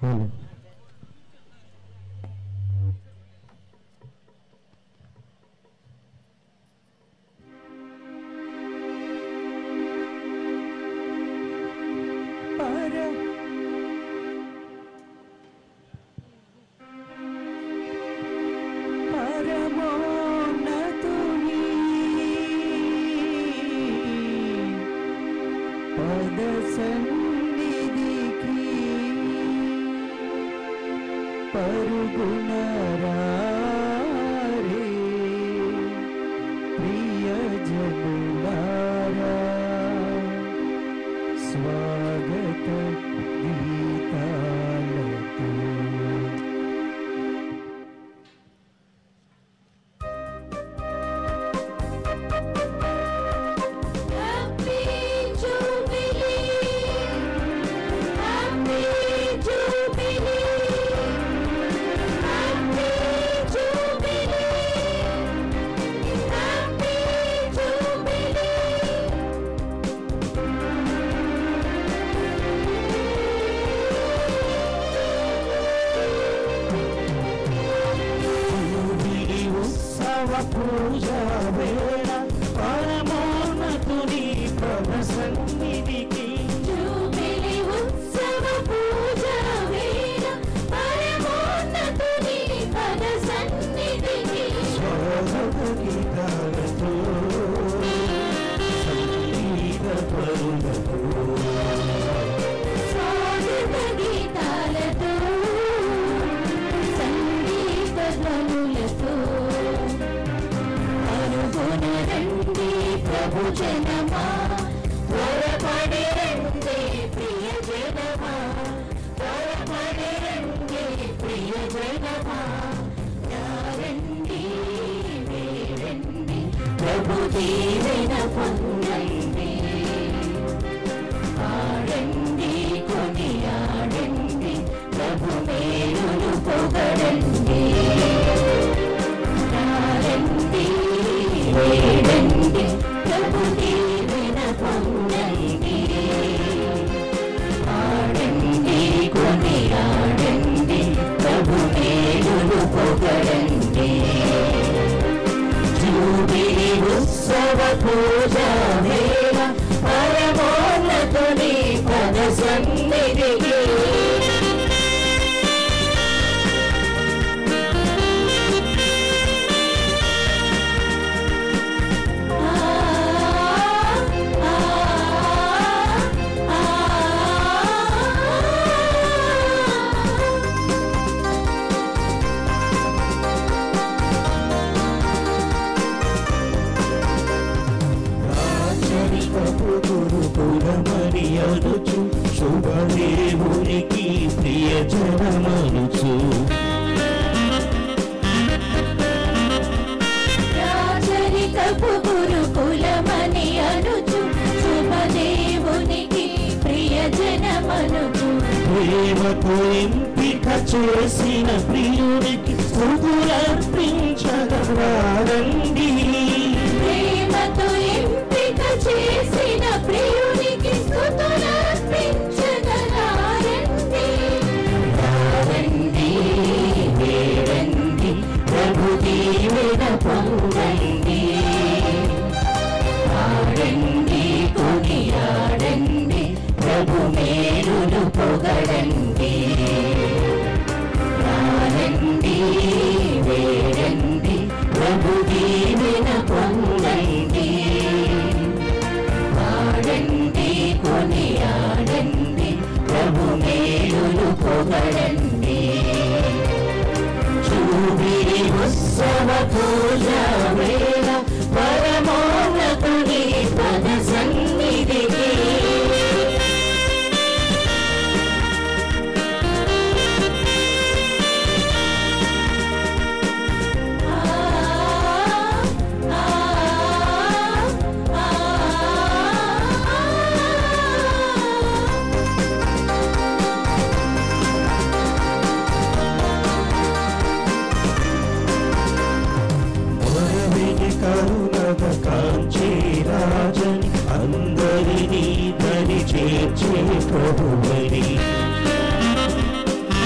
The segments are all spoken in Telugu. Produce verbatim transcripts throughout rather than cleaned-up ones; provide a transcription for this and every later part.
అందరినీ దరి చేర్చే ప్రభువని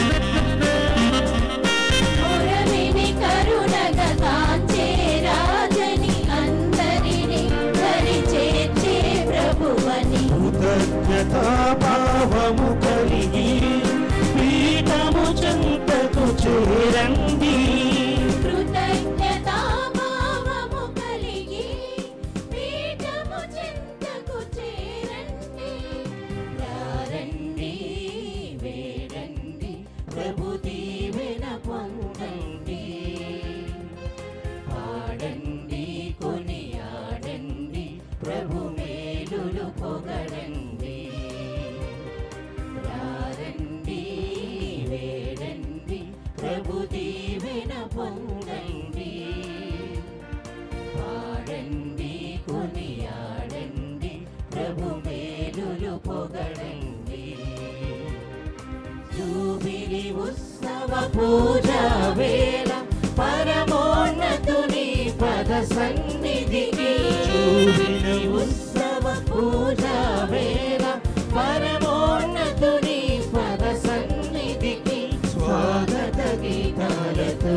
ఉత్సవ పూజా వేళ పరమోన్నతుని పద సన్నిధికి జూబిలి ఉత్సవ పూజా వేళ పరమోన్నతుని పద సన్నిధికి స్వాగత గీతాలతో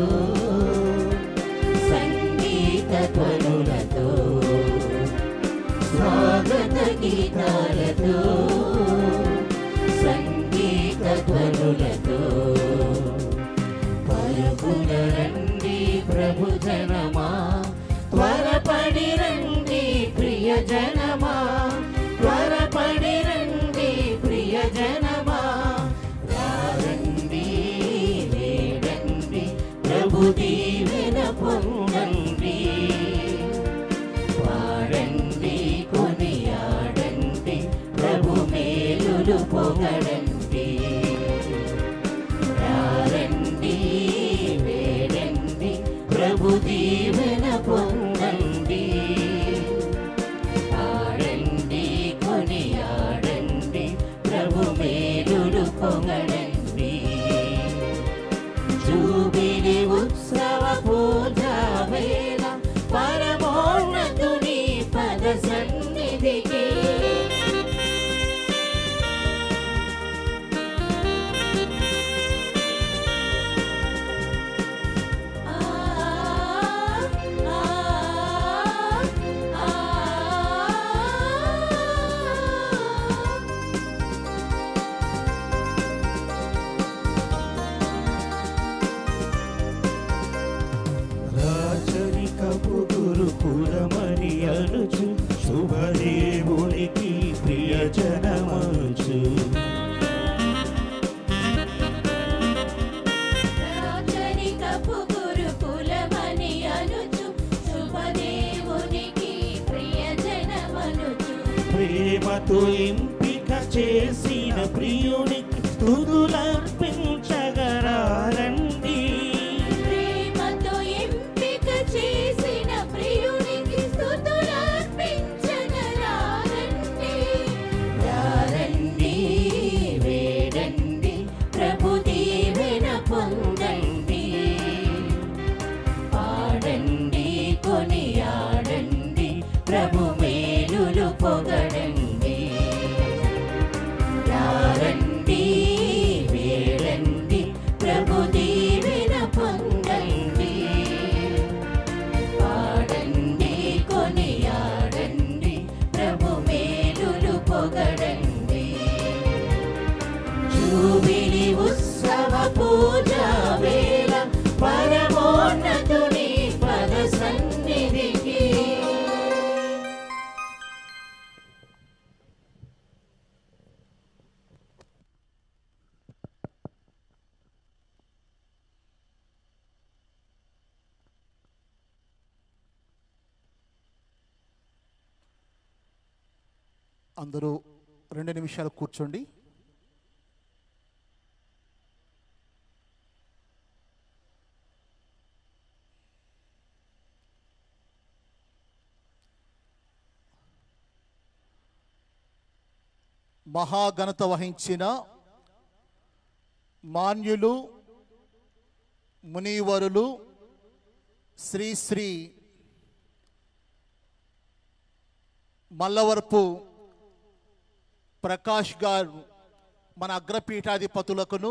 సంగీత ధ్వనులతో స్వాగత గీతాలతో సంగీత ధ్వనులతో పరుగున రండి ప్రభు జనమా త్వరపడి రండి ప్రియ జనమా త్వరపడి రండి ప్రియ జనమా రండి వేడండి ప్రభు దీవెన పొందండి పాడండి కొనియాడండి ప్రభు మేలులు పొగడండి రండి వేడండి ప్రభు దీవెన పొందండి పాడండి కొనియాడండి ప్రభు మేలులు పొగడండి జూబిలి ఉత్సవ పూజా వేళ పరమోన్నతుని పద సన్నిధికి గురుకులమని అనుచు శుభదేవునికి ప్రియజనమనుచు రాచరికపు గురుకులమని అనుచు శుభదేవునికి ప్రియజనమనుచు ప్రేమతో ఎంపిక చేసిన ప్రియునికి స్తుతులర్పించగరారండి చేసిన ప్రియునికి స్తుతులర్పించగరారండి రండి వేడండి ప్రభు దీవెన పొందండి పాడండి కొనియాడండి ప్రభు మేలులు పొగడండి రండి వేడండి ప్రభు దీవెన పొందండి పాడండి కొనియాడండి ప్రభు మేలులు పొగడండి జూబిలి ఉత్సవ పూజా వేళ పరమోన్నతుని పద సన్నిధికి అందరూ రెండు నిమిషాలు కూర్చోండి. మహాఘనత వహించిన మాన్యులు మునివరులు శ్రీ శ్రీ మల్లవరపు ప్రకాష్ గారు మన అగ్రపీఠాధిపతులకును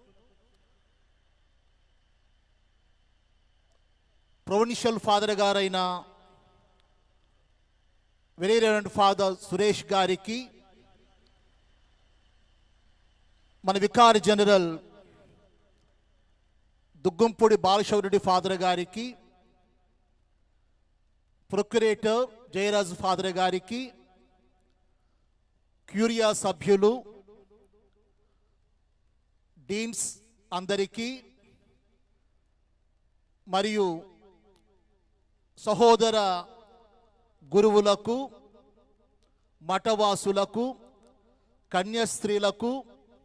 ప్రొవిన్షియల్ ఫాదర్ గారైన వెరీ రెవరెండ్ ఫాదర్ సురేష్ గారికి, మన వికారి జనరల్ దుగ్గంపూడి బాలశౌరెడ్డి ఫాదర్ గారికి, ప్రొక్యురేటర్ జయరాజు ఫాదర్ గారికి, క్యూరియా సభ్యులు, డీన్స్ అందరికీ, మరియు సహోదర గురువులకు, మఠవాసులకు, కన్యాస్త్రీలకు,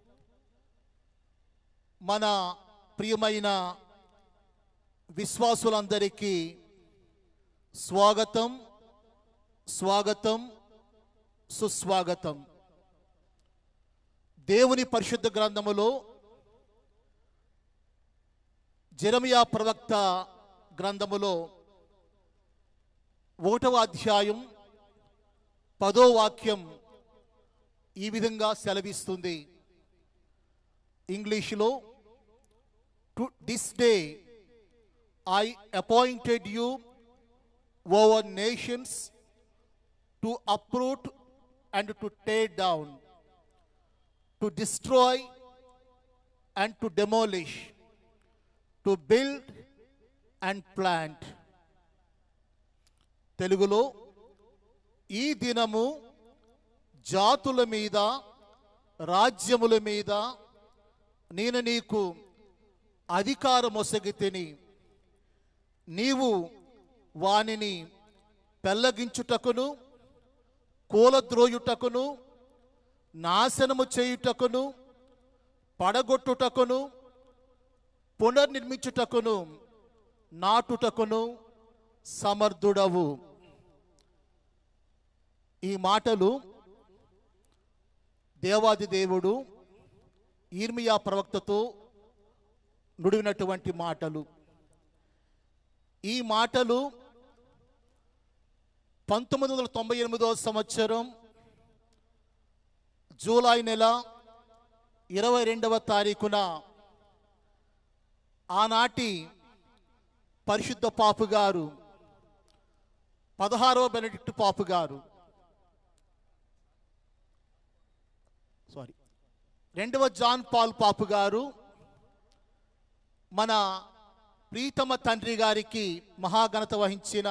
మన ప్రియమైన విశ్వాసులందరికీ స్వాగతం, స్వాగతం, సుస్వాగతం. దేవుని పరిశుద్ధ గ్రంథములో జెరెమియా ప్రవక్త గ్రంథములో ఒకటవ అధ్యాయం పదో వాక్యం ఈ విధంగా సెలవిస్తుంది. ఇంగ్లీష్లో, to this day I appointed you over nations to uproot and to tear down, to destroy and to demolish, to build and plant. తెలుగులో, ఈ దినము జాతుల మీద రాజ్యముల మీద నేను నీకు అధికారమొసగితిని, నీవు వానిని పెల్లగించుటకును కూలద్రోయుటకును నాశనము చేయుటకును పడగొట్టుటకును పునర్నిర్మించుటకును నాటుటకును సమర్థుడవు. ఈ మాటలు దేవాది దేవుడు యిర్మీయా ప్రవక్తతో నుడివినటువంటి మాటలు. ఈ మాటలు పంతొమ్మిది వందల తొంభై ఎనిమిదవ సంవత్సరం జూలై నెల ఇరవై రెండవ తారీఖున ఆనాటి పరిశుద్ధ పాపు గారు, పదహారవ బెనడిక్ట్ పాపు గారు, సారీ రెండవ జాన్ పాల్ పాపు గారు మన ప్రీతమ తండ్రి గారికి మహాఘనత వహించిన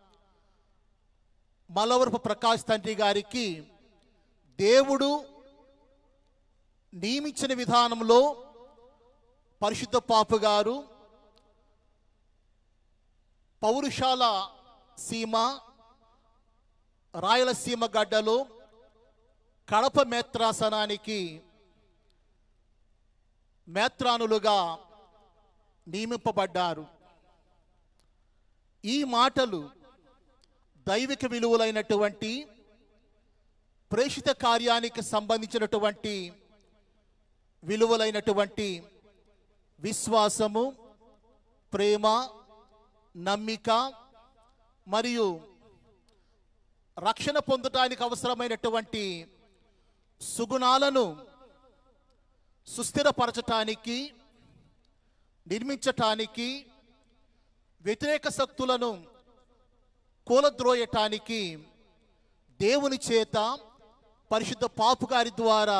మలవరపు ప్రకాష్ తండ్రి గారికి దేవుడు నియమించిన విధానంలో పరిశుద్ధ పాపు గారు పౌరుషాల సీమ రాయలసీమ గడ్డలో కడప మేత్రాసనానికి మేత్రానులుగా నియమింపబడ్డారు. ఈ మాటలు దైవిక విలువలైనటువంటి ప్రేషిత కార్యానికి సంబంధించినటువంటి విలువలైనటువంటి విశ్వాసము, ప్రేమ, నమ్మిక మరియు రక్షణ పొందడానికి అవసరమైనటువంటి సుగుణాలను సుస్థిరపరచటానికి, నిర్మించటానికి, వ్యతిరేక శక్తులను కూలద్రోయటానికి దేవుని చేత పరిశుద్ధ పాపు గారి ద్వారా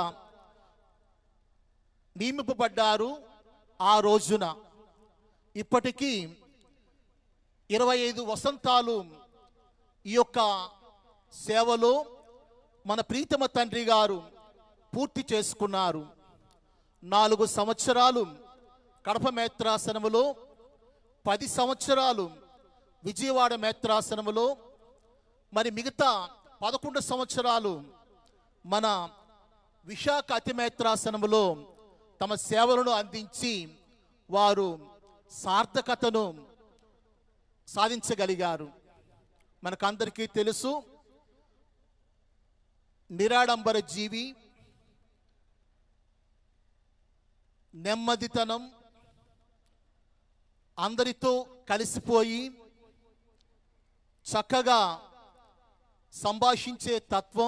నియమింపబడ్డారు. ఆ రోజున ఇప్పటికీ ఇరవై ఐదు వసంతాలు ఈ యొక్క సేవలో మన ప్రీతమ తండ్రి గారు పూర్తి చేసుకున్నారు. నాలుగు సంవత్సరాలు కడప మేత్రాసనములో, పది సంవత్సరాలు విజయవాడ మేత్రాసనములో, మరి మిగతా పదకొండు సంవత్సరాలు మన విశాఖ అతిమేత్రాసనములో తమ సేవలను అందించి వారు సార్థకతను సాధించగలిగారు. మనకందరికీ తెలుసు, నిరాడంబర జీవి, నెమ్మదితనం, అందరితో కలిసిపోయి చక్కగా సంభాషించే తత్వం,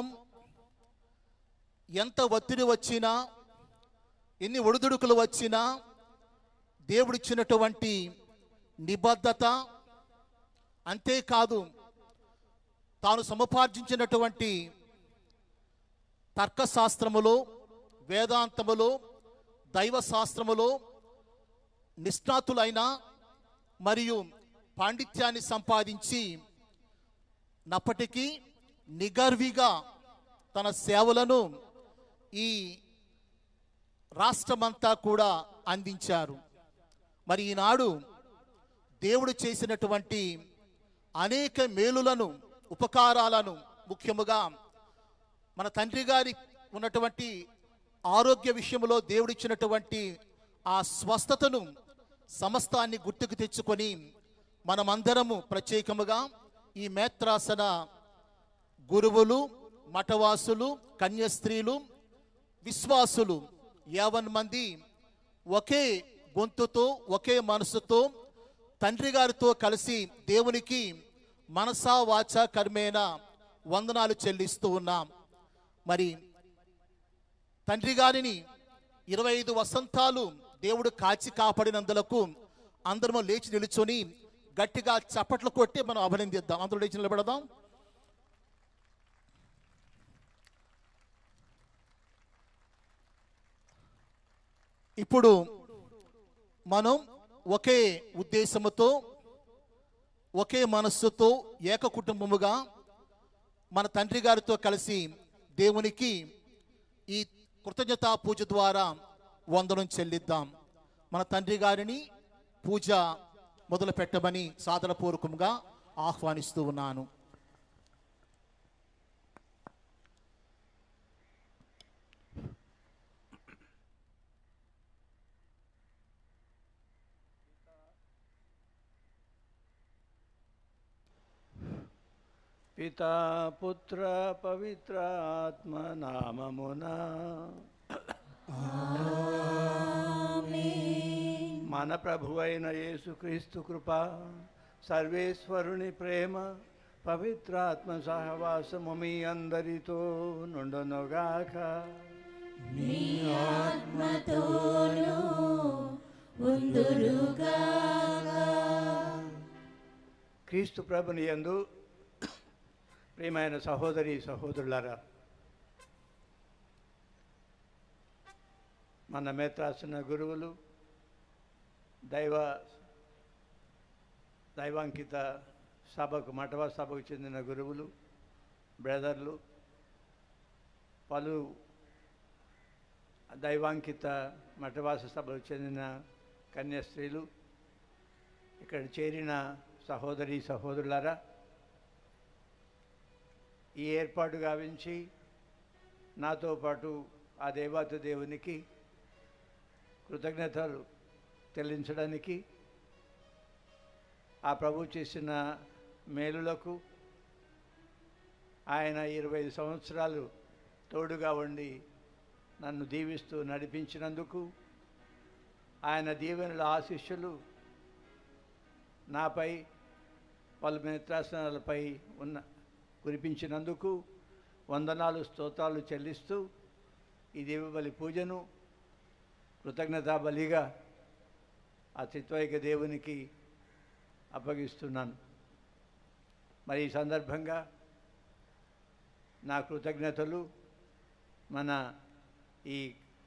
ఎంత ఒత్తిడి వచ్చినా, ఎన్ని ఒడిదుడుకులు వచ్చినా దేవుడిచ్చినటువంటి నిబద్ధత, అంతేకాదు తాను సముపార్జించినటువంటి తర్కశాస్త్రములో, వేదాంతములో, దైవశాస్త్రములో నిష్ణాతులైన మరియు పాండిత్యాన్ని సంపాదించి నప్పటికీ నిగర్విగా తన సేవలను ఈ రాష్ట్రమంతా కూడా అందించారు. మరి ఈనాడు దేవుడు చేసినటువంటి అనేక మేలులను, ఉపకారాలను, ముఖ్యముగా మన తండ్రి గారి ఉన్నటువంటి ఆరోగ్య విషయంలో దేవుడిచ్చినటువంటి ఆ స్వస్థతను సమస్తాన్ని గుర్తుకు తెచ్చుకొని మనమందరము ప్రత్యేకముగా ఈ మేత్రాసన గురువులు, మఠవాసులు, కన్యస్త్రీలు, విశ్వాసులు యావన్ మంది ఒకే గొంతుతో ఒకే మనసుతో తండ్రి గారితో కలిసి దేవునికి మనసా వాచ కర్మేన వందనాలు చెల్లిస్తూ ఉన్నాం. మరి తండ్రి గారిని ఇరవై ఐదు వసంతాలు దేవుడు కాచి కాపాడినందులకు అందరము లేచి నిలుచొని గట్టిగా చప్పట్లు కొట్టి మనం అభినందిద్దాం. అందరూ లేచి నిలబడదాం. ఇప్పుడు మనం ఒకే ఉద్దేశముతో ఒకే మనస్సుతో ఏక కుటుంబముగా మన తండ్రి గారితో కలిసి దేవునికి ఈ కృతజ్ఞతా పూజ ద్వారా వందనం చెల్లిద్దాం. మన తండ్రి గారిని పూజ మొదలు పెట్టమని సాదరపూర్వకంగా ఆహ్వానిస్తూ ఉన్నాను. పితా పుత్ర పవిత్ర ఆత్మ నామమునా మన ప్రభువైన యేసుక్రీస్తు కృప, సర్వేశ్వరుని ప్రేమ, పవిత్రాత్మ సహవాసము మీ అందరితో నుండునుగాక. నీ ఆత్మతోనూ ఉందురుగాక. క్రీస్తు ప్రభుని యందు ప్రియమైన సహోదరి సహోదరులారా, మన మేత్రాసన గురువులు, దైవ దైవాంకిత సభకు మఠవా సభకు చెందిన గురువులు, బ్రదర్లు, పలు దైవాంకిత మఠవాస సభకు చెందిన కన్యాస్త్రీలు, ఇక్కడ చేరిన సహోదరి సహోదరులారా, ఈ ఏర్పాటు గావించి నాతో పాటు ఆ దేవత దేవునికి కృతజ్ఞతలు చెల్లించడానికి, ఆ ప్రభు చేసిన మేలులకు ఆయన ఇరవై ఐదు సంవత్సరాలు తోడుగా ఉండి నన్ను దీవిస్తూ నడిపించినందుకు, ఆయన దీవెనల ఆశీస్సులు నాపై పలు నేత్రాసనాలపై ఉన్న కురిపించినందుకు వందనాలు స్తోత్రాలు చెల్లిస్తూ ఈ దేవబలి పూజను కృతజ్ఞతా బలిగా ఆ చిత్వైక దేవునికి అప్పగిస్తున్నాను. మరి ఈ సందర్భంగా నా కృతజ్ఞతలు మన ఈ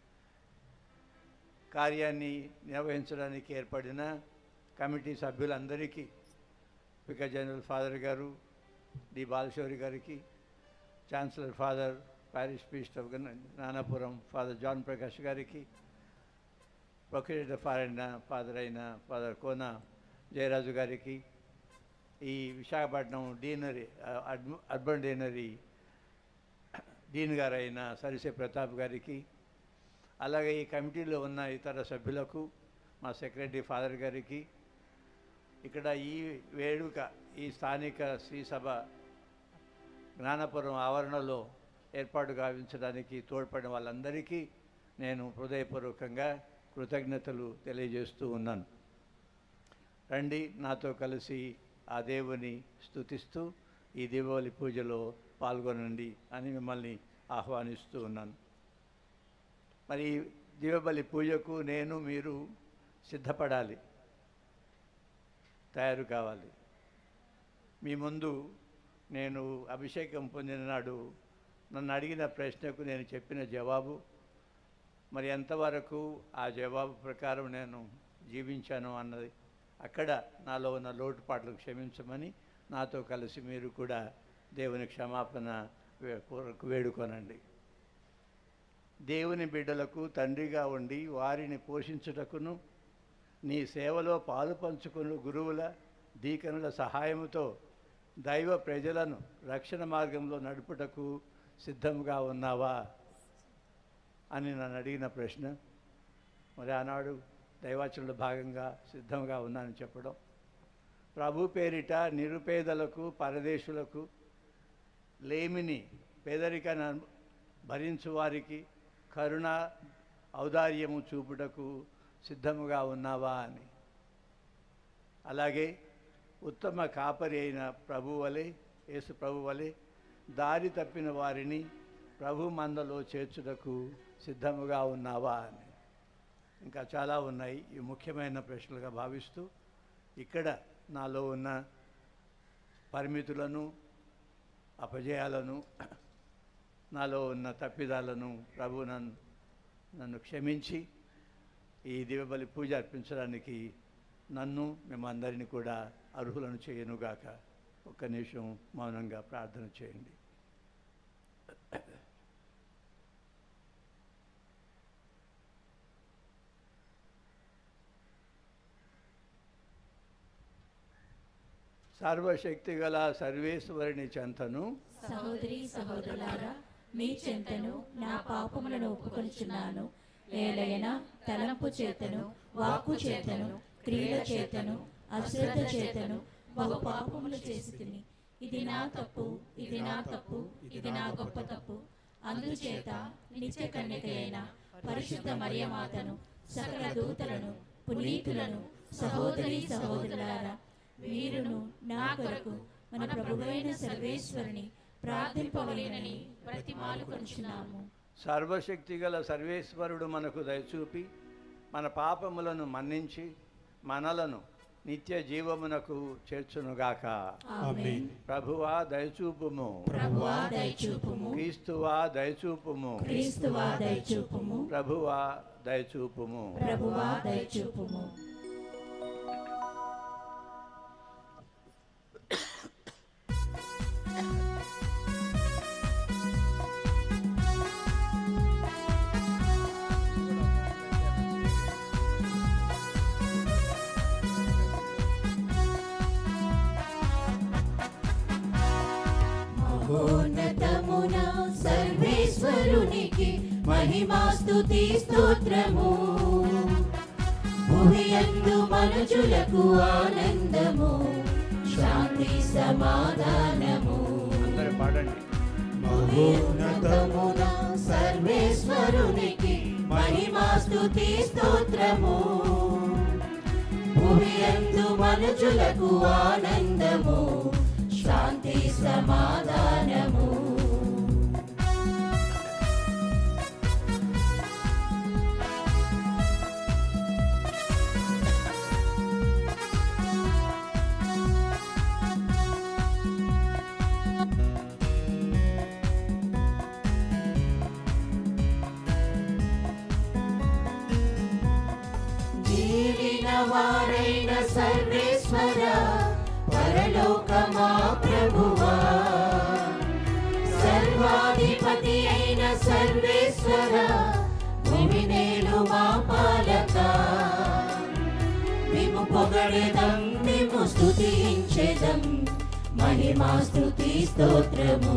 కార్యాన్ని నిర్వహించడానికి ఏర్పడిన కమిటీ సభ్యులందరికీ, speaker general father garu D Balashowry గారికి, chancellor father parish priest of Nanapuram father John Prakash గారికి, ప్రొక్యురేటర్ ఫారెన్ ఫాదర్ అయిన ఫాదర్ కోన జయరాజు గారికి, ఈ Visakhapatnam deanery urban deanery dean garu అయిన సరిసే ప్రతాప్ గారికి, అలాగే ఈ కమిటీలో ఉన్న ఇతర సభ్యులకు, మా సెక్రటరీ ఫాదర్ గారికి, ఇక్కడ ఈ వేడుక ఈ స్థానిక శ్రీసభ జ్ఞానపురం ఆవరణలో ఏర్పాటు గావించడానికి తోడ్పడిన వాళ్ళందరికీ నేను హృదయపూర్వకంగా కృతజ్ఞతలు తెలియజేస్తూ ఉన్నాను. రండి, నాతో కలిసి ఆ దేవుని స్తుతిస్తూ ఈ దీపావళి పూజలో పాల్గొనండి అని మిమ్మల్ని ఆహ్వానిస్తూ ఉన్నాను. మరి దీపావళి పూజకు నేను మీరు సిద్ధపడాలి, తయారు కావాలి. మీ ముందు నేను అభిషేకం పొందిన నాడు నన్ను అడిగిన ప్రశ్నకు నేను చెప్పిన జవాబు, మరి ఎంతవరకు ఆ జవాబు ప్రకారం నేను జీవించాను అన్నది, అక్కడ నాలో ఉన్న లోటుపాట్లను క్షమించమని నాతో కలిసి మీరు కూడా దేవుని క్షమాపణ కోరకు వేడుకోనండి. దేవుని బిడ్డలకు తండ్రిగా ఉండి వారిని పోషించుటకును, నీ సేవలో పాలు పంచుకుని గురువుల దీకనుల సహాయముతో దైవ ప్రజలను రక్షణ మార్గంలో నడుపుటకు సిద్ధంగా ఉన్నావా అని నన్ను అడిగిన ప్రశ్న. మరి ఆనాడు దైవాచరణలో భాగంగా సిద్ధంగా ఉన్నానని చెప్పడం, ప్రభు పేరిట నిరుపేదలకు, పరదేశులకు, లేమిని పేదరికాన్ని భరించు వారికి కరుణ ఔదార్యము చూపుటకు సిద్ధముగా ఉన్నావా అని. అలాగే ఉత్తమ కాపరి అయిన ప్రభు వలె, యేసు ప్రభు వలె దారి తప్పిన వారిని ప్రభు మందలో చేర్చుటకు సిద్ధముగా ఉన్నావా అని. ఇంకా చాలా ఉన్నాయి. ఈ ముఖ్యమైన ప్రశ్నలుగా భావిస్తూ ఇక్కడ నాలో ఉన్న పరిమితులను, అపజయాలను, నాలో ఉన్న తప్పిదాలను ప్రభు నన్ను నన్ను క్షమించి ఈ దివ్యబలి పూజ అర్పించడానికి నన్ను మేమందరినీ కూడా అర్హులను చేయనుగాక. ఒక్క నిమిషం మౌనంగా ప్రార్థన చేయండి. సర్వశక్తి గల సర్వేశ్వరుని చెంతను సహోదరి సహోదరులారా, మీ చెంతను నా పాపములను ఒప్పుకొనుచున్నాను. ఏలైన తలంపు చేతను, వాక్కు చేతను, క్రియల చేతను, అశ్రద్ధ చేతను బహు పాపములు చేసి తిని. ఇది నా తప్పు, ఇది నా తప్పు, ఇది నా గొప్ప తప్పు. అందుచేత నిత్య కన్యకయైన పరిశుద్ధ మరియమాతను, సకల దూతలను, పునీతులను, సహోదరి సహోదరులారా, వీరును నా కొరకు మన ప్రభువైన సర్వేశ్వరుని ప్రార్థింపవలెనని బ్రతిమాలుకొనుచున్నాము. సర్వశక్తి గల సర్వేశ్వరుడు మనకు దయచూపి మన పాపములను మన్నించి మనలను నిత్య జీవమునకు చేర్చునుగాక. ఆమేన్. ప్రభువా దయచూపుము, ప్రభువా దయచూపుము, క్రీస్తువా దయచూపుము, క్రీస్తువా దయచూపుము, ప్రభువా దయచూపుము. ప్రభువా దయచూపుము. మహోన్నతమున సర్వేశ్వరునికి మహిమాస్తుతి స్తోత్రము. భూమియందు మనుజులకు ఆనందము, శాంతి సమాధానము. అందరూ పాడండి. మహోన్నతమున సర్వేశ్వరునికి మహిమాస్తుతి స్తోత్రము. భూమియందు మనుజులకు ఆనందము, శాంతి సమాధానము. జీవిన వారైన సర్వేశ్వర, పరలోకమా ప్రభువా, సర్వాధిపతి అయిన సర్వేశ్వర, భూమినేలు మా పాలక. మేము పొగడెదం, మేము స్తుతించెదం, మహిమా స్తుతి స్తోత్రము.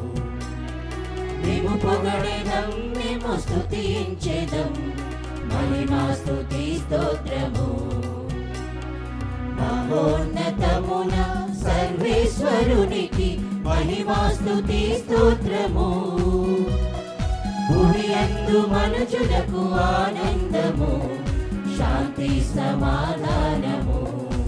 మేము పొగడెదం, మేము స్తుతించెదం, మహిమా స్తుతి స్తోత్రము. మహోన్నతమున సర్వేశ్వరునికి మహిమా స్తుతి స్తోత్రము. భూమియందు మనుజులకు ఆనందము, శాంతి సమాధానము.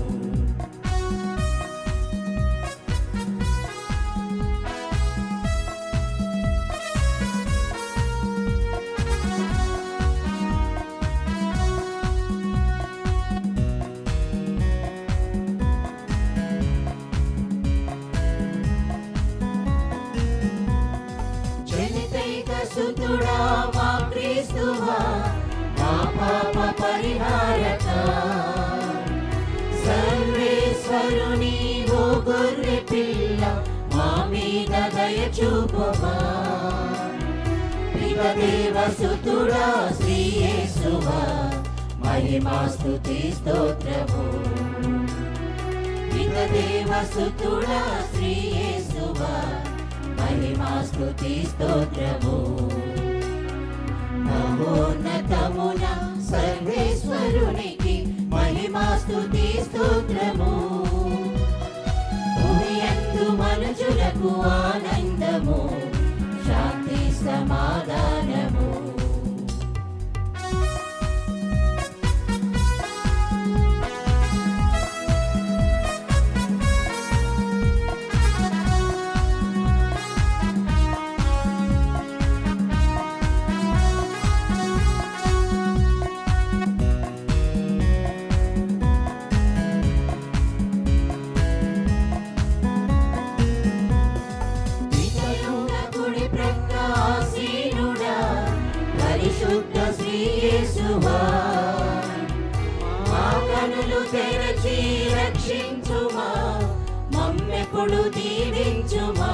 సుతుడా మా క్రీస్తువా, మా పాప పరిహారక. సర్వేశ్వరుని ఓ గొర్రె పిల్ల, మా మీద దయ చూపుమా. ప్రియదేవ సుతుడా శ్రీ యేసువా, మహిమా స్తుతి స్తోత్రము. ప్రియదేవ సుతుడా శ్రీ యేసువా, మహిమా స్తుతి స్తోత్రము. మహోన్నతమున సర్వేశ్వరునికి మహిమా స్తుతి స్తోత్రము. భూమియందు మనుజులకు ఆనందము, శాంతి సమాధానము. ఎల్లప్పుడు దీవించుమా.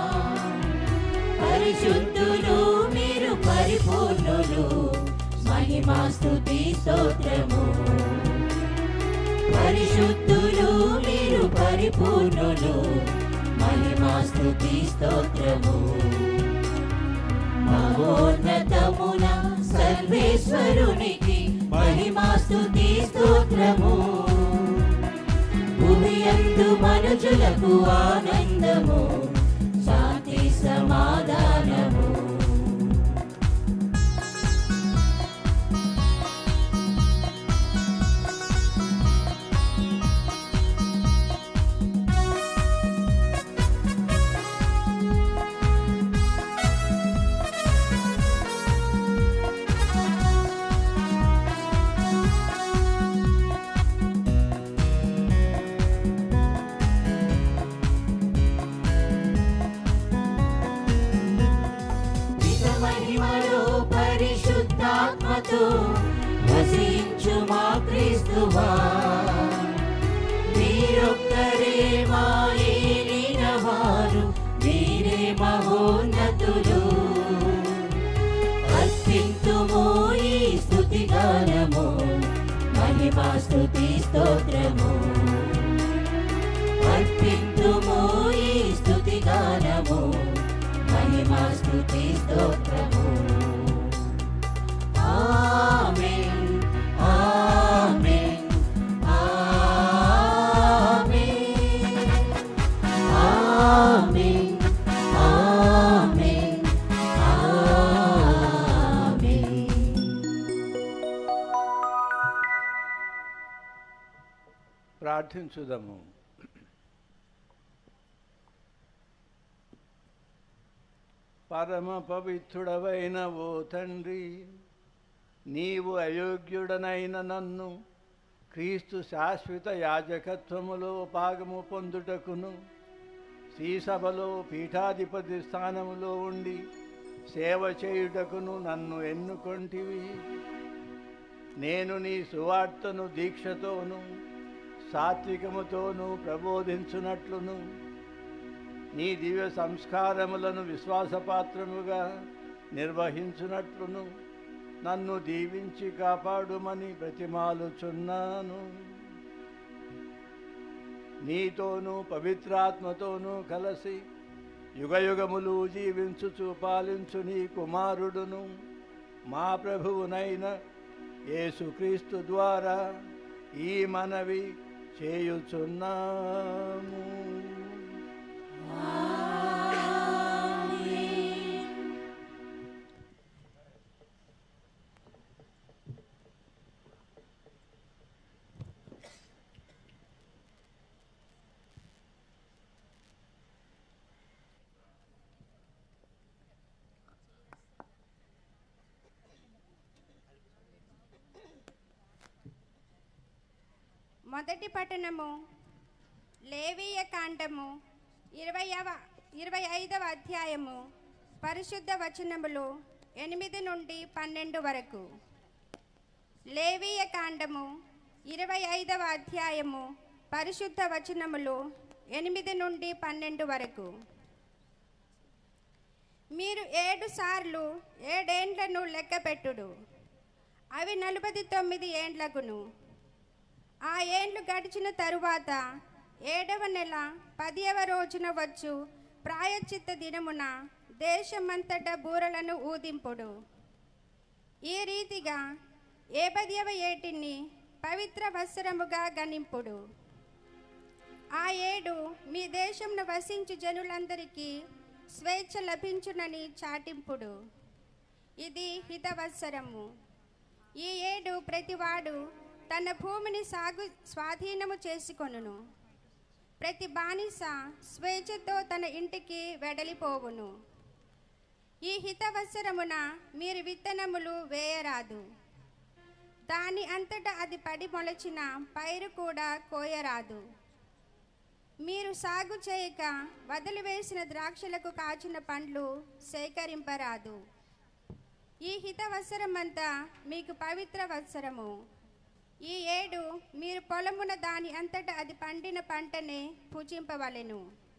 పరిశుద్ధులు మీరు పరిపూర్ణులు, మహిమా స్తుతి స్తోత్రము. పరిశుద్ధులు మీరు పరిపూర్ణులు, మహిమా స్తుతి స్తోత్రము. మహోన్నతమున సర్వేశ్వరునికి మహిమా స్తుతి స్తోత్రము. భూమియందు మనుజులకు ఆనందము, శాంతి సమాధానము. పరిశుద్ధాత్మతో వసించు మా క్రీస్తువా. మీరొక్కరే మా ఏలినవారు, మీరే మహోన్నతులు. అర్పింతుము ఈ స్తుతి గానము, మహిమా స్తుతి స్తోత్రము. అర్పింతుము ఈ స్తుతి గానము, మహిమా స్తుతి స్తోత్రము. ఆమేన్ ఆమేన్ ఆమేన్ ఆమేన్ ఆమేన్ ఆమేన్. ప్రార్థించుదాము. పరమ పవిత్రుడవైన ఓ తండ్రి, నీవు అయోగ్యుడనైన నన్ను క్రీస్తు శాశ్వత యాజకత్వములో భాగము పొందుటకును, శ్రీసభలో పీఠాధిపతి స్థానములో ఉండి సేవ చేయుటకును నన్ను ఎన్నుకొంటివి. నేను నీ సువార్తను దీక్షతోనూ సాత్వికముతోనూ ప్రబోధించునట్లును, నీ దివ్య సంస్కారములను విశ్వాసపాత్రముగా నిర్వహించునట్లును నన్ను దీవించి కాపాడుమని బ్రతిమాలుచున్నాను. నీతోనూ పవిత్రాత్మతోనూ కలిసి యుగయుగములు జీవించుచు పాలించు నీ కుమారుడును మా ప్రభువునైన యేసుక్రీస్తు ద్వారా ఈ మనవి చేయుచున్నాము. మొదటి పట్టణము లేవీయ కాండము ఇరవైవ ఇరవై ఐదవ అధ్యాయము పరిశుద్ధ వచనములు ఎనిమిది నుండి పన్నెండు వరకు. లేవీయ కాండము ఇరవై ఐదవ అధ్యాయము పరిశుద్ధ వచనములు ఎనిమిది నుండి పన్నెండు వరకు. మీరు ఏడు సార్లు ఏడేండ్లను లెక్కపెట్టుడు, అవి నలభై తొమ్మిది ఏండ్లకును. ఆ ఏండ్లు గడిచిన తరువాత ఏడవ నెల పదియవ రోజున వచ్చు ప్రాయశ్చిత్త దినమున దేశమంతటా బూరలను ఊదింపుడు. ఈ రీతిగా ఏ పదియవ ఏటిని పవిత్ర వత్సరముగా గణింపుడు. ఆ ఏడు మీ దేశంను వసించు జనులందరికీ స్వేచ్ఛ లభించునని చాటింపుడు. ఇది హితవత్సరము. ఈ ఏడు ప్రతివాడు తన భూమిని సాగు స్వాధీనము చేసుకొనును. ప్రతి బానిస స్వేచ్ఛతో తన ఇంటికి వెడలిపోవును. ఈ హితవత్సరమున మీరు విత్తనములు వేయరాదు, దాని అంతటా అది పడి మొలచిన పైరు కూడా కోయరాదు. మీరు సాగు చేయక వదిలివేసిన ద్రాక్షలకు కాచిన పండ్లు సేకరింపరాదు. ఈ హితవత్సరమంతా మీకు పవిత్ర వత్సరము. ఈ ఏడు మీరు పొలమున దాని అంతటా అది పండిన పంటనే భుజింపవలెను.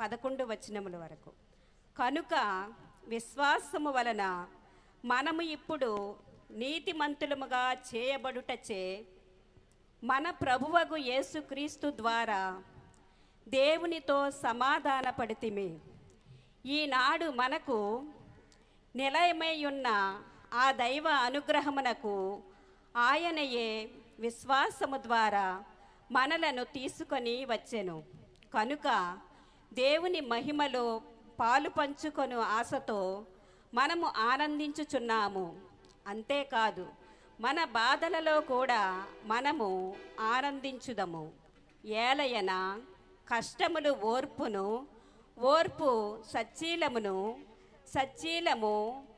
పదకొండు వచనముల వరకు. కనుక విశ్వాసము వలన మనము ఇప్పుడు నీతిమంతులముగా చేయబడుటచే మన ప్రభువగు యేసుక్రీస్తు ద్వారా దేవునితో సమాధానపడితిమి. ఈనాడు మనకు నిలయమై ఉన్న ఆ దైవ అనుగ్రహమునకు ఆయనయే విశ్వాసము ద్వారా మనలను తీసుకొని వచ్చెను. కనుక దేవుని మహిమలో పాలు పంచుకొను ఆశతో మనము ఆనందించుచున్నాము. అంతేకాదు, మన బాధలలో కూడా మనము ఆనందించుదము. ఏలయన కష్టములు ఓర్పును, ఓర్పు సచ్చీలమును, సచ్చీలము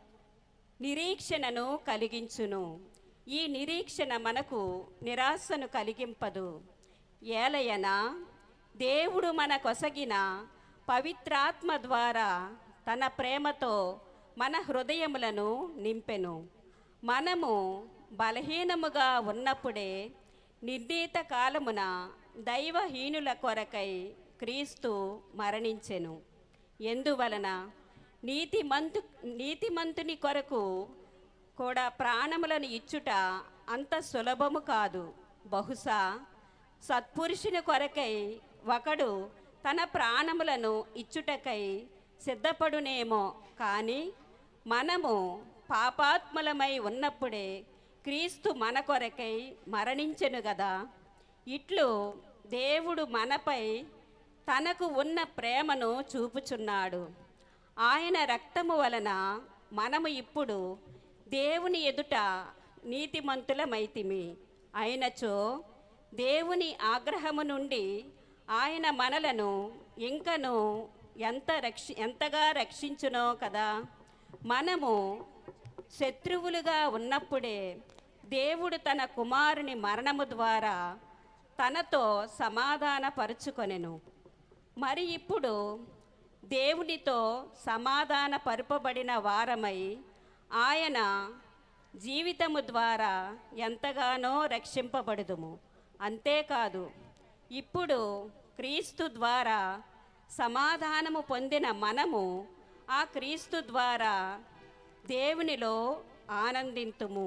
నిరీక్షణను కలిగించును. ఈ నిరీక్షణ మనకు నిరాశను కలిగింపదు. ఏలయన దేవుడు మన కొసగిన పవిత్రాత్మ ద్వారా తన ప్రేమతో మన హృదయములను నింపెను. మనము బలహీనముగా ఉన్నప్పుడే నిర్ణీత కాలమున దైవహీనుల కొరకై క్రీస్తు మరణించెను. ఎందువలన నీతిమంతు నీతిమంతుని కొరకు కూడా ప్రాణములను ఇచ్చుట అంత సులభము కాదు. బహుశా సత్పురుషుని కొరకై ఒకడు తన ప్రాణములను ఇచ్చుటకై సిద్ధపడునేమో, కానీ మనము పాపాత్ములమై ఉన్నప్పుడే క్రీస్తు మన కొరకై మరణించెను గదా. ఇట్లు దేవుడు మనపై తనకు ఉన్న ప్రేమను చూపుచున్నాడు. ఆయన రక్తము వలన మనము ఇప్పుడు దేవుని ఎదుట నీతిమంతులమైతిమి. అయినచో దేవుని ఆగ్రహము నుండి ఆయన మనలను ఇంకను ఎంత రక్షి ఎంతగా రక్షించునో కదా. మనము శత్రువులుగా ఉన్నప్పుడే దేవుడు తన కుమారుని మరణము ద్వారా తనతో సమాధానపరుచుకొనెను. మరి ఇప్పుడు దేవునితో సమాధాన పరుపబడిన వారమై ఆయన జీవితము ద్వారా ఎంతగానో రక్షింపబడుదుము. అంతేకాదు, ఇప్పుడు క్రీస్తు ద్వారా సమాధానము పొందిన మనము ఆ క్రీస్తు ద్వారా దేవునిలో ఆనందింతుము.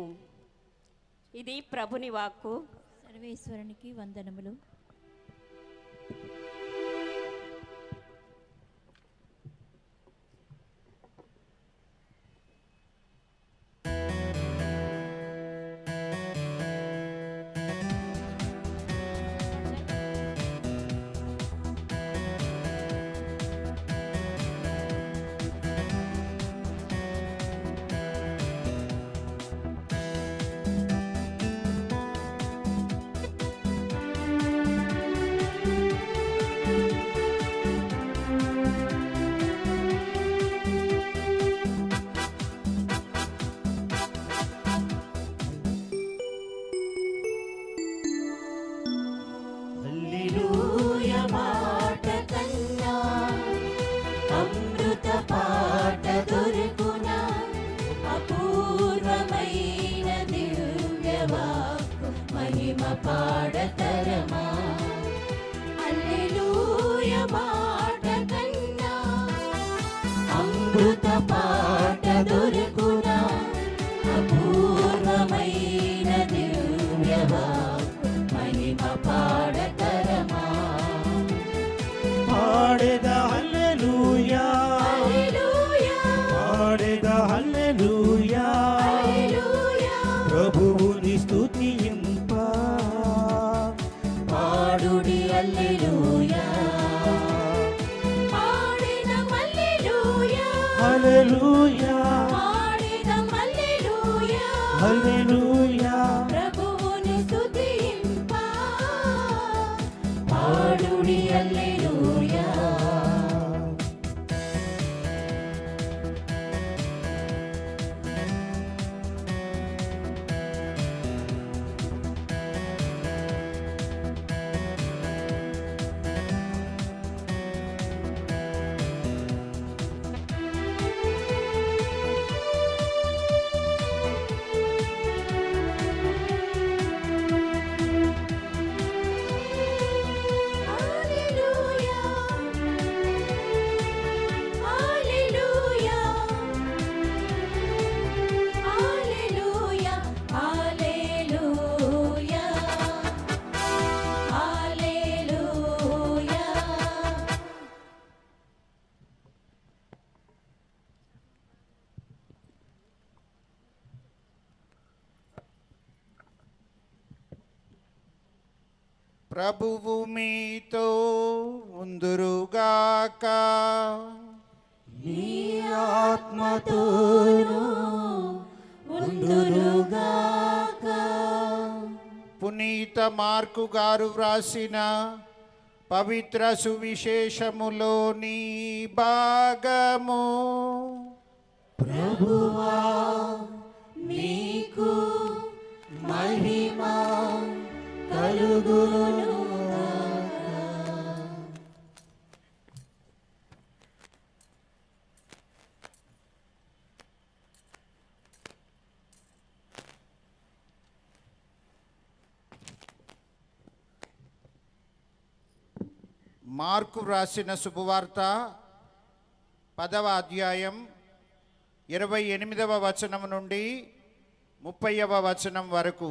ఇది ప్రభుని వాక్కు. సర్వేశ్వరునికి వందనములు. హల్లెలూయా. ప్రభువు మీతో ఉందురుగాక. నీ ఆత్మతోను ఉందురుగాక. పునీత మార్కు గారు వ్రాసిన పవిత్ర సువిశేషములోని భాగము. ప్రభువా మీకు మహిమ కలుగును. మార్కు వ్రాసిన శుభవార్త పదవ అధ్యాయం ఇరవై ఎనిమిదవ వచనం నుండి ముప్పైవ వచనం వరకు.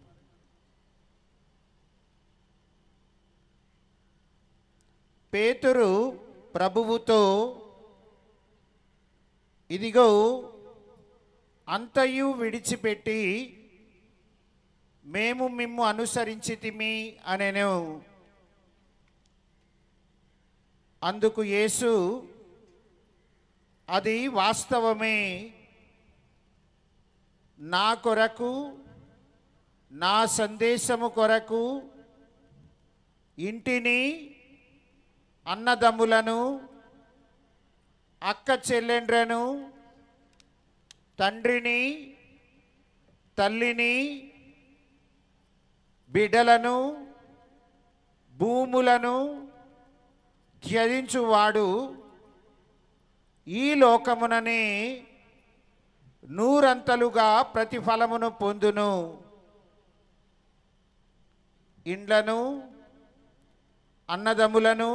పేతురు ప్రభువుతో, ఇదిగో అంతయు విడిచిపెట్టి మేము మిమ్ము అనుసరించితిమి అనెను. అందుకు యేసు, అది వాస్తవమే. నా కొరకు, నా సందేశము కొరకు ఇంటిని, అన్నదమ్ములను, అక్క చెల్లెండ్రను, తండ్రిని, తల్లిని, బిడ్డలను, భూములను త్యజించువాడు ఈ లోకముననే నూరంతలుగా ప్రతిఫలమును పొందును. ఇండ్లను, అన్నదమ్ములను,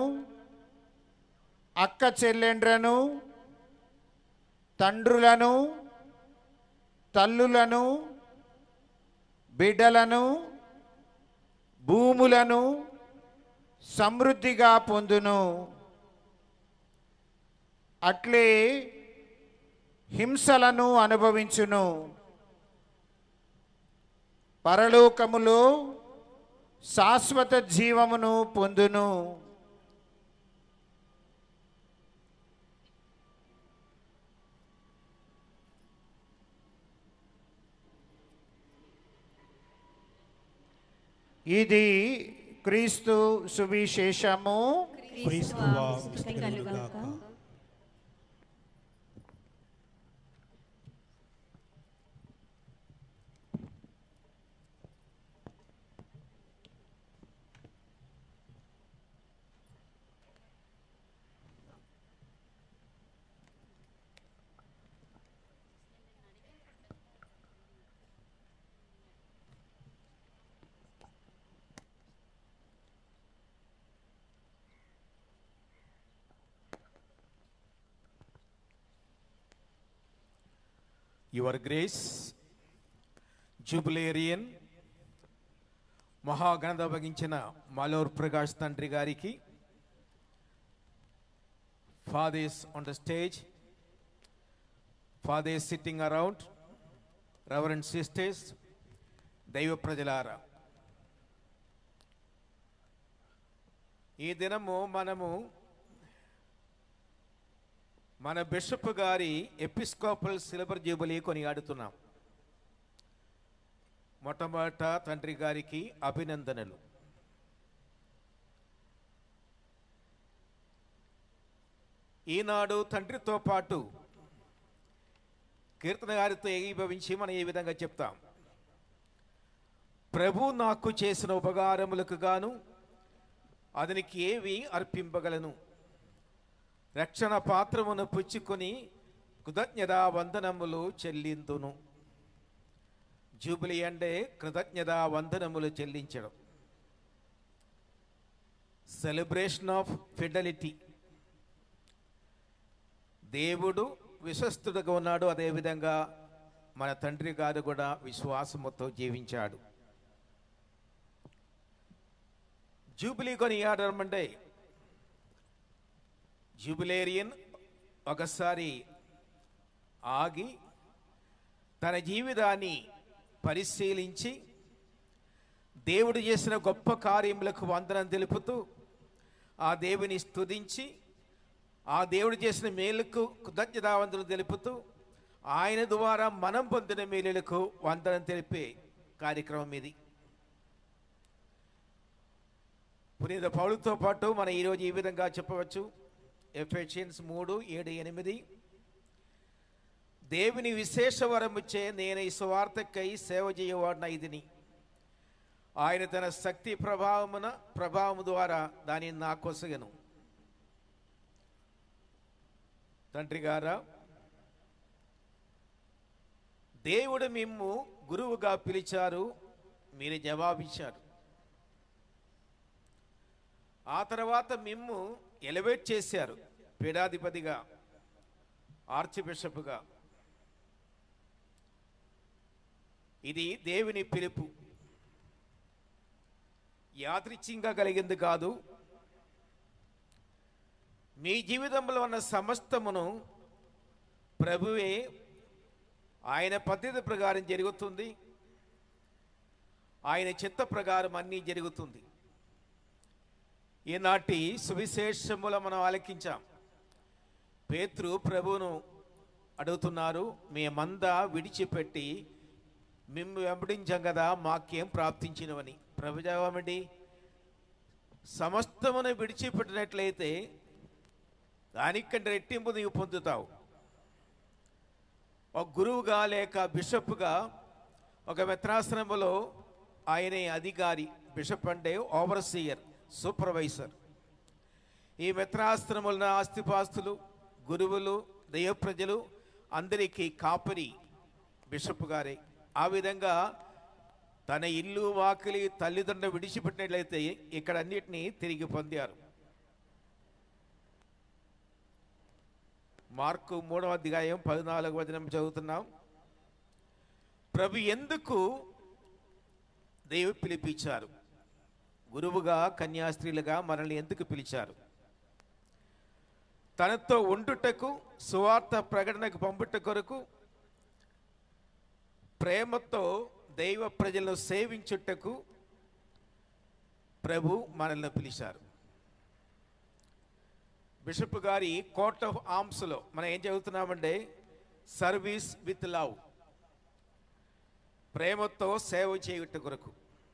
అక్క చెల్లెండ్రను, తండ్రులను, తల్లులను, బిడ్డలను, భూములను సమృద్ధిగా పొందును. అట్లే హింసలను అనుభవించును. పరలోకములో శాశ్వత జీవమును పొందును. ఇది క్రీస్తు సువిశేషము. క్రీస్తువా స్తుతి కలుగుగాక. యువర్ గ్రేస్ జూబిలేరియన్ మహాఘనత వహించిన మాలోర్ ప్రకాష్ తండ్రి గారికి, fathers on the stage, fathers sitting around, reverend sisters, దైవ ప్రజలారా, ఈ దినము మనము మన బిషప్ గారి ఎపిస్కోపల్ సిల్వర్ జూబిలీ కొనియాడుతున్నాం. మొట్టమొదట తండ్రి గారికి అభినందనలు. ఈనాడు తండ్రితో పాటు కీర్తన గారితో ఏకీభవించి మనం ఈ విధంగా చెప్తాం. ప్రభు నాకు చేసిన ఉపకారములకు గాను అతనికి ఏవి అర్పింపగలను. రక్షణ పాత్రమును పుచ్చుకొని కృతజ్ఞతా వందనములు చెల్లిందును. జూబిలీ అంటే కృతజ్ఞతా వందనములు చెల్లించడం, సెలబ్రేషన్ ఆఫ్ ఫిడలిటీ. దేవుడు విశ్వస్తుడుగా ఉన్నాడు, అదేవిధంగా మన తండ్రి గారు కూడా విశ్వాసముతో జీవించాడు. జూబిలీ కొనియాడడం అంటే జూబిలేరియన్ ఒకసారి ఆగి తన జీవితాన్ని పరిశీలించి దేవుడు చేసిన గొప్ప కార్యములకు వందనం తెలుపుతూ ఆ దేవుని స్తుతించి ఆ దేవుడు చేసిన మేలుకు కృతజ్ఞతావందనం తెలుపుతూ ఆయన ద్వారా మనం పొందిన మేలులకు వందనం తెలిపే కార్యక్రమం ఇది. పునీత పౌలుతో పాటు మనం ఈరోజు ఈ విధంగా చెప్పవచ్చు. ఎఫెసియన్స్ మూడు ఏడు ఎనిమిది దేవుని విశేష వరముచ్చే నేను ఈ సువార్తకై సేవ చేయవాడిన ఇదిని ఆయన తన శక్తి ప్రభావమున ప్రభావము ద్వారా దానిని నా కొసగను. తండ్రి గారా, దేవుడు మిమ్ము గురువుగా పిలిచారు, మీరు జవాబిచ్చారు. ఆ తర్వాత మిమ్ము ఎలివేట్ చేశారు పీఠాధిపతిగా, ఆర్చ్ బిషప్గా. ఇది దేవుని పిలుపు, యాదృచ్ఛికంగా కలిగింది కాదు. మీ జీవితంలో ఉన్న సమస్తమును ప్రభువే ఆయన పద్ధతి ప్రకారం జరుగుతుంది, ఆయన చిత్త ప్రకారం అన్నీ జరుగుతుంది. ఈనాటి సువిశేషముల మనం ఆలకించాం. పేతురు ప్రభువును అడుగుతున్నారు, మీ మంద విడిచిపెట్టి మిమ్ము వెంబడించాం కదా, మాకేం ప్రాప్తించినవని. ప్రభు జవాబేంటి? సమస్తమును విడిచిపెట్టినట్లయితే దానికంటే రెట్టింపు నీవు పొందుతావు. ఒక గురువుగా లేక బిషప్గా ఒక మెత్రాశ్రమంలో ఆయనే అధికారి. బిషప్ అంటే ఓవర్సీయర్, సూపర్వైజర్. ఈ మెత్రాశ్రముల ఆస్తిపాస్తులు, గురువులు, దైవ ప్రజలు అందరికీ కాపరి బిషప్ గారే. ఆ విధంగా తన ఇల్లు వాకిలి తల్లిదండ్రులు విడిచిపెట్టినట్లయితే ఇక్కడ అన్నిటినీ తిరిగి పొందారు. మార్కు మూడవ అధ్యాయం పద్నాలుగు వచనం చదువుతున్నాం. ప్రభు ఎందుకు దేవుడు పిలిపించారు? గురువుగా, కన్యాస్త్రీలుగా మనల్ని ఎందుకు పిలిచారు? తనతో ఉండుటకు, సువార్త ప్రకటనకు పంపుట కొరకు, ప్రేమతో దైవ ప్రజలను సేవించుటకు ప్రభు మనల్ని పిలిచారు. బిషప్ గారి కోర్ట్ ఆఫ్ ఆర్మ్స్లో మనం ఏం చదువుతున్నామంటే సర్వీస్ విత్ లవ్, ప్రేమతో సేవ చేయుట కొరకు.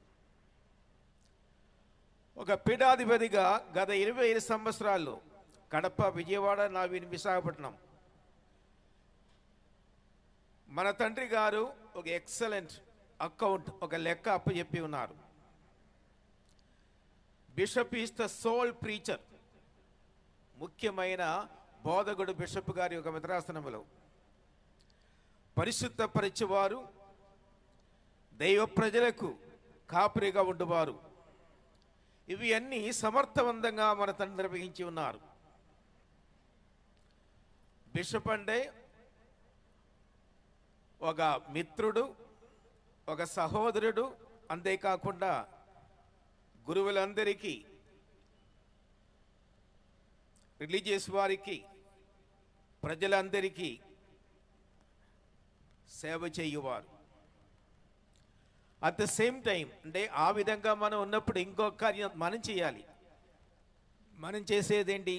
ఒక పీఠాధిపతిగా గత ఇరవై ఐదు సంవత్సరాలు కడప, విజయవాడ, నావిన్, విశాఖపట్నం మన తండ్రి గారు ఒక ఎక్సలెంట్ అకౌంట్, ఒక లెక్క అప్పచెప్పి ఉన్నారు. Bishop is the sole preacher, ముఖ్యమైన బోధకుడు బిషప్ గారి ఒక మిత్రాసనములో. పరిశుద్ధ పరిచేవారు, దైవ ప్రజలకు కాపరిగా ఉండువారు. ఇవి అన్నీ సమర్థవంతంగా మన తండ్రి నిర్వహించి ఉన్నారు. బిషప్ అంటే ఒక మిత్రుడు, ఒక సహోదరుడు, అంతేకాకుండా గురువులందరికీ, రిలీజియస్ వారికి, ప్రజలందరికీ సేవ చేయువారు. అట్ ద సేమ్ టైం అంటే ఆ విధంగా మనం ఉన్నప్పుడు ఇంకో కార్యం మనం చేయాలి. మనం చేసేదేంటి?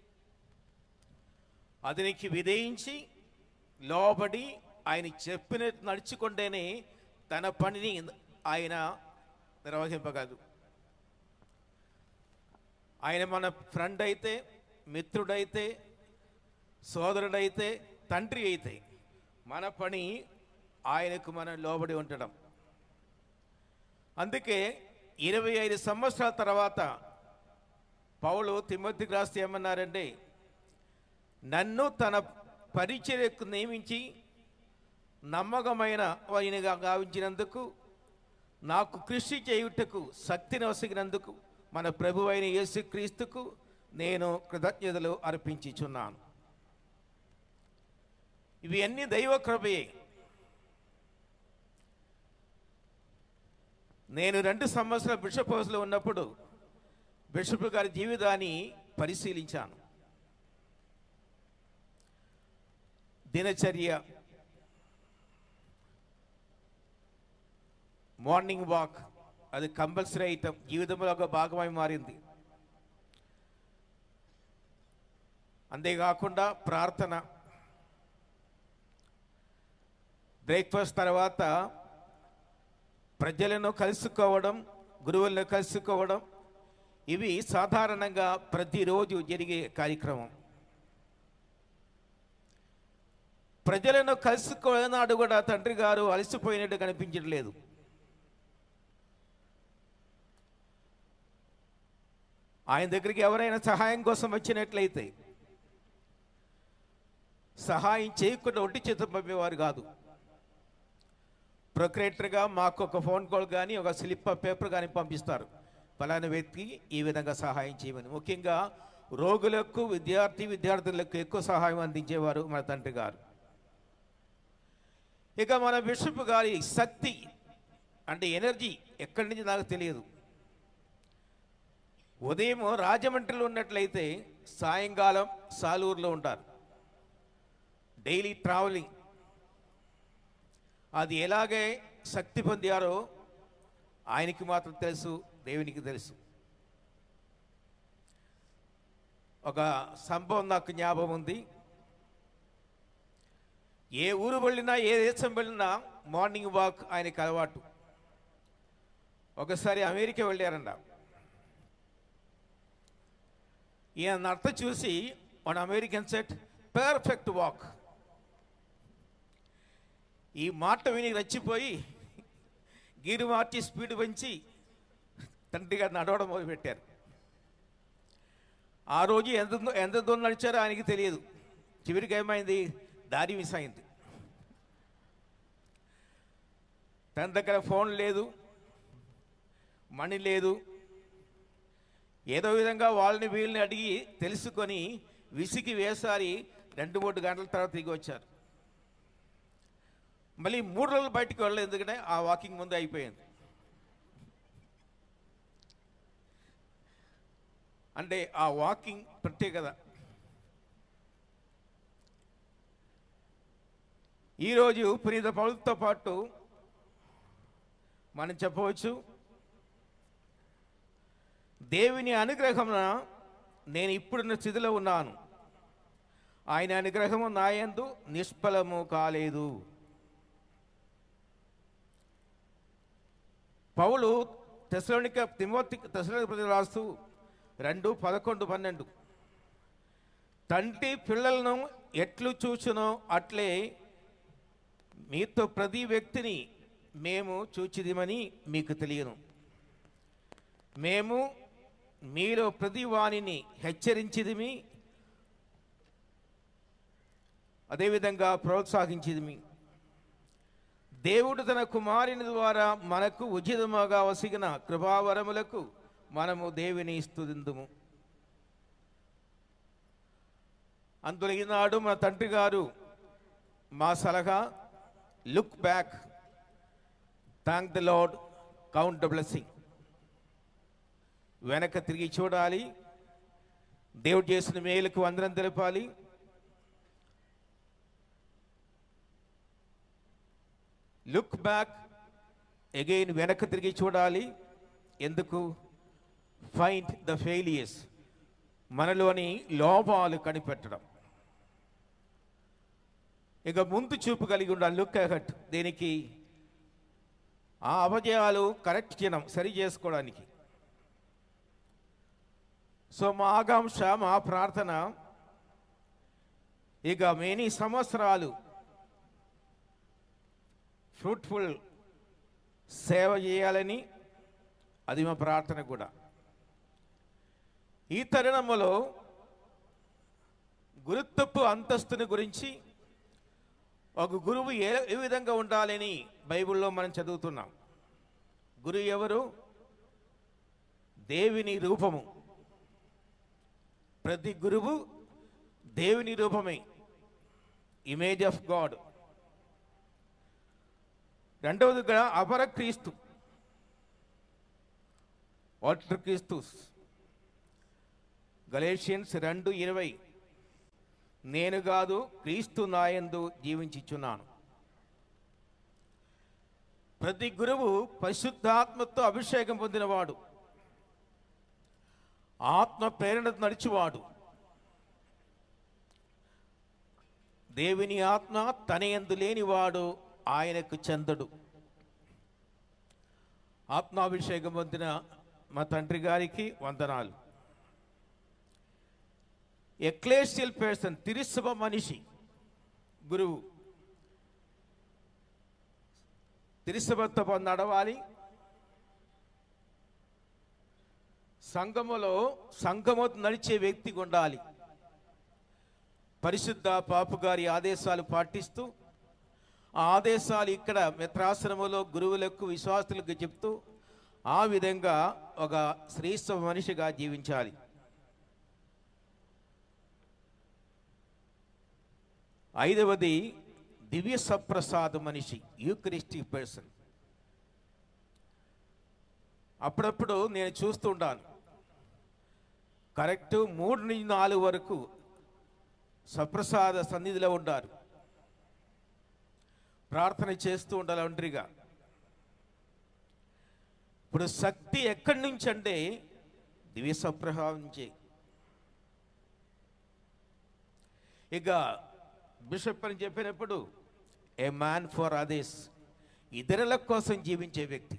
అతనికి విధేయించి లోబడి ఆయన చెప్పినట్టు నడుచుకుంటేనే తన పనిని ఆయన నిర్వహింపగలదు. ఆయన మన ఫ్రెండ్ అయితే, మిత్రుడైతే, సోదరుడైతే, తండ్రి అయితే మన పని ఆయనకు మనం లోబడి ఉండడం. అందుకే ఇరవై ఐదు సంవత్సరాల తర్వాత పౌలు తిమోతికి రాస్తే ఏమన్నారంటే, నన్ను తన పరిచర్యకు నియమించి నమ్మకమైన వారినిగా గావించినందుకు, నాకు కృషి చేయుటకు శక్తిని వసిగినందుకు మన ప్రభు అయిన యేసుక్రీస్తుకు నేను కృతజ్ఞతలు అర్పించుచున్నాను. ఇవి అన్ని దైవ కృపయే. నేను రెండు సంవత్సరాల బిషప్ హౌస్లో ఉన్నప్పుడు బిషప్ గారి జీవితాన్ని పరిశీలించాను. దినచర్య, మార్నింగ్ వాక్, అది కంపల్సరీ ఐటమ్, జీవితంలో ఒక భాగమై మారింది. అంతేకాకుండా ప్రార్థన, బ్రేక్ఫాస్ట్ తర్వాత ప్రజలను కలుసుకోవడం, గురువులను కలుసుకోవడం, ఇవి సాధారణంగా ప్రతిరోజు జరిగే కార్యక్రమం. ప్రజలను కలుసుకోనాడు కూడా తండ్రి గారు అలసిపోయినట్టు కనిపించట్లేదు. ఆయన దగ్గరికి ఎవరైనా సహాయం కోసం వచ్చినట్లయితే సహాయం చేయకుండా ఒట్టి చేత పంపేవారు కాదు. ప్రొక్రేటర్గా మాకు ఒక ఫోన్ కాల్ కానీ ఒక స్లిప్ ఆఫ్ పేపర్ కానీ పంపిస్తారు, ఫలానా వ్యక్తికి ఈ విధంగా సహాయం చేయమని. ముఖ్యంగా రోగులకు, విద్యార్థి విద్యార్థులకు ఎక్కువ సహాయం అందించేవారు మన తండ్రి గారు. ఇక మన బిషప్ గారి శక్తి అంటే ఎనర్జీ ఎక్కడి నుంచి నాకు తెలియదు. ఉదయం రాజమండ్రిలో ఉన్నట్లయితే సాయంకాలం సాలూరులో ఉంటారు, డైలీ ట్రావెలింగ్. అది ఎలాగే శక్తి పొందారో ఆయనకి మాత్రం తెలుసు, దేవునికి తెలుసు. ఒక సంభవం నాకు జ్ఞాపకం ఉంది. ఏ ఊరు వెళ్ళినా, ఏ దేశం వెళ్ళినా మార్నింగ్ వాక్ ఆయనకి అలవాటు. ఒకసారి అమెరికా వెళ్ళారంట. ఈయన అర్థ చూసి one American set perfect walk. ఈ మాట విని రచ్చిపోయి గీరు మార్చి స్పీడ్ పెంచి తండ్రి గారు నడవడం మొదలుపెట్టారు. ఆ రోజు ఎంత ఎంత దూరం నడిచారో ఆయనకి తెలియదు. చివరికి ఏమైంది, దారి మిస్ అయింది. తన దగ్గర ఫోన్ లేదు, మనీ లేదు. ఏదో విధంగా వాళ్ళని వీళ్ళని అడిగి తెలుసుకొని విసికి వేసారి రెండు మూడు గంటల తర్వాత తిరిగి వచ్చారు. మళ్ళీ మూడు రోజులు బయటికి వెళ్ళలేదు, ఎందుకంటే ఆ వాకింగ్ ముందు అయిపోయింది. అంటే ఆ వాకింగ్ ప్రత్యేకత. ఈరోజు పునీత పౌలుతో పాటు మనం చెప్పవచ్చు, దేవుని అనుగ్రహమున నేను ఇప్పుడున్న స్థితిలో ఉన్నాను, ఆయన అనుగ్రహము నాయందు నిష్ఫలము కాలేదు. పౌలు తెస్సలోనిక తిమోతి తెస్సలోనిక రాస్తూ రెండు పదకొండు పన్నెండు తండ్రి పిల్లలను ఎట్లు చూచునో అట్లే మీతో ప్రతి వ్యక్తిని మేము చూచిదిమని మీకు తెలియను. మేము మీలో ప్రతి వాణిని హెచ్చరించిదిమి, అదేవిధంగా ప్రోత్సహించిదిమి. దేవుడు తన కుమారుని ద్వారా మనకు ఉచితముగా వసిగిన కృపావరములకు మనము దేవుని స్తుతిందుము. అందులో ఈనాడు మన తండ్రి గారు మా సలహా, look back, thank the lord, count the blessing. వెనక తిరిగి చూడాలి, దేవుడు చేసిన మేలుకు వందనం తెలపాలి. లుక్ బ్యాక్ అగైన్, వెనక తిరిగి చూడాలి. ఎందుకు? ఫైండ్ ద ఫెయిలియర్స్, మనలోని లోపాలు కనిపెట్టడం. ఇక ముందు చూపు కలిగి ఉండాలి, లుక్ అహెడ్. దీనికి ఆ అపజయాలు కరెక్ట్ చేయడం, సరి చేసుకోవడానికి. సో మా ఆకాంక్ష, మా ప్రార్థన ఇక మేనీ సంవత్సరాలు ఫ్రూట్ఫుల్ సేవ చేయాలని, అది మా ప్రార్థన కూడా. ఈ తరుణంలో గురుత్వపు అంతస్తుని గురించి, ఒక గురువు ఏ ఏ విధంగా ఉండాలని బైబిల్లో మనం చదువుతున్నాం. గురువు ఎవరు? దేవుని రూపము. ప్రతి గురువు దేవుని రూపమే, ఇమేజ్ ఆఫ్ గాడ్. రెండవదిగా అపర క్రీస్తు, ఆల్టర్ క్రీస్తుస్. గలేషియన్స్ రెండు ఇరవై, నేను కాదు క్రీస్తు నాయందు జీవించుచున్నాను. ప్రతి గురువు పరిశుద్ధాత్మతో అభిషేకం పొందినవాడు, ఆత్మ ప్రేరణతో నడిచివాడు. దేవుని ఆత్మ తన యందు లేనివాడు ఆయనకు చెందడు. ఆత్మాభిషేకం పొందిన మా తండ్రి గారికి వందనాలు. ఎక్లేషియల్ పర్సన్, తిరుసభ మనిషి గురువు. తిరుసభతో నడవాలి. సంఘములో సంఘముతో నడిచే వ్యక్తిగా ఉండాలి. పరిశుద్ధ పాపు గారి ఆదేశాలు పాటిస్తూ, ఆ ఆదేశాలు ఇక్కడ మిత్రాశ్రమంలో గురువులకు విశ్వాసులకు చెప్తూ ఆ విధంగా ఒక శ్రేష్ఠ మనిషిగా జీవించాలి. ఐదవది దివ్య సప్రసాద మనిషి, యూకరిస్టిక్ పర్సన్. అప్పుడప్పుడు నేను చూస్తుంటాను, కరెక్ట్ మూడు నుంచి నాలుగు వరకు సప్రసాద సన్నిధిలో ఉంటారు, ప్రార్థన చేస్తూ ఉండాలి ఒంటరిగా. ఇప్పుడు శక్తి ఎక్కడి నుంచి అంటే దివ్య సప్రసాదం నుంచి. ఇక బిషప్ అని చెప్పినప్పుడు ఏ మ్యాన్ ఫర్ అదర్స్, ఇతరుల కోసం జీవించే వ్యక్తి.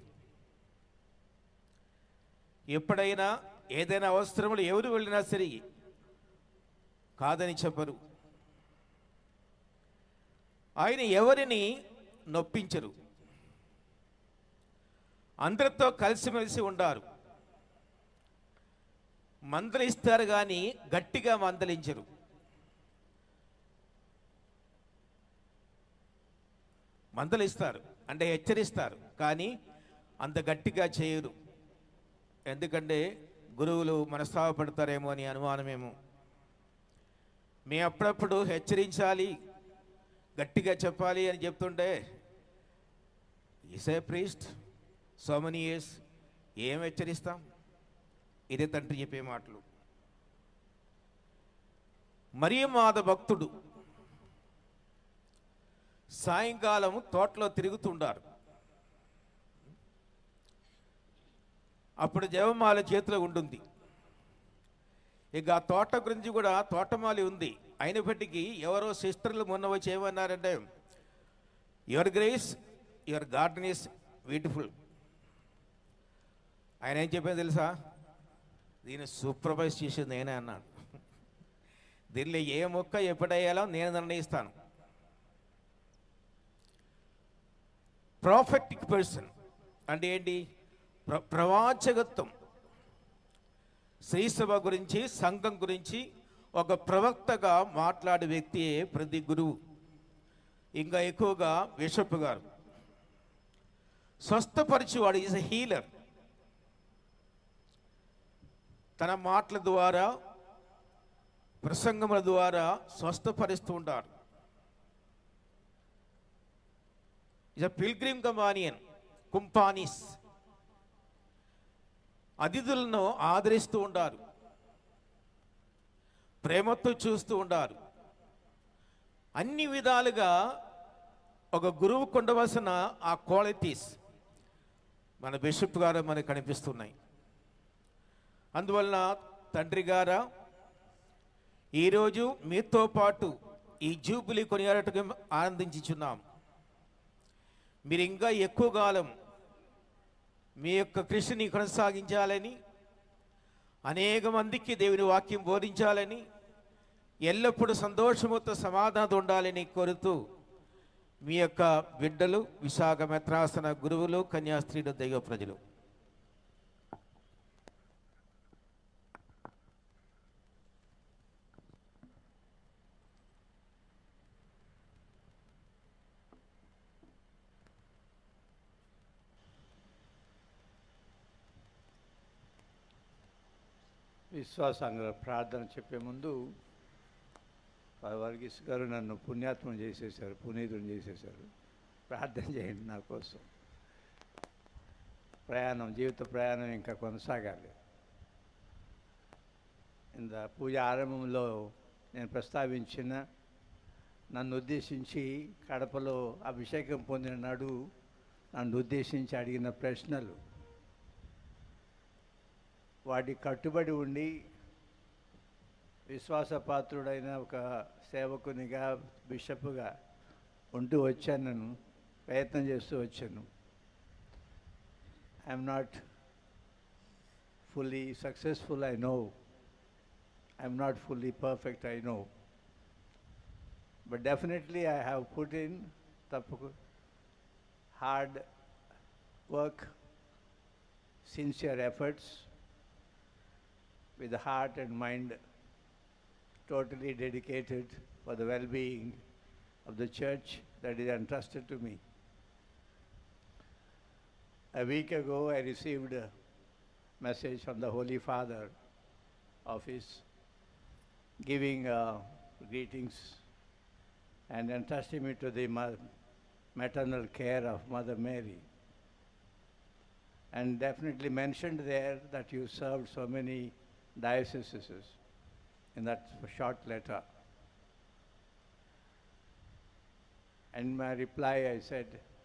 ఎప్పుడైనా ఏదైనా అవసరములు ఎవరు వెళ్ళినా సరే కాదని చెప్పరు. ఆయన ఎవరిని నొప్పించరు, అందరితో కలిసిమెలిసి ఉండారు. మందలిస్తారు కానీ గట్టిగా మందలించరు. మందలిస్తారు అంటే హెచ్చరిస్తారు, కానీ అంత గట్టిగా చేయరు. ఎందుకంటే గురువులు మనస్తాపడతారేమో అని అనుమానమేమో. మేము అప్పుడప్పుడు హెచ్చరించాలి, గట్టిగా చెప్పాలి అని చెప్తుంటే, is a priest so many years, ఏం హెచ్చరిస్తాం? ఇదే తండ్రి చెప్పే మాటలు. మరియ మాద భక్తుడు సాయంకాలం తోటలో తిరుగుతుండారు. అప్పుడు జపమాల చేతిలో ఉంటుంది. ఇక ఆ తోట గురించి కూడా తోటమాలి ఉంది. అయినప్పటికీ ఎవరో సిస్టర్లు మొన్న వచ్చి ఏమన్నారంటే, your grace your garden is beautiful. ఆయన ఏం చెప్పాను తెలుసా? దీన్ని సూపర్వైజ్ చేసేది నేనే అన్నాడు. దీనిలో ఏ మొక్క ఎప్పుడయ్యాలో నేను నిర్ణయిస్తాను. ప్రాఫెటిక్ పర్సన్ అంటే ఏంటి? ప్ర ప్రవాచకత్వం. శ్రీసభ గురించి, సంఘం గురించి ఒక ప్రవక్తగా మాట్లాడే వ్యక్తియే ప్రతి గురువు, ఇంకా ఎక్కువగా బిషప్ గారు. స్వస్థపరిచేవాడు, ఈజ్ ఎ హీలర్. తన మాటల ద్వారా, ప్రసంగముల ద్వారా స్వస్థపరుస్తూ ఉంటారు. ఈజ్ ఎ పిల్గ్రిమ్ కంపానియన్, కుంపానీస్. అతిథులను ఆదరిస్తూ ఉంటారు, ప్రేమతో చూస్తూ ఉంటారు. అన్ని విధాలుగా ఒక గురువుకు ఉండవలసిన ఆ క్వాలిటీస్ మన బిషప్ గారు మనకు కనిపిస్తున్నాయి. అందువలన తండ్రి గారా, ఈరోజు మీతో పాటు ఈ జూబిలీ కొనియాడటం ఆనందించుచున్నాం. మీరు ఇంకా ఎక్కువ కాలం మీ యొక్క కృషిని కొనసాగించాలని, అనేక మందికి దేవుని వాక్యం బోధించాలని, ఎల్లప్పుడూ సంతోషముతో సమాధానం ఉండాలని కోరుతూ మీ యొక్క బిడ్డలు, విశాఖ మెత్రాసన గురువులు, కన్యాస్త్రీలు, దైవ ప్రజలు. విశ్వాసాంగ ప్రార్థన చెప్పే ముందు వర్గీస్ గారు నన్ను పుణ్యాత్మం చేసేసారు, పునీతుని చేసేసారు. ప్రార్థన చేయండి నా కోసం. ప్రయాణం, జీవిత ప్రయాణం ఇంకా కొనసాగాలి. ఇంత పూజ ఆరంభంలో నేను ప్రస్తావించిన, నన్ను ఉద్దేశించి కడపలో అభిషేకం పొందిన నాడు నన్ను ఉద్దేశించి అడిగిన ప్రశ్నలు వాటి కట్టుబడి ఉండి విశ్వాసపాత్రుడైన ఒక సేవకునిగా బిషప్గా ఉంటూ వచ్చాను, నేను ప్రయత్నం చేస్తూ వచ్చాను. I'm not fully successful, I know. I'm not fully perfect, I know. But definitely I have put in hard work, sincere efforts, with the heart and mind totally dedicated for the well-being of the church that is entrusted to me. A week ago I received a message from the Holy Father of his giving uh, greetings and entrusting me to the maternal care of Mother Mary, and definitely mentioned there that you served so many dioceses in that short letter. And in my reply I said,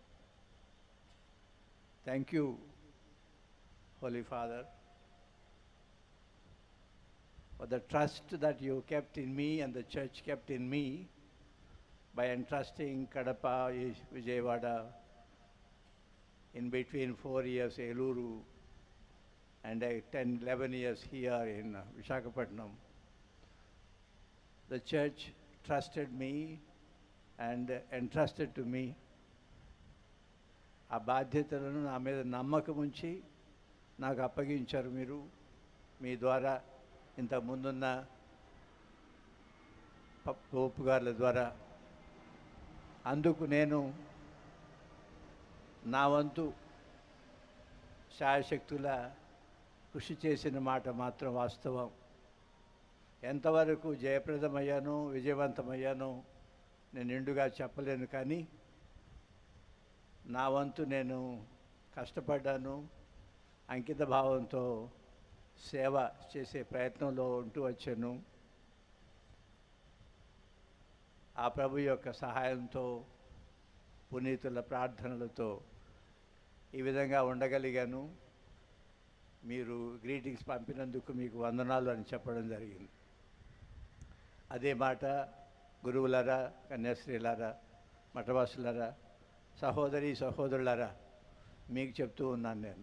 thank you, Holy Father, for the trust that you kept in me and the church kept in me by entrusting Kadapa, Vijayawada, in between four years Eluru and uh, ten, eleven years here in uh, Visakhapatnam. The church trusted me and uh, entrusted to me ఆ బాధ్యతలను నా మీద నమ్మకం ఉంచి నాకు అప్పగించారు మీరు, మీ ద్వారా ఇంత ముందున్న పోపు గారుల ద్వారా. అందుకు నేను నా వంతు శాయశక్తుల కృషి చేసిన మాట మాత్రం వాస్తవం. ఎంతవరకు జయప్రదమయ్యానో విజయవంతమయ్యానో నేను నిండుగా చెప్పలేను, కానీ నా వంతు నేను కష్టపడ్డాను, అంకిత భావంతో సేవ చేసే ప్రయత్నంలో ఉంటూ వచ్చాను. ఆ ప్రభు యొక్క సహాయంతో, పునీతుల ప్రార్థనలతో ఈ విధంగా ఉండగలిగాను. మీరు గ్రీటింగ్స్ పంపినందుకు మీకు వందనాలు అని చెప్పడం జరిగింది. అదే మాట గురువులారా, కన్యాశ్రీలారా, మఠవాసులారా, సహోదరి సహోదరులారా మీకు చెప్తూ ఉన్నాను. నేను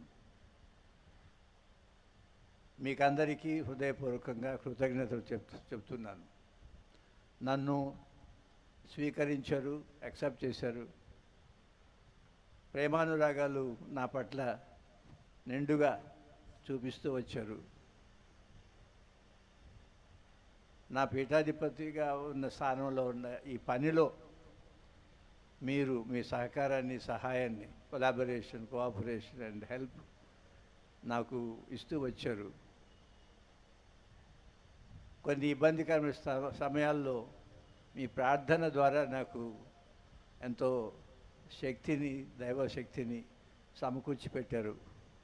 మీకందరికీ హృదయపూర్వకంగా కృతజ్ఞతలు చెప్తూ చెప్తున్నాను. నన్ను స్వీకరించారు, యాక్సెప్ట్ చేశారు. ప్రేమానురాగాలు నా పట్ల నిండుగా చూపిస్తూ వచ్చారు. నా పీఠాధిపతిగా ఉన్న స్థానంలో ఉన్న ఈ పనిలో మీరు మీ సహకారాన్ని, సహాయాన్ని, కొలాబరేషన్, కోఆపరేషన్ అండ్ హెల్ప్ నాకు ఇస్తూ వచ్చారు. కొన్ని ఇబ్బందికరమైన సమయాల్లో మీ ప్రార్థన ద్వారా నాకు ఎంతో శక్తిని, దైవశక్తిని సమకూర్చి పెట్టారు.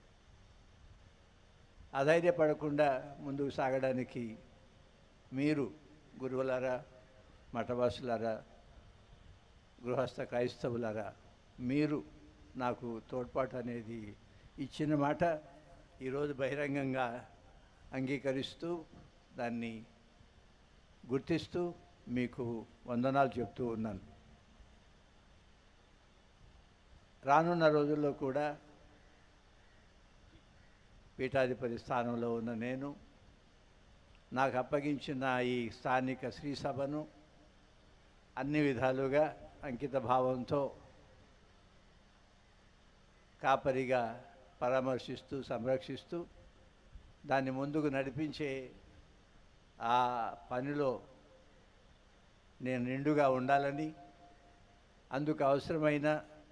అధైర్యపడకుండా ముందుకు సాగడానికి మీరు గురువులారా, మఠవాసులారా, గృహస్థ క్రైస్తవులారా, మీరు నాకు తోడ్పాటు అనేది ఇచ్చిన మాట ఈరోజు బహిరంగంగా అంగీకరిస్తూ దాన్ని గుర్తిస్తూ మీకు వందనాలు చెప్తూ ఉన్నాను. రానున్న రోజుల్లో కూడా పీఠాధిపతి స్థానంలో ఉన్న నేను నాకు అప్పగించిన ఈ స్థానిక శ్రీ సభను అన్ని విధాలుగా అంకిత భావంతో కాపరిగా పరామర్శిస్తూ, సంరక్షిస్తూ దాన్ని ముందుకు నడిపించే ఆ పనిలో నేను నిండుగా ఉండాలని, అందుకు అవసరమైన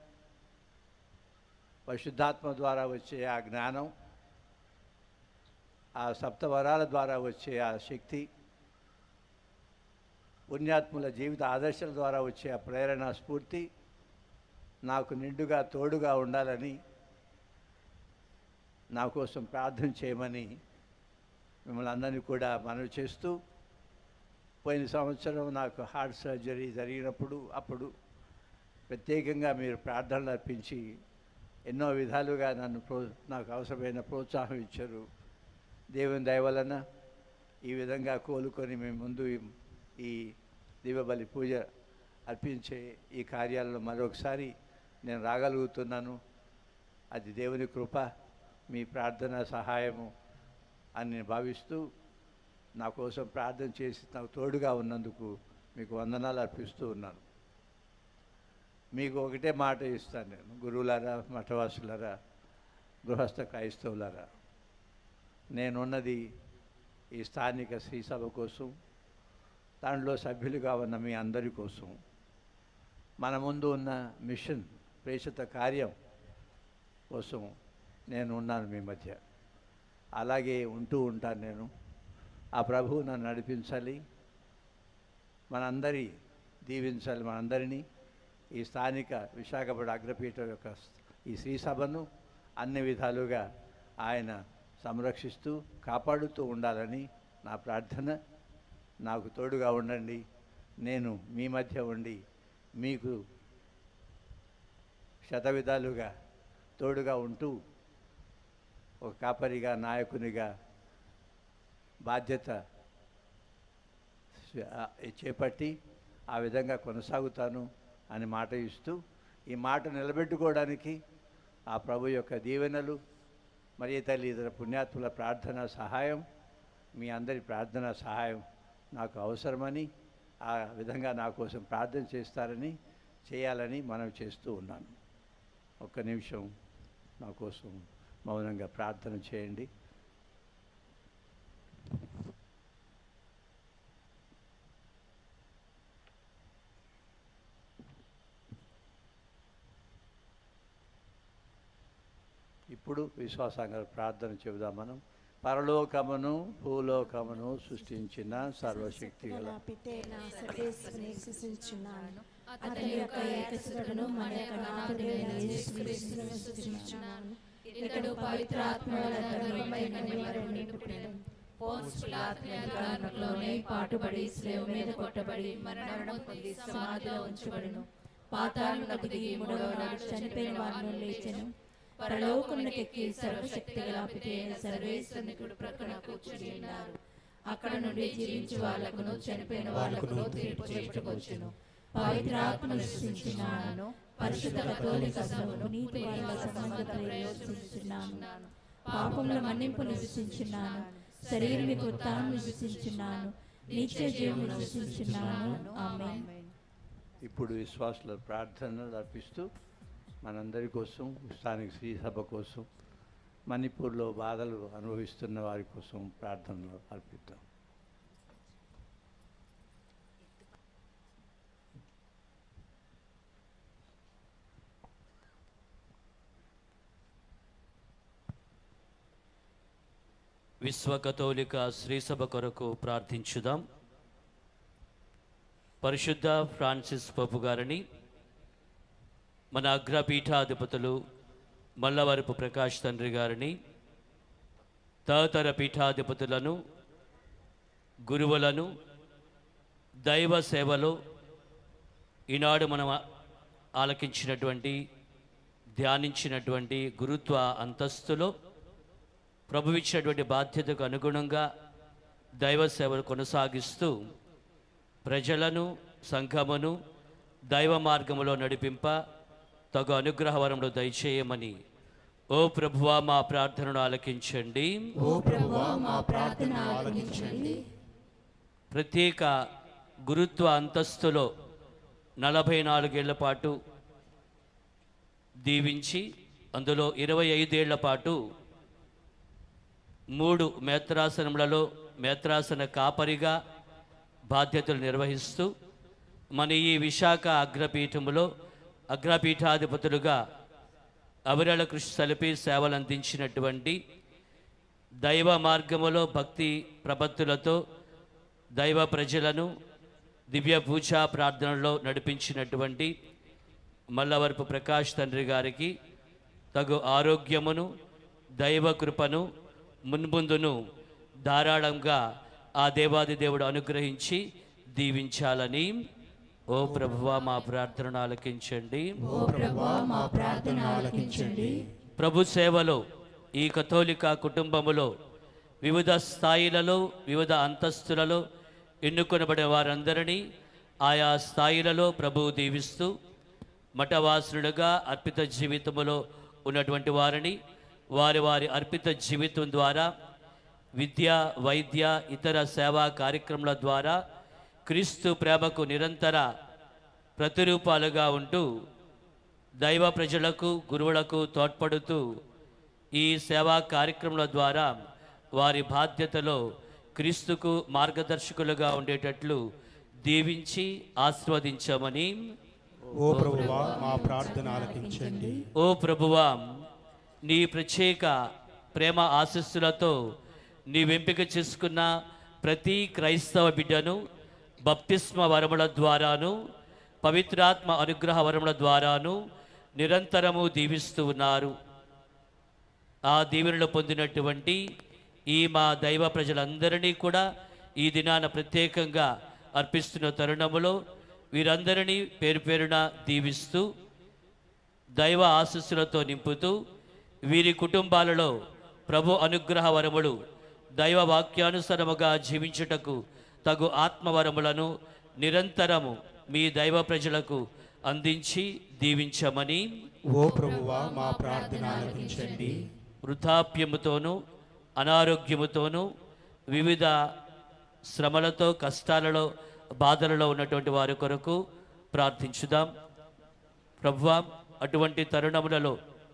పరిశుద్ధాత్మ ద్వారా వచ్చే ఆ జ్ఞానం, ఆ సప్తవరాల ద్వారా వచ్చే ఆ శక్తి, పుణ్యాత్ముల జీవిత ఆదర్శాల ద్వారా వచ్చే ఆ ప్రేరణ, స్ఫూర్తి నాకు నిండుగా తోడుగా ఉండాలని, నా కోసం ప్రార్థన చేయమని మిమ్మల్ని అందరినీ కూడా మనవి చేస్తూ, పోయిన సంవత్సరం నాకు హార్ట్ సర్జరీ జరిగినప్పుడు అప్పుడు ప్రత్యేకంగా మీరు ప్రార్థనలు అర్పించి ఎన్నో విధాలుగా నన్ను ప్రో నాకు అవసరమైన ప్రోత్సాహం ఇచ్చారు. దేవుని దయ వలన ఈ విధంగా కోలుకొని మేము ముందు ఈ దివ్యబలి పూజ అర్పించే ఈ కార్యాలలో మరొకసారి నేను రాగలుగుతున్నాను. అది దేవుని కృప, మీ ప్రార్థన సహాయము అని నేను భావిస్తూ నా కోసం ప్రార్థన చేసి నాకు తోడుగా ఉన్నందుకు మీకు వందనాలు అర్పిస్తూ ఉన్నాను. మీకు ఒకటే మాట ఇస్తాను నేను, గురువులారా, మఠవాసులారా, గృహస్థ క్రైస్తవులారా, నేనున్నది ఈ స్థానిక శ్రీ సభ కోసం, దాంట్లో సభ్యులుగా ఉన్న మీ అందరి కోసం, మన ముందు ఉన్న మిషన్ ప్రేషిత కార్యం కోసం నేను ఉన్నాను మీ మధ్య. అలాగే ఉంటూ ఉంటాను నేను. ఆ ప్రభువు నన్ను నడిపించాలి, మనందరి దీవించాలి, మనందరినీ ఈ స్థానిక విశాఖపట్నం అగ్రపీఠం యొక్క ఈ శ్రీ సభను అన్ని విధాలుగా ఆయన సంరక్షిస్తూ కాపాడుతూ ఉండాలని నా ప్రార్థన. నాకు తోడుగా ఉండండి, నేను మీ మధ్య ఉండి మీకు శత విధాలుగా తోడుగా ఉంటూ ఒక కాపరిగా, నాయకునిగా బాధ్యత చేపట్టి ఆ విధంగా కొనసాగుతాను అని మాట ఇస్తూ, ఈ మాట నిలబెట్టుకోవడానికి ఆ ప్రభు యొక్క దీవెనలు, మరి తల్లి ఇతర పుణ్యాత్ముల ప్రార్థన సహాయం, మీ అందరి ప్రార్థన సహాయం నాకు అవసరమని, ఆ విధంగా నా కోసం ప్రార్థన చేస్తారని, చేయాలని మనం చేస్తూ ఉన్నాను. ఒక్క నిమిషం నా కోసం మౌనంగా ప్రార్థన చేయండి. ఇప్పుడు విశ్వాసంగా ప్రార్థన చెబుదాం మనం. పరలోకమును భూలోకమును సృష్టించిన సర్వశక్తి గల పితైన సర్వేశ్వరుని స్తుతించున్నాను. అతని యొక్క ఏకసురుడును మన యొక్క నాథుడైన యేసుక్రీస్తును స్తుతించున్నాను. ఇతడు పవిత్రాత్మ వలన గర్భమైన నివరుని పుట్టెను. పోన్సు పిలాతు అధికారంలోనే పాటుబడి శిలువ మీద కొట్టబడి మరణం పొంది సమాధిలో ఉంచబడెను. పాతాళమునకు దిగి మూడవ నాడు చనిపోయిన వారిని లేచెను. పరలోకమునకెక్కి సర్వశక్తి గల పితైన సర్వేశ్వరుని కుడి ప్రక్కన కూర్చుని ఉన్నారు. అక్కడ నుండి జీవించు వాళ్ళకును చనిపోయిన వాళ్ళకును తీర్పు చేయుటకొచ్చును. పవిత్రాత్మను విశ్వసించుచున్నాను. పరిశుద్ధ కథోలిక సభను నీతి వాళ్ళ సంబంధ ప్రయోజించుచున్నాను. పాపముల మన్నింపును విశ్వసించున్నాను. శరీరానికి ఉత్థానం విశ్వసించున్నాను. నిత్య జీవము విశ్వసించున్నాను. ఆమేన్. ఇప్పుడు విశ్వాసుల ప్రార్థనలు అర్పిస్తూ మనందరి కోసం, స్థానిక శ్రీ సభ కోసం, మణిపూర్లో బాధలు అనుభవిస్తున్న వారి కోసం ప్రార్థనలు అర్పిద్దాం. విశ్వ కథోలిక శ్రీసభ కొరకు ప్రార్థించుదాం. పరిశుద్ధ ఫ్రాన్సిస్ పపు గారిని, మన అగ్రపీఠాధిపతులు మల్లవరపు ప్రకాష్ తండ్రి గారిని, తదితర పీఠాధిపతులను, గురువులను, దైవ సేవలో ఈనాడు మనం ఆలకించినటువంటి, ధ్యానించినటువంటి గురుత్వ అంతస్తులో ప్రభు ఇచ్చినటువంటి బాధ్యతకు అనుగుణంగా దైవ సేవలు కొనసాగిస్తూ ప్రజలను, సంఘమును దైవ మార్గములో నడిపింప తగు అనుగ్రహవరములు దయచేయమని, ఓ ప్రభువా మా ప్రార్థనను ఆలకించండి. ఓ ప్రభువా మా ప్రార్థన ఆలకించండి. ప్రత్యేక గురుత్వ అంతస్తులో నలభై నాలుగేళ్ల పాటు దీవించి, అందులో ఇరవై ఐదేళ్ల పాటు మూడు మేత్రాసనములలో మేత్రాసన కాపరిగా బాధ్యతలు నిర్వహిస్తూ మన ఈ విశాఖ అగ్రపీఠములో అగ్రపీఠాధిపతులుగా అవిరళ కృషి సలిపి సేవలు అందించినటువంటి, దైవ మార్గములో భక్తి ప్రపత్తులతో దైవ ప్రజలను దివ్య పూజా ప్రార్థనలో నడిపించినటువంటి మల్లవరపు ప్రకాష్ తండ్రి గారికి తగు ఆరోగ్యమును, దైవ కృపను మున్ముందును ధారాళంగా ఆ దేవాది దేవుడు అనుగ్రహించి దీవించాలని, ఓ ప్రభువా మా ప్రార్థనను ఆలకించండి. ఓ ప్రభువా మా ప్రార్థన ఆలకించండి. ప్రభు సేవలో ఈ కథోలిక కుటుంబములో వివిధ స్థాయిలలో వివిధ అంతస్తులలో ఎన్నుకొనబడిన వారందరినీ ఆయా స్థాయిలలో ప్రభువు దీవిస్తూ మఠవాసులుగా అర్పిత జీవితములో ఉన్నటువంటి వారిని వారి వారి అర్పిత జీవితం ద్వారా విద్య వైద్య ఇతర సేవా కార్యక్రమాల ద్వారా క్రీస్తు ప్రేమకు నిరంతర ప్రతిరూపాలుగా ఉంటూ దైవ ప్రజలకు గురువులకు తోడ్పడుతూ ఈ సేవా కార్యక్రమాల ద్వారా వారి బాధ్యతలో క్రీస్తుకు మార్గదర్శకులుగా ఉండేటట్లు దీవించి ఆశీర్వదించమని. ఓ ప్రభువా మా ప్రార్థన ఆలకించండి. ఓ ప్రభువా నీ ప్రత్యేక ప్రేమ ఆశీస్సులతో నీవెంపిక చేసుకున్న ప్రతి క్రైస్తవ బిడ్డను బప్తిస్మ వరముల ద్వారాను పవిత్రాత్మ అనుగ్రహ వరముల ద్వారాను నిరంతరము దీవిస్తూ ఉన్నారు. ఆ దీవెనలు పొందినటువంటి ఈ మా దైవ ప్రజలందరినీ కూడా ఈ దినాన ప్రత్యేకంగా అర్పిస్తున్న తరుణములో వీరందరినీ పేరు పేరున దీవిస్తూ దైవ ఆశీస్సులతో నింపుతూ వీరి కుటుంబాలలో ప్రభు అనుగ్రహ వరములు దైవ వాక్యానుసారముగా జీవించుటకు తగు ఆత్మవరములను నిరంతరము మీ దైవ ప్రజలకు అందించి దీవించమని. ఓ ప్రభువా మా ప్రార్థన ఆలకించండి. వృద్ధాప్యముతోనూ అనారోగ్యముతోనూ వివిధ శ్రమలతో కష్టాలలో బాధలలో ఉన్నటువంటి వారి కొరకు ప్రార్థించుదాం. ప్రభువా అటువంటి తరుణములలో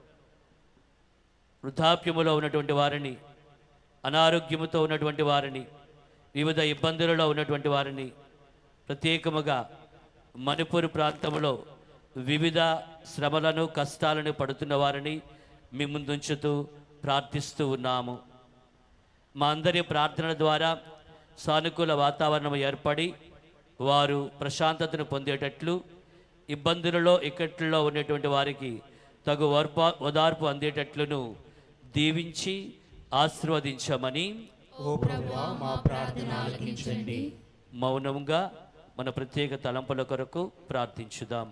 వృద్ధాప్యములో ఉన్నటువంటి వారిని, అనారోగ్యముతో ఉన్నటువంటి వారిని, వివిధ ఇబ్బందులలో ఉన్నటువంటి వారిని, ప్రత్యేకముగా మణిపూర్ ప్రాంతంలో వివిధ శ్రమలను కష్టాలను పడుతున్న వారిని మీ ముందుంచుతూ ప్రార్థిస్తూ ఉన్నాము. మా అందరి ప్రార్థనల ద్వారా సానుకూల వాతావరణం ఏర్పడి వారు ప్రశాంతతను పొందేటట్లు, ఇబ్బందులలో ఇక్కట్లలో ఉన్నటువంటి వారికి తగు ఓర్ప ఓదార్పు అందేటట్లును దీవించి ఆశీర్వదించమని. ఓ ప్రభువా మా ప్రార్థన ఆలకించండి. మౌనంగా మన ప్రత్యేక తలంపుల కొరకు ప్రార్థించుదాం.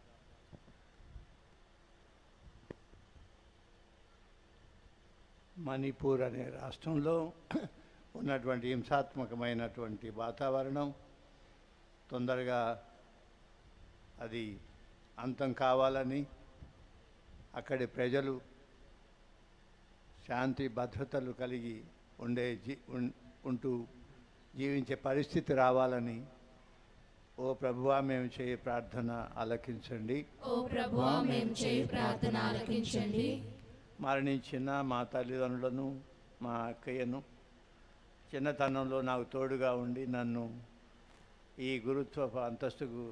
మణిపూర్ అనే రాష్ట్రంలో ఉన్నటువంటి హింసాత్మకమైనటువంటి వాతావరణం తొందరగా అది అంతం కావాలని, అక్కడి ప్రజలు శాంతి భద్రతలు కలిగి ఉండే జీ ఉంటూ జీవించే పరిస్థితి రావాలని ఓ ప్రభువా మేము చేయి ప్రార్థన ఆలకించండి. ఓ ప్రభువా మేము చేయి ప్రార్థన ఆలకించండి. మరణించిన మా తల్లిదండ్రులను, మా అక్కయ్యను చిన్నతనంలో నాకు తోడుగా ఉండి నన్ను ఈ గురుత్వ అంతస్తుకు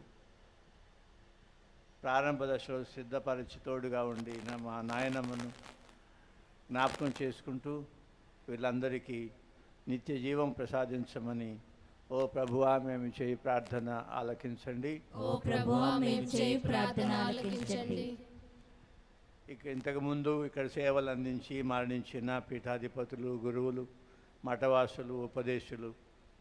ప్రారంభ దశలో సిద్ధపరిచి తోడుగా ఉండి నా మా నాయనమ్మను జ్ఞాపకం చేసుకుంటూ వీళ్ళందరికీ నిత్య జీవం ప్రసాదించమని ఓ ప్రభువా మేము చేయి ప్రార్థన ఆలకించండి. ఓ ప్రభువా మేము చేయి ప్రార్థన ఆలకించండి. ఇక ఇంతకుముందు ఇక్కడ సేవలు అందించి మరణించిన పీఠాధిపతులు, గురువులు, మఠవాసులు, ఉపదేశులు,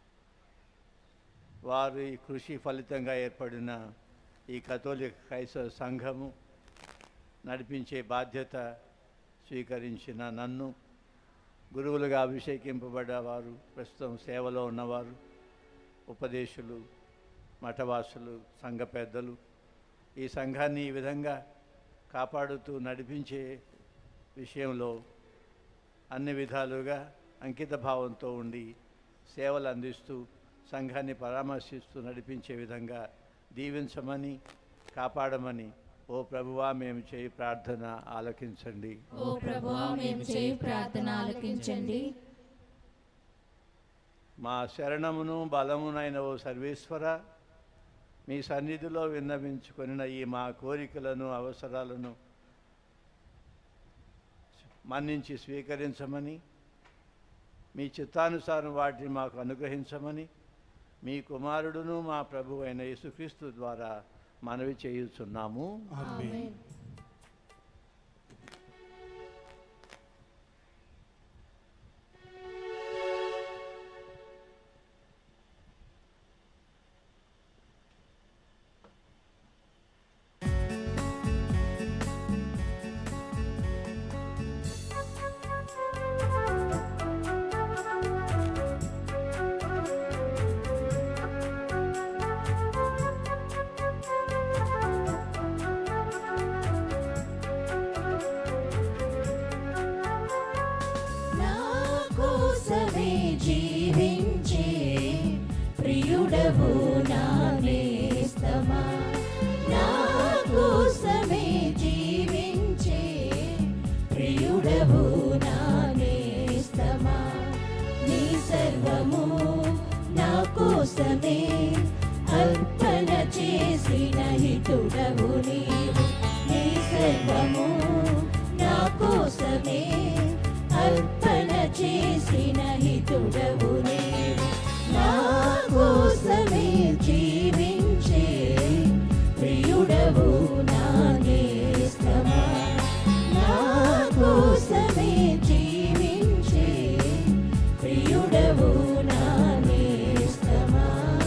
వారి కృషి ఫలితంగా ఏర్పడిన ఈ కథోలిక క్రైస్తవ సంఘము నడిపించే బాధ్యత స్వీకరించిన నన్ను, గురువులుగా అభిషేకింపబడ్డవారు, ప్రస్తుతం సేవలో ఉన్నవారు, ఉపదేశులు, మఠవాసులు, సంఘ పెద్దలు, ఈ సంఘాన్ని ఈ విధంగా కాపాడుతూ నడిపించే విషయంలో అన్ని విధాలుగా అంకిత భావంతో ఉండి సేవలు అందిస్తూ సంఘాన్ని పరామర్శిస్తూ నడిపించే విధంగా దీవించమని, కాపాడమని ఓ ప్రభువా మేము చేయి ప్రార్థన ఆలకించండి. ఓ ప్రభువా మేము చేయి ప్రార్థన ఆలకించండి. మా శరణమును బలమునైన ఓ సర్వేశ్వర, మీ సన్నిధిలో విన్నవించుకొనిన ఈ మా కోరికలను, అవసరాలను మన్నించి స్వీకరించమని, మీ చిత్తానుసారం వాటిని మాకు అనుగ్రహించమని మీ కుమారుడును మా ప్రభు అయిన యేసుక్రీస్తు ద్వారా మనవి చేయుచున్నాము. ఆమేన్. జీవించే ప్రియుడవు నా నేస్తమా, నా కోసమే జీవించే ప్రియుడవు నా నేస్తమా, నీ సర్వము నా కోసమే అర్పణ చేసిన హితుడవు నీవు, నీ సర్వము నా కోసమే అర్పణ చేసిన హితుడవు నీవు, నా కోసమే జీవించే ప్రియుడవు నా నేస్తమా, నా కోసమే జీవించే ప్రియుడవు నా నేస్తమా.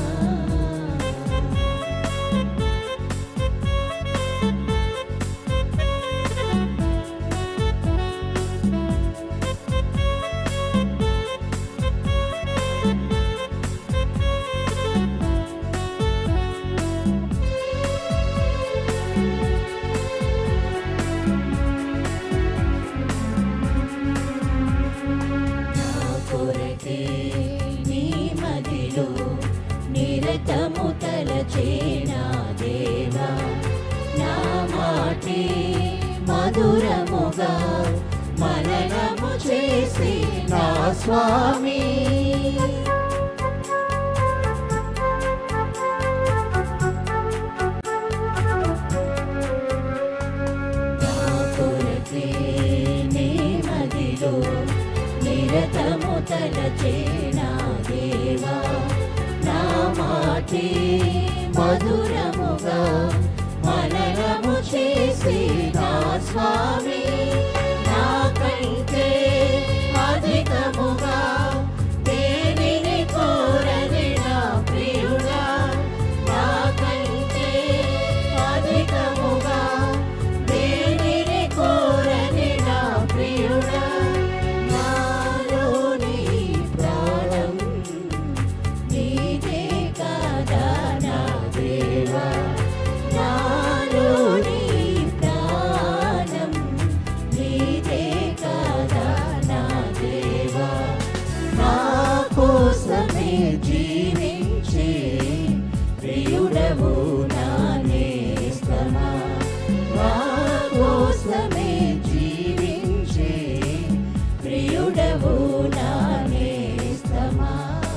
నిరతము తలచేనా దేవా, నా మాటే మధురముగా మననము చేసి నా స్వామి, నా కొరకే నీ మదిలో నిరతము తలచేనా దేవా, నా మాటే మధురముగా మననము చేసి నా స్వామి, నాకంటే అధికముగా దేనిని కోరని నా ప్రియుడా, నాకంటే అధికముగా దేనిని కోరని నా ప్రియుడా, నాలోని ప్రాణం నీదే కాదా నా దేవా, నాలోని ప్రాణం నీదే కాదా నా దేవా, నా కోసమే జీవించే ప్రియుడవు నా నేస్తమా, నా కోసమే జీవించే ప్రియుడవు నా నేస్తమా.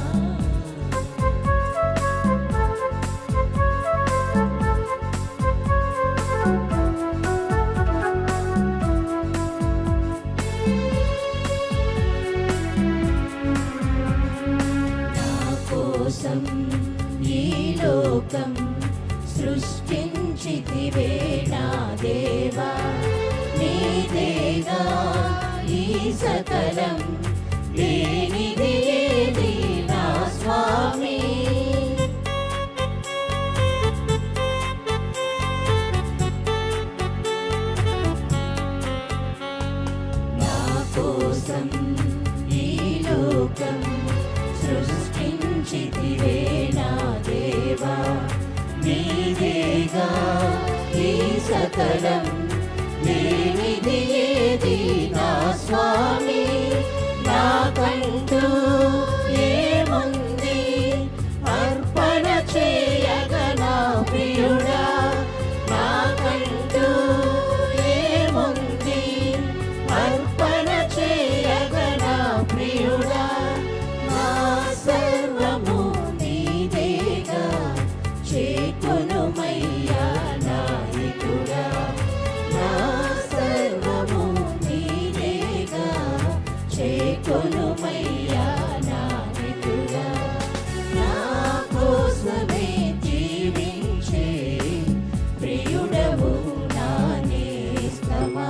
కోసం ఈ లోకం సృష్టించితివే నా దేవా, నీదేగా ఈ సకలం లేనిది ఏది నా స్వామి, నా కోసం ఈ లోకం సృష్టించితివే నా దేవా, నీదేగా ఈ సకలం లేనిది ఏది నా స్వామి, నాకంటూ ఏముంది అర్పణ చేయగ నా ప్రియుడా, నాకంటూ ఏముంది అర్పణ చేయగ నా ప్రియుడా, నా సర్వము నీదేగా చేకొనుమయ్యా నా హితుడా, నా సర్వము నీదేగా చేకొనుమయ్యా నా హితుడా, నా కోసమే జీవించే ప్రియుడవు నా నేస్తమా.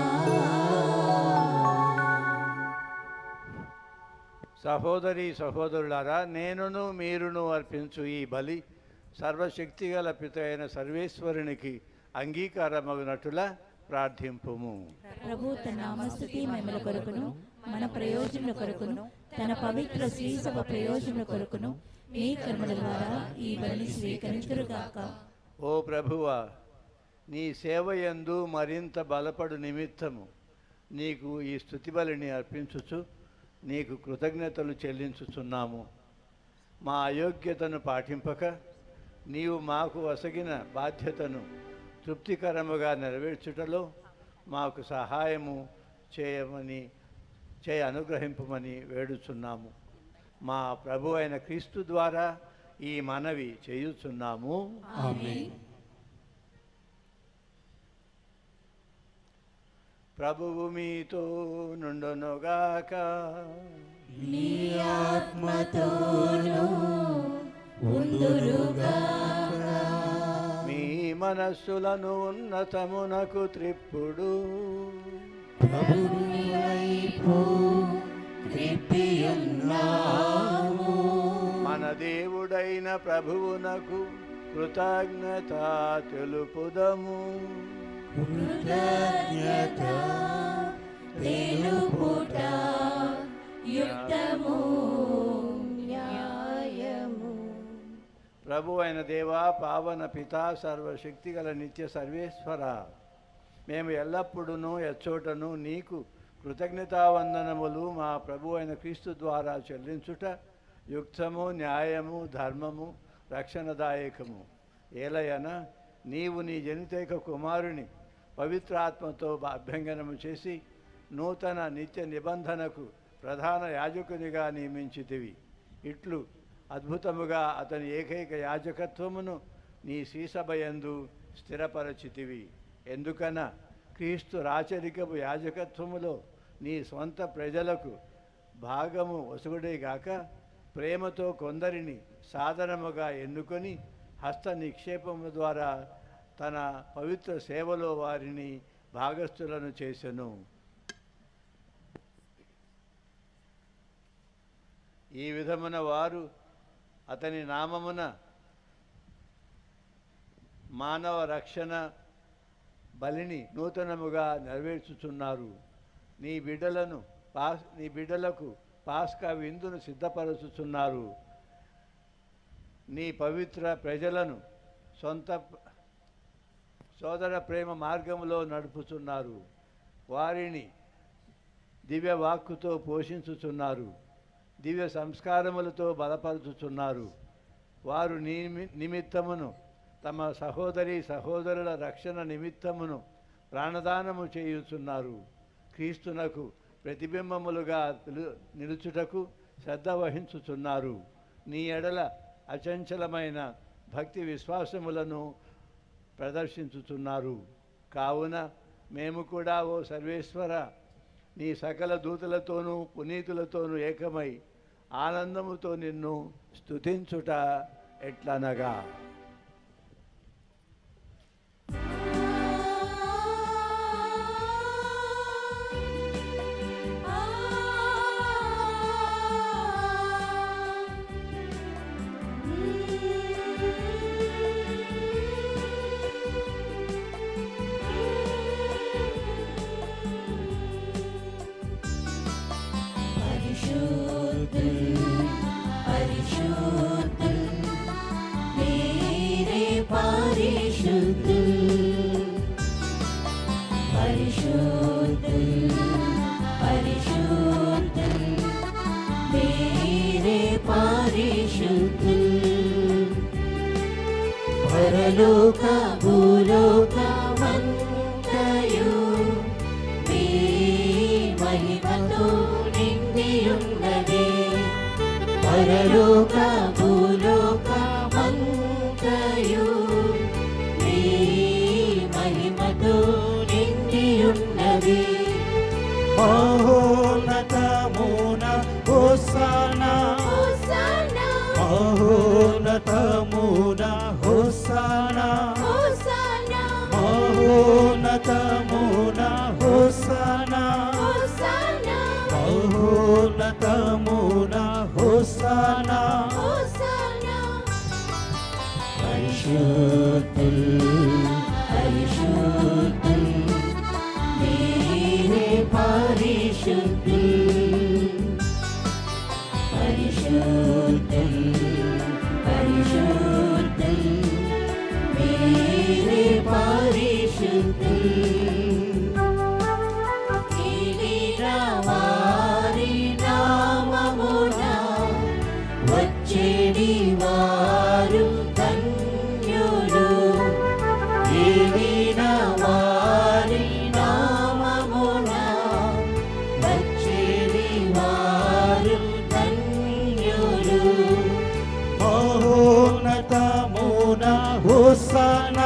సహోదరి సహోదరులారా, నేనును మీరును అర్పించు ఈ బలి సర్వశక్తిగల పిత అయిన సర్వేశ్వరునికి అంగీకారమగునట్టులా ప్రార్థింపుము. ప్రభు తన నామస్తుతి మహిమల కొరకును మన ప్రయోజనం కొరకును తన పవిత్ర శ్రీసభ ప్రయోజనం కొరకును మీ కర్మల ద్వారా ఈ బలిని స్వీకరించుగాక. ఓ ప్రభువా, నీ సేవయందు మరింత బలపడు నిమిత్తము నీకు ఈ స్తుతి బలిని అర్పించుచు నీకు కృతజ్ఞతలు చెల్లించుచున్నాము. మా అయోగ్యతను పాటింపక నీవు మాకు వసగిన బాధ్యతను తృప్తికరముగా నెరవేర్చుటలో మాకు సహాయము చేయమని చేయ అనుగ్రహింపమని వేడుచున్నాము. మా ప్రభు అయిన క్రీస్తు ద్వారా ఈ మనవి చేయుచున్నాము. ఆమేన్. ప్రభువు మీతో నుండునుగాక. నీ ఆత్మతోనూ ఉండునుగాక. మీ మనస్సులను ఉన్నతమునకు త్రిప్పుడు. ప్రభుని వైపు త్రిప్పియున్నాము. మన దేవుడైన ప్రభువునకు కృతజ్ఞత తెలుపుదము. కృతజ్ఞత తెలుపుట యుక్తము న్యాయము. ప్రభు అయిన దేవా, పావన పితా, సర్వశక్తిగల నిత్య సర్వేశ్వర, మేము ఎల్లప్పుడూ ఎచ్చోటను నీకు కృతజ్ఞతావందనములు మా ప్రభు అయిన క్రీస్తు ద్వారా చెల్లించుట యుక్తము, న్యాయము, ధర్మము, రక్షణదాయకము. ఏలయన నీవు నీ జనితైక కుమారుని పవిత్రాత్మతో అభ్యంగనము చేసి నూతన నిత్య నిబంధనకు ప్రధాన యాజకునిగా నియమించితివి. ఇట్లు అద్భుతముగా అతని ఏకైక యాజకత్వమును నీ శ్రీసభయందు స్థిరపరచితివి. ఎందుకన క్రీస్తు రాచరికపు యాజకత్వములో నీ స్వంత ప్రజలకు భాగము వసుగుడేగాక ప్రేమతో కొందరిని సాధనముగా ఎన్నుకొని హస్త నిక్షేపము ద్వారా తన పవిత్ర సేవలో వారిని భాగస్థులను చేసెను. ఈ విధమున వారు అతని నామమున మానవ రక్షణ బలిని నూతనముగా నెరవేర్చుచున్నారు. నీ బిడ్డలను పాస్ నీ బిడ్డలకు పాస్కా విందును సిద్ధపరచుచున్నారు. నీ పవిత్ర ప్రజలను సొంత సోదర ప్రేమ మార్గంలో నడుపుచున్నారు. వారిని దివ్య వాక్కుతో పోషించుచున్నారు. దివ్య సంస్కారములతో బలపరుచుచున్నారు. వారు నిమి నిమిత్తమును తమ సహోదరి సహోదరుల రక్షణ నిమిత్తమును ప్రాణదానము చేయుచున్నారు. క్రీస్తునకు ప్రతిబింబములుగా నిలుచుటకు శ్రద్ధ వహించుచున్నారు. నీ ఎడల అచంచలమైన భక్తి విశ్వాసములను ప్రదర్శించుచున్నారు. కావున మేము కూడా ఓ సర్వేశ్వర నీ సకల దూతలతోనూ పునీతులతోనూ ఏకమై ఆనందముతో నిన్ను స్తుతించుట ఎట్లనగా పరలోక భూలోక మంతయు మీ మహిమతో నిండియున్నది. పరలోక భూలోక మంతయు మీ మహిమతో నిండియున్నది. మహోన్నతమున హోసానా మహోన్నతమున హోసానా మహోన్నతమున హోసానా మహోన్నతమున హోసానా పరిశుద్ధుల్ పరిశుద్ధుల్ మీరే పరిశుద్ధుల్ పరిశుద్ధుల్ పరిశుద్ధుల్ మీరే పరిశుద్ధుల్. ఏలిన వారి నా హోసానా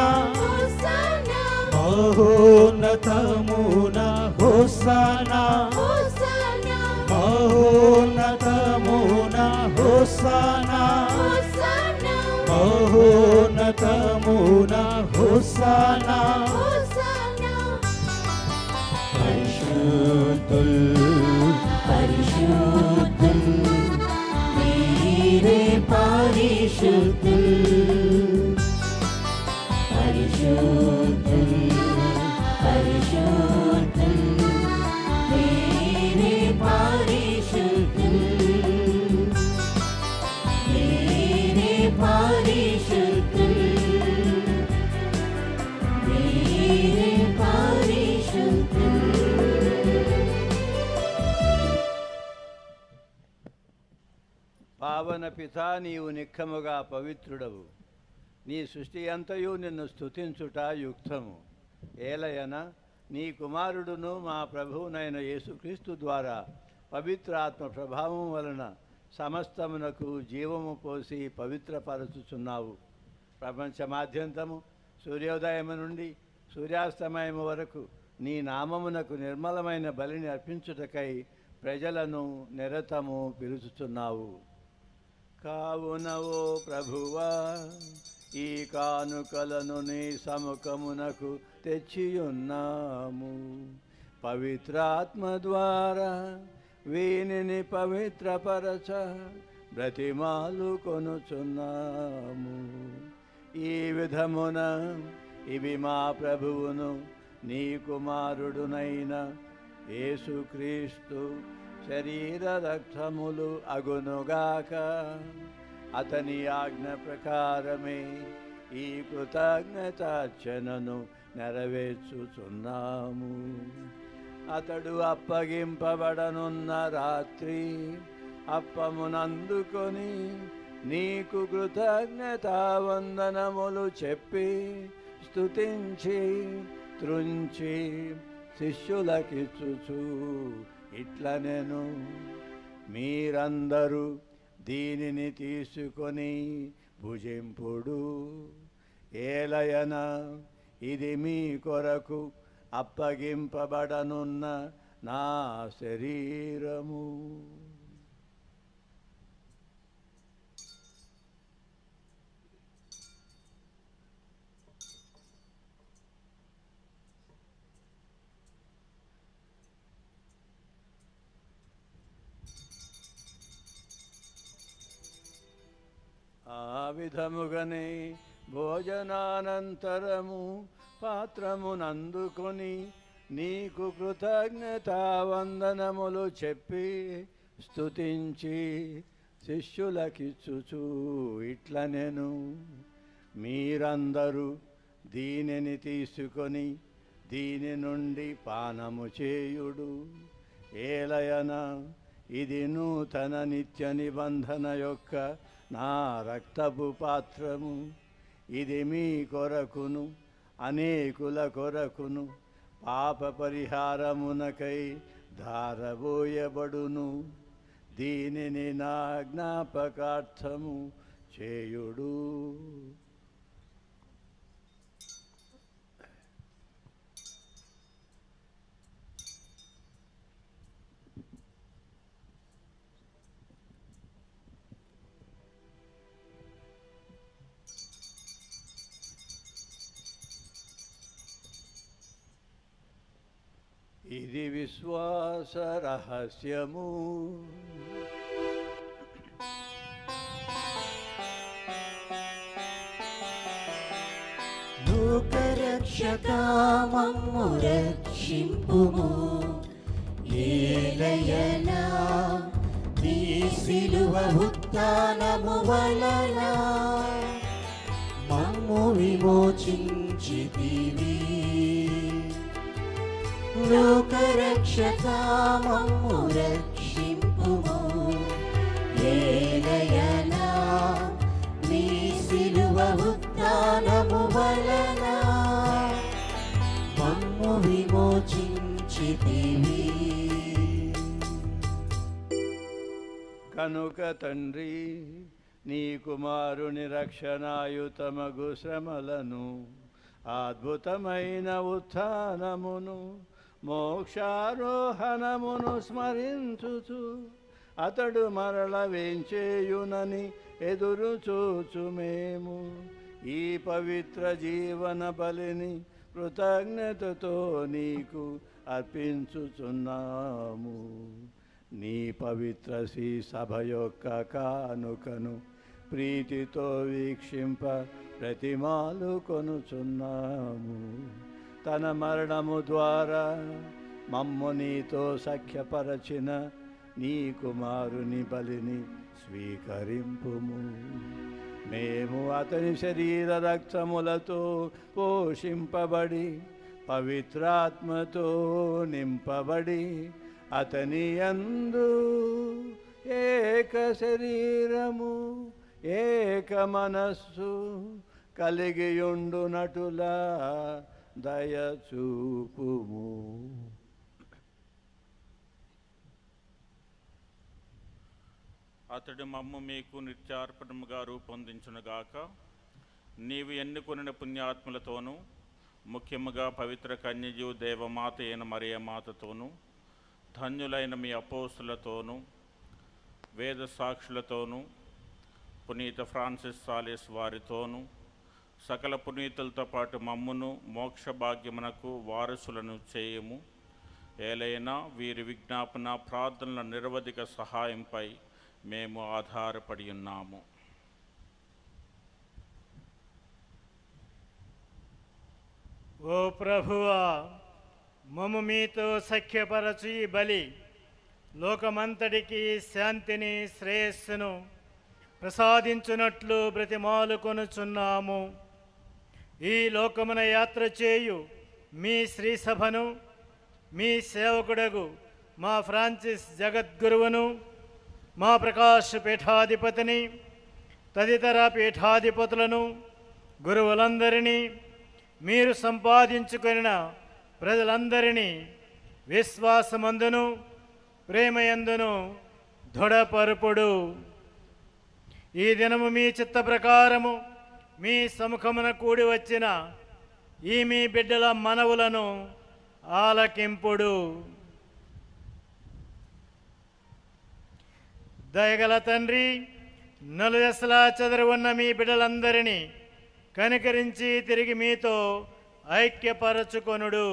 మహోన్నతమున హోసానా మహోన్నతమున హోసానా మహోన్నతమున హోసానా పరిశుద్ధుల్ పరిశుద్ధుల్ మీరే పరిశుద్ధుల్ పరిశుద్ధుల్ పరిశుద్ధుల్ మీరే పరిశుద్ధుల్ మీరే పరిశుద్ధుల్ మీరే పరిశుద్ధుల్. పావన పితా, నీవు నిక్కముగా పవిత్రుడవు. నీ సృష్టి అంతయు నిన్ను స్తుతించుట యుక్తము. ఏలయన నీ కుమారుడును మా ప్రభువునైన యేసుక్రీస్తు ద్వారా పవిత్రాత్మ ప్రభావం వలన సమస్తమునకు జీవము పోసి పవిత్రపరచుచున్నావు. ప్రపంచమాద్యంతము సూర్యోదయము నుండి సూర్యాస్తమయము వరకు నీ నామమునకు నిర్మలమైన బలిని అర్పించుటకై ప్రజలను నిరతము పిలుచుచున్నావు. కావున ఓ ప్రభువా, ఈ కానుకలను నీ సముఖమునకు తెచ్చియున్నాము. పవిత్రాత్మ ద్వారా వీనిని పవిత్రపరచ బ్రతిమాలు కొనుచున్నాము. ఈ విధమున ఇవి మా ప్రభువును నీ కుమారుడునైన యేసుక్రీస్తు శరీర రక్తములు అగునుగాక. అతని ఆజ్ఞ ప్రకారమే ఈ కృతజ్ఞతార్చనను నెరవేర్చుచున్నాము. అతడు అప్పగింపబడనున్న రాత్రి అప్పమునందుకొని నీకు కృతజ్ఞతావందనములు చెప్పి స్తుతించి త్రుంచి శిష్యులకిచ్చుచు ఇట్లనెను, మీరందరూ దీనిని తీసుకొని భుజింపుడు. ఏలయన ఇది మీ కొరకు అప్పగింపబడనున్న నా శరీరము. ఆ విధముగానే భోజనానంతరము పాత్రమునందుకొని నీకు కృతజ్ఞతావందనములు చెప్పి స్తుతించి శిష్యులకిచ్చుచు ఇట్లనెను, మీరందరూ దీనిని తీసుకొని దీని నుండి పానము చేయుడు. ఏలయన ఇది నూతన నిత్య నిబంధన యొక్క నా రక్తపు పాత్రము. ఇది మీ కొరకును అనేకుల కొరకును పాప పరిహారమునకై ధారబోయబడును. దీనిని నా జ్ఞాపకార్థము చేయుడు. ఇది విశ్వాస రహస్యము. లోకరక్షకా మమ్ము రక్షింపుము. ఏలయనా నీ సిలువ ఉత్థానము వలన మమ్ము విమోచించితివి. లోకరక్షకా మమ్ము రక్షింపుము. ఏలయనా నీ సిలువ ఉత్థానము వలన మమ్ము విమోచించితివి. కనుక తండ్రి, నీ కుమారుని రక్షణాయుతమగు శ్రమలను అద్భుతమైన ఉత్థానమును మోక్షారోహణమును స్మరించుచు అతడు మరల వేంచేయునని ఎదురు చూచు మేము ఈ పవిత్ర జీవన బలిని కృతజ్ఞతతో నీకు అర్పించుచున్నాము. నీ పవిత్ర శ్రీ సభ యొక్క కానుకను ప్రీతితో వీక్షింప ప్రతిమాలు కొనుచున్నాము. తన మరణము ద్వారా మమ్ము నీతో సఖ్యపరచిన నీ కుమారుని బలిని స్వీకరింపుము. మేము అతని శరీర రక్తములతో పోషింపబడి పవిత్రాత్మతో నింపబడి అతని యందు ఏక శరీరము ఏక మనస్సు కలిగియుండునటులా దయచూపుము. అతడు మమ్ము మీకు నిత్యార్పణముగా రూపొందించునుగాక. నీవు ఎన్నుకొనిన పుణ్యాత్ములతోనూ ముఖ్యముగా పవిత్ర కన్యయు దేవమాత అయిన మరియమాతతోనూ ధన్యులైన మీ అపోస్తులతోనూ వేద సాక్షులతోనూ పునీత ఫ్రాన్సిస్ సాలిస్ వారితోనూ సకల పునీతులతో పాటు మమ్మును మోక్ష భాగ్యమునకు వారసులను చేయము. ఏలైనా వీరి విజ్ఞాపన ప్రార్థనల నిరవధిక సహాయంపై మేము ఆధారపడి ఉన్నాము. ఓ ప్రభువా, మమ్ము మీతో సఖ్యపరచు ఈ బలి లోకమంతటికి శాంతిని శ్రేయస్సును ప్రసాదించునట్లు బ్రతిమాలుకొనుచున్నాము. ఈ లోకమున యాత్ర చేయు మీ శ్రీ సభను మీ సేవకుడగు మా ఫ్రాన్సిస్ జగద్గురువును మా ప్రకాశ పీఠాధిపతిని తదితర పీఠాధిపతులను గురువులందరినీ మీరు సంపాదించుకొనిన ప్రజలందరినీ విశ్వాసమందును ప్రేమయందును దృఢపరుపుడు. ఈ దినము మీ చిత్త ప్రకారము మీ సముఖమున కూడి వచ్చిన ఈ మీ బిడ్డల మనవులను ఆలకింపుడు. దయగల తండ్రి, నలుదశలా చెదరి ఉన్న మీ బిడ్డలందరినీ కనికరించి తిరిగి మీతో ఐక్యపరచుకొనుడు.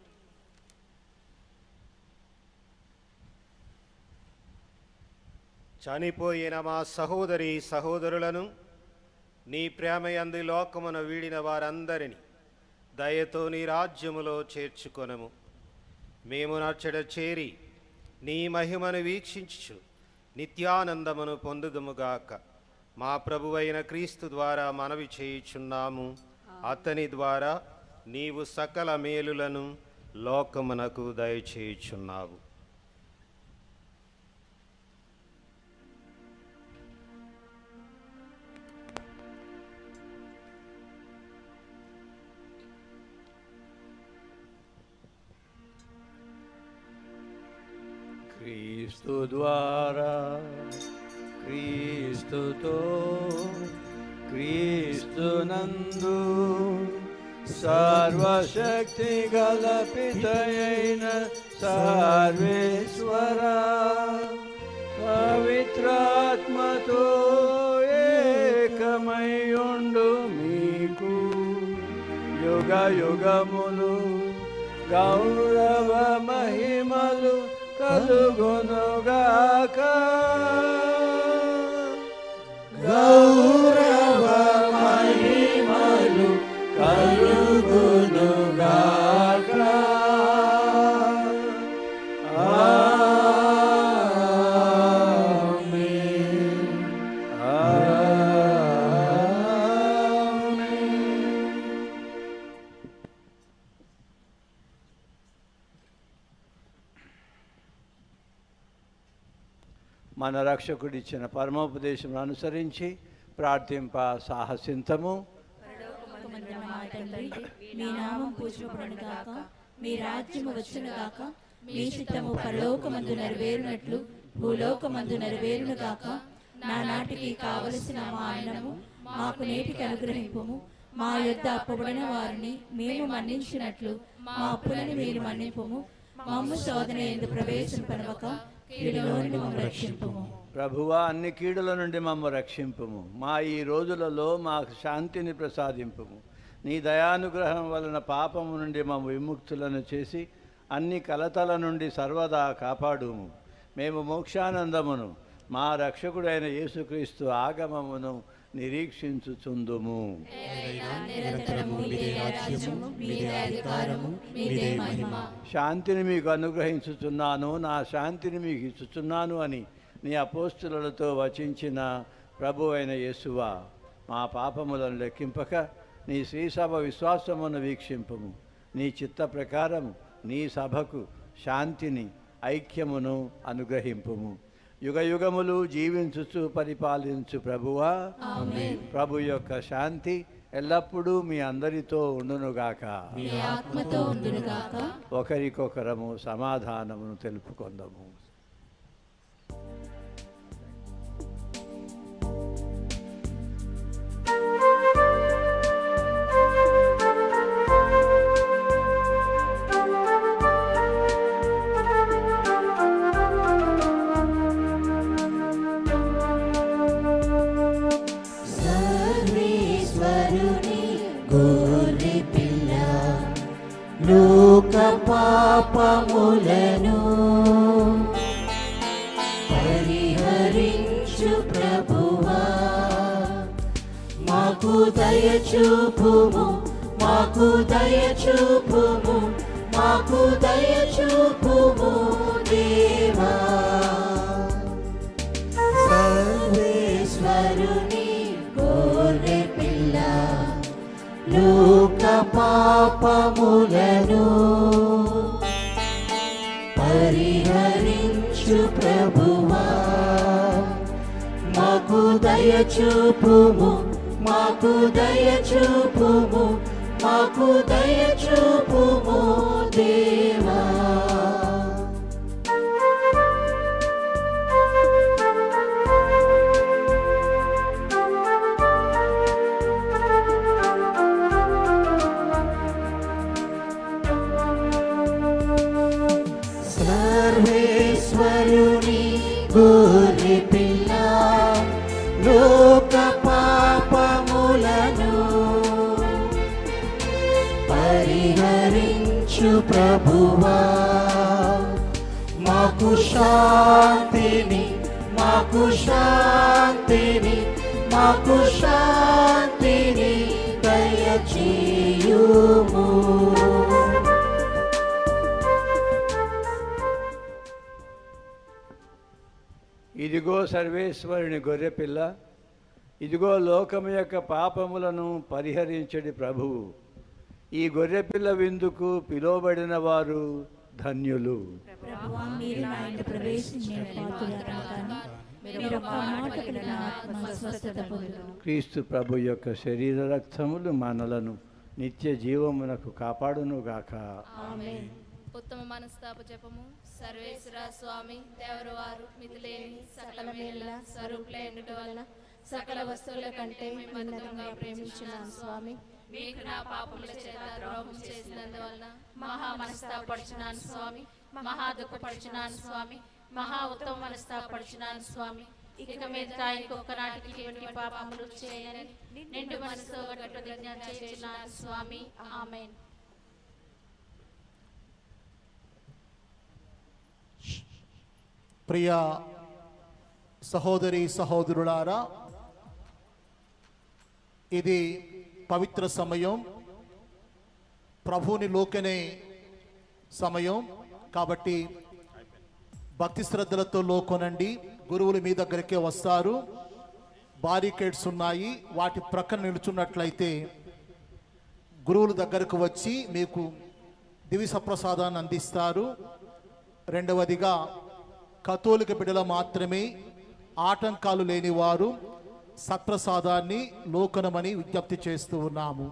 చనిపోయిన మా సహోదరి సహోదరులను నీ ప్రేమయందు లోకమున వీడిన వారందరినీ దయతో నీ రాజ్యములో చేర్చుకొనము. మేము నచ్చడ చేరి నీ మహిమను వీక్షించు నిత్యానందమును పొందుదుముగాక. మా ప్రభువైన క్రీస్తు ద్వారా మనవి చేయుచున్నాము. అతని ద్వారా నీవు సకల మేలులను లోకమునకు దయచేయుచున్నావు. క్రీస్తు ద్వారా క్రీస్తుతో క్రీస్తునందు సర్వశక్తి గల పితయైన సర్వేశ్వరా పవిత్రాత్మతో ఏకమయుండు మీకు యుగ యుగములు గౌరవ మహిమలు కలుగునుగాక. గౌరవ మహిమలు కలుగునుగాక. ఆమేన్. ఆమేన్. మన రక్షకుడిచ్చిన పరమోపదేశం అనుసరించి ప్రార్థింప సాహసింతము. మీ నామం పూజింపబడును గాక, మీ రాజ్యము వచ్చును గాక, మీ చిత్తము పరలోకమందు నెరవేరునట్లు భూలోకమందు నెరవేరును గాక. నా నాటికి కావలసిన మా అన్నము మాకు నేటికి అనుగ్రహింపుము. మా యొద్ద అప్పుబడిన వారిని మేము మన్నించినట్లు మా అప్పులను మీరు మన్నింపుము. మమ్ము శోధన యందు ప్రవేశింపనివ్వక కీడులో నుండి మమ్ము రక్షింపుము. ప్రభువా, అన్ని కీడుల నుండి మమ్మ రక్షింపుము. మా ఈ రోజులలో మాకు శాంతిని ప్రసాదింపుము. నీ దయానుగ్రహం వలన పాపము నుండి మమ్మ విముక్తులను చేసి అన్ని కలతల నుండి సర్వదా కాపాడుము. మేము మోక్షానందమును మా రక్షకుడైన యేసుక్రీస్తు ఆగమమును నిరీక్షించుచుందుము. శాంతిని మీకు అనుగ్రహించుచున్నాను, నా శాంతిని మీకు ఇచ్చుచున్నాను అని నీ అపోస్తులతో వచించిన ప్రభు అయిన యేసువా, మా పాపములను లెక్కింపక నీ శ్రీసభ విశ్వాసమును వీక్షింపము. నీ చిత్త ప్రకారము నీ సభకు శాంతిని ఐక్యమును అనుగ్రహింపుము. యుగ యుగములు జీవించుచు పరిపాలించు ప్రభువా, ప్రభు యొక్క శాంతి ఎల్లప్పుడూ మీ అందరితో ఉండునుగాక. ఒకరికొకరము సమాధానమును తెలుపుకొందము. లోక పాపములను పరిహరించు ప్రభువా, మాకు దయచూపుము, మాకు దయచూపుము, మాకు దయచూపుము దేవా. సర్వేశ్వరుని గొర్రె పిల్ల లోక పాపములను పరిహరించు ప్రభువా, మాకు దయచూపుము, మాకు దయచూపుము, మాకు దయచూపుము దేవా. సర్వేశ్వరుని గొర్రె పిల్ల లోక పాపములను పరిహరించు ప్రభువా, మాకు శాంతిని, మాకు శాంతిని, మాకు శాంతిని దయచేయుము. ఇదిగో సర్వేశ్వరుని గొర్రెపిల్ల, ఇదిగో లోకము యొక్క పాపములను పరిహరించడి ప్రభువు. ఈ గొర్రెపిల్ల విందుకు పిలువబడిన వారు ధన్యులు. క్రీస్తు ప్రభు యొక్క శరీర రక్తములు మనలను నిత్య జీవమునకు కాపాడునుగాక. ఉత్తమ మనస్తాప జపము. సర్వేశ్వర స్వామి దేవరు వారు మితిలేని సకల మేళ్ళ స్వరూపులైన వలన సకల వస్తువుల కంటే మిమ్మల్ని ప్రేమించున్నాను స్వామి. మీకు నా పాపముల చేత ద్రోహం చేసినందువలన మహా మనస్తాపడుచున్నాను స్వామి, మహా దుఃఖపడుచున్నాను స్వామి, మహా ఉత్తమ మనస్తాపడుచున్నాను స్వామి. ఇక మీద ఇంకొక నాటికి ఇటువంటి పాపములు చేయని నిండు మనసుతో ప్రతిజ్ఞ చేస్తున్నాను స్వామి. ఆమేన్. ప్రియ సహోదరి సహోదరులారా, ఇది పవిత్ర సమయం, ప్రభువుని లోకనే సమయం. కాబట్టి భక్తి శ్రద్ధలతో లోకొనండి. గురువులు మీ దగ్గరికే వస్తారు. బారికేడ్స్ ఉన్నాయి, వాటి ప్రక్కన నిలుచున్నట్లయితే గురువుల దగ్గరకు వచ్చి మీకు దివి సప్రసాదాన్ని అందిస్తారు. రెండవదిగా కథోలిక బిడ్డల మాత్రమే, ఆటంకాలు లేని వారు సత్ప్రసాదాన్ని లోకనమని విజ్ఞప్తి చేస్తూ ఉన్నాము.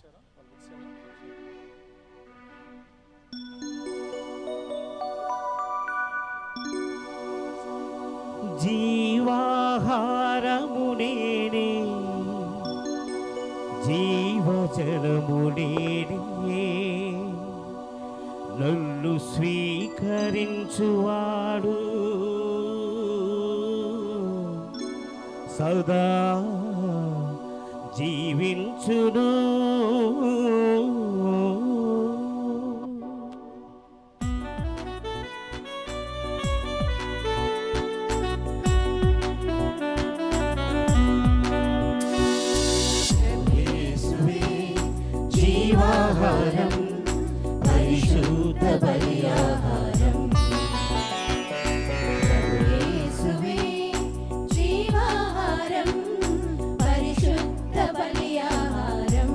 జీవాహారము నేనే, జీవజలము నేనే, నన్ను స్వీకరించువాడు సదా జీవించును. జీవాహారం పరిశుద్ధ బలియాహారం, యేసువే జీవాహారం పరిశుద్ధ బలియాహారం.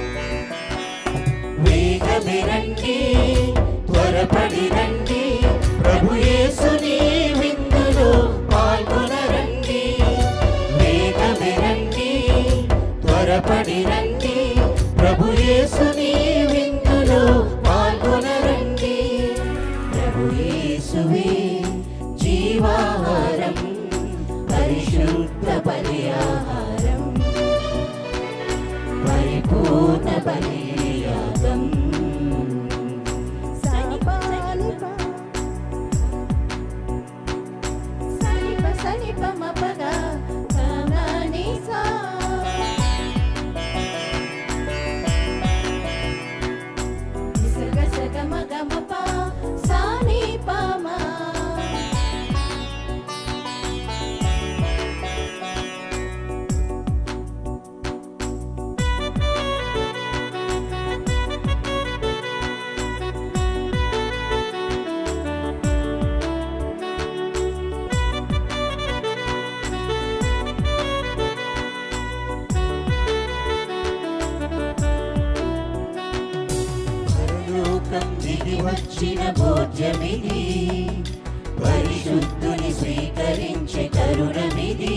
వేగమే రండి, త్వరపడి రండి, ప్రభు యేసుని విందులో పాల్గొనరండి. వేగమే రండి, త్వరపడి రండి, ప్రభు యేసుని విందులో పాల్గొనరండి. ప్రభు యేసువే జీవాహారం పరిశుద్ధ బలియాహారం, పరిపూర్ణ బలియాగం. సనిప సనిప సనిప సనిప మపగ కానాని సా నిసర్గ సగమ గమప సాని పమా. పరలోకం దిగి వచ్చిన భోజ్యమిది, పరిశుద్ధుని స్వీకరించే తరుణమిది.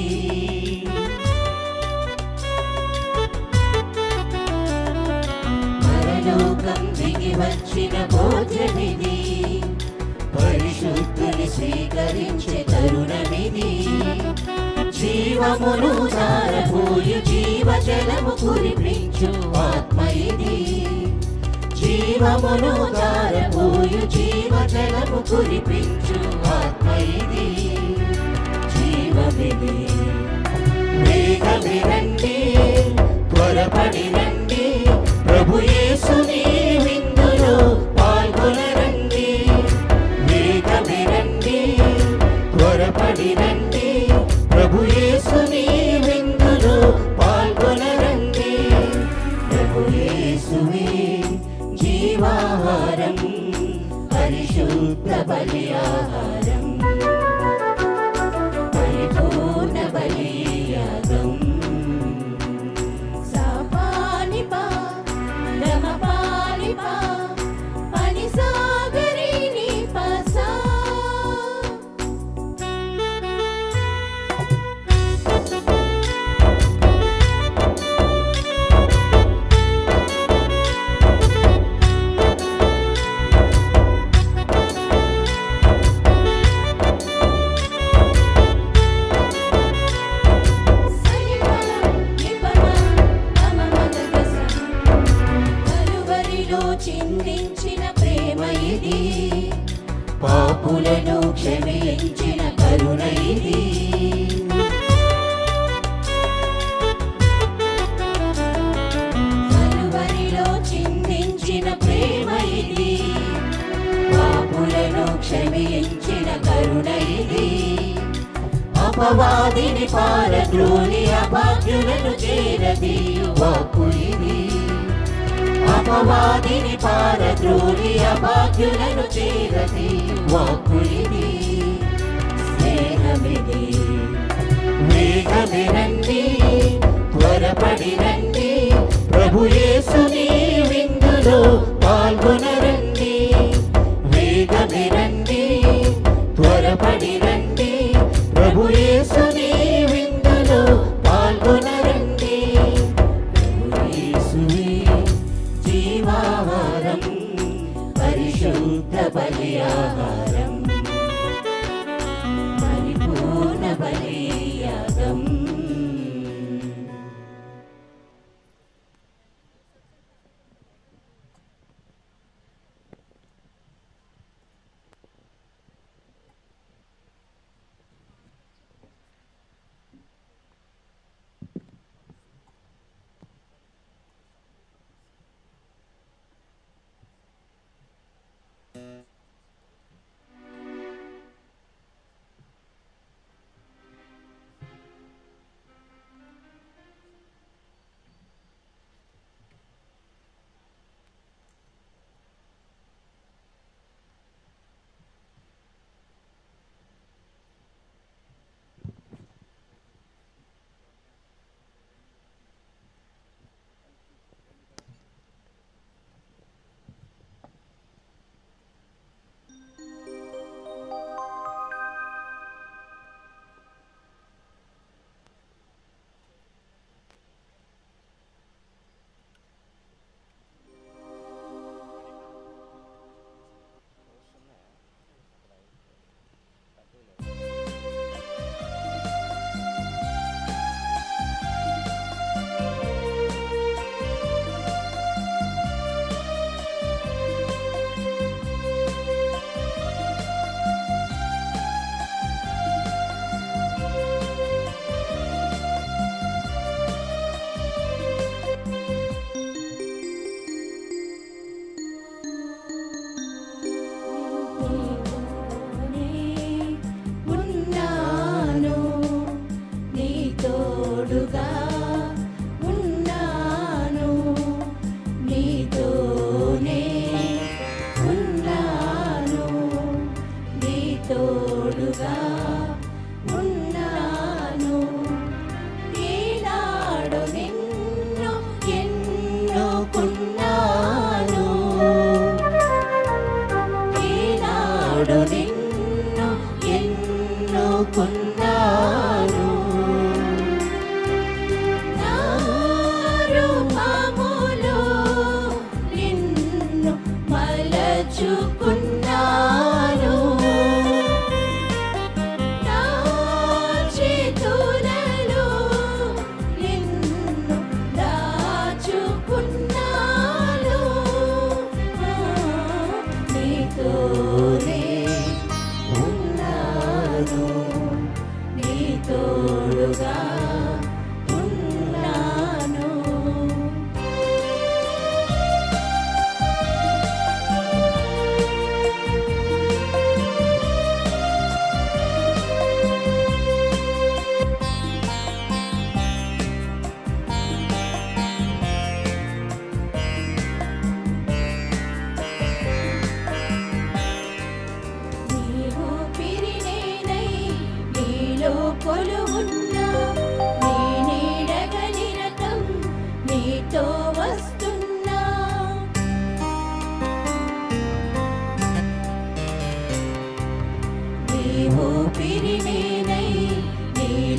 పరలోకం దిగి వచ్చిన భోజ్యమిది, పరిశుద్ధుని స్వీకరించే తరుణమిది. జీవమును ధారపోయు జీవజలము కురిపించు ఆత్మ ఇది. జీవమును ధారపోయు జీవజలము కురిపించు ఆత్మ ఇది. జీవమిది. వేగమే రండి, త్వరపడి రండి, ప్రభు యేసుని విందులో పాల్గొనరండి. వేగమే రండి, త్వరపడి రండి, ప్రభు యేసుని విందులో పాల్గొనరండి. ప్రభు యేసువే జీవాహారం పరిశుద్ధ బలియాహారం, పరిపూర్ణ బలియాగం. సాపాని పా గమ పాని పా పని సాగరి ని పసా. కలువరిలో చిందించిన ప్రేమ ఇది, పాపులను క్షమించిన కరుణ ఇది. కలువరిలో చిందించిన ప్రేమ ఇది, పాపులను క్షమించిన కరుణ ఇది. అపవాదిని పారద్రోలి అభాగ్యులను చేరదీయు వాక్కు ఇది. అపవాదిని పారద్రోలి అభాగ్యులను చేరదీయు వాక్కు ఇది. స్నేహమిది. వేగమే రండి, త్వరపడి రండి, ప్రభు యేసుని విందులో పాల్గొనరండి. వేగమే రండి, త్వరపడి రండి, ప్రభు యేసుని విందులో పాల్గొనరండి. ప్రభు యేసువే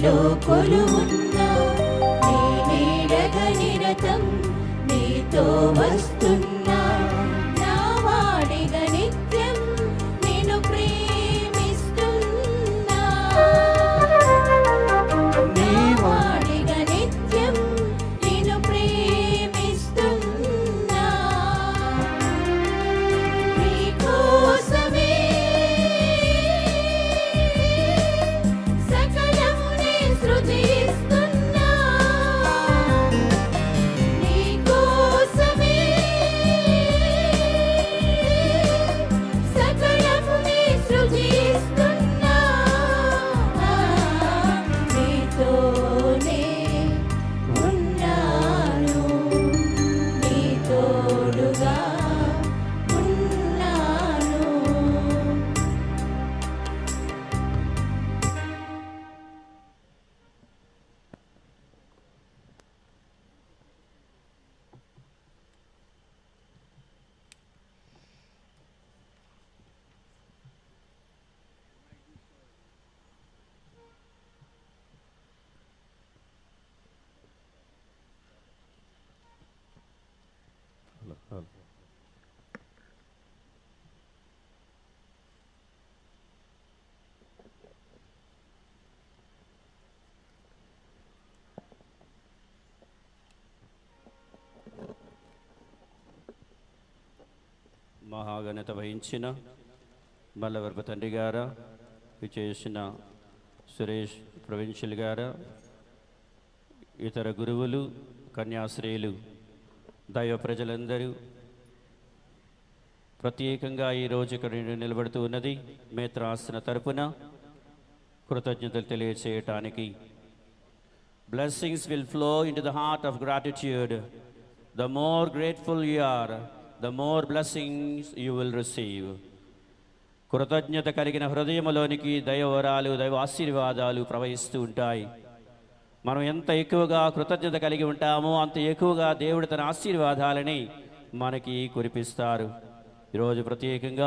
నీలో కొలువున్నా నీ నీడగా నిరతం నీతో వస్తున్నా నా వాడిగా నిత్యం నిన్ను ప్రేమిస్తున్నా నా వాడిగా నిత్యం నిన్ను ప్రేమిస్తున్నా నీ కోసమే సకలమునే సృజిస్తున్నా నీ కోసమే సకలమునే సృజిస్తున్నా నీతోనే ఉన్నాను నీ తోడుగా ఉన్నాను. మహాఘనత వహించిన మల్లవరప తండ్రి గారా, విచేసిన సురేష్ ప్రొవిన్షియల్ గారా, ఇతర గురువులు, కన్యాశ్రేయులు, దైవ ప్రజలందరూ ప్రత్యేకంగా ఈరోజు ఇక్కడ నిలబడుతూ ఉన్నది మేత్రాసన తరపున కృతజ్ఞతలు తెలియచేయటానికి. Blessings will flow into the heart of gratitude. The more grateful you are, the more blessings you will receive. కృతజ్ఞత కలిగిన హృదయములోనికి దైవవరాలు, దైవ ఆశీర్వాదాలు ప్రవహిస్తూ ఉంటాయి. మనం ఎంత ఎక్కువగా కృతజ్ఞత కలిగి ఉంటామో అంత ఎక్కువగా దేవుడు తన ఆశీర్వాదాలని మనకి కురిపిస్తారు. ఈరోజు ప్రత్యేకంగా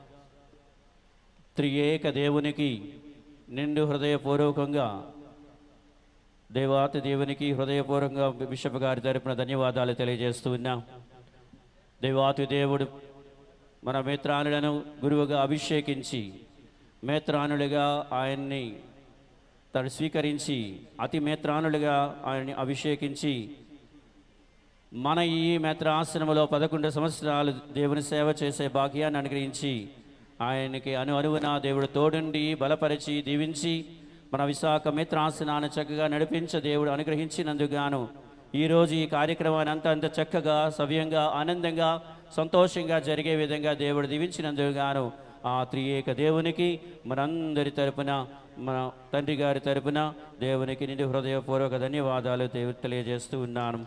త్రియేక దేవునికి నిండు హృదయపూర్వకంగా దేవాతి దేవునికి హృదయపూర్వకంగా బిషప్ గారి తరపున ధన్యవాదాలు తెలియజేస్తూ ఉన్నాం. దేవాతి దేవుడు మన మేత్రానులను గురువుగా అభిషేకించి మేత్రానులుగా ఆయన్ని తను స్వీకరించి అతి మేత్రానులుగా ఆయన్ని అభిషేకించి మన ఈ మేత్రాసనములో పదకొండు సంవత్సరాలు దేవుని సేవ చేసే భాగ్యాన్ని అనుగ్రహించి ఆయనకి అను అనువున దేవుడు తోడుండి బలపరిచి దీవించి మన విశాఖ మేత్రాసనాన్ని చక్కగా నడిపించ దేవుడు అనుగ్రహించినందుకుగాను ఈరోజు ఈ కార్యక్రమాన్ని అంత అంత చక్కగా సవ్యంగా ఆనందంగా సంతోషంగా జరిగే విధంగా దేవుడు దీవించినందుకుగాను ఆ త్రియేక దేవునికి మనందరి తరపున మన తండ్రి గారి తరపున దేవునికి నిండు హృదయపూర్వక ధన్యవాదాలు తెలియజేస్తూ ఉన్నాను.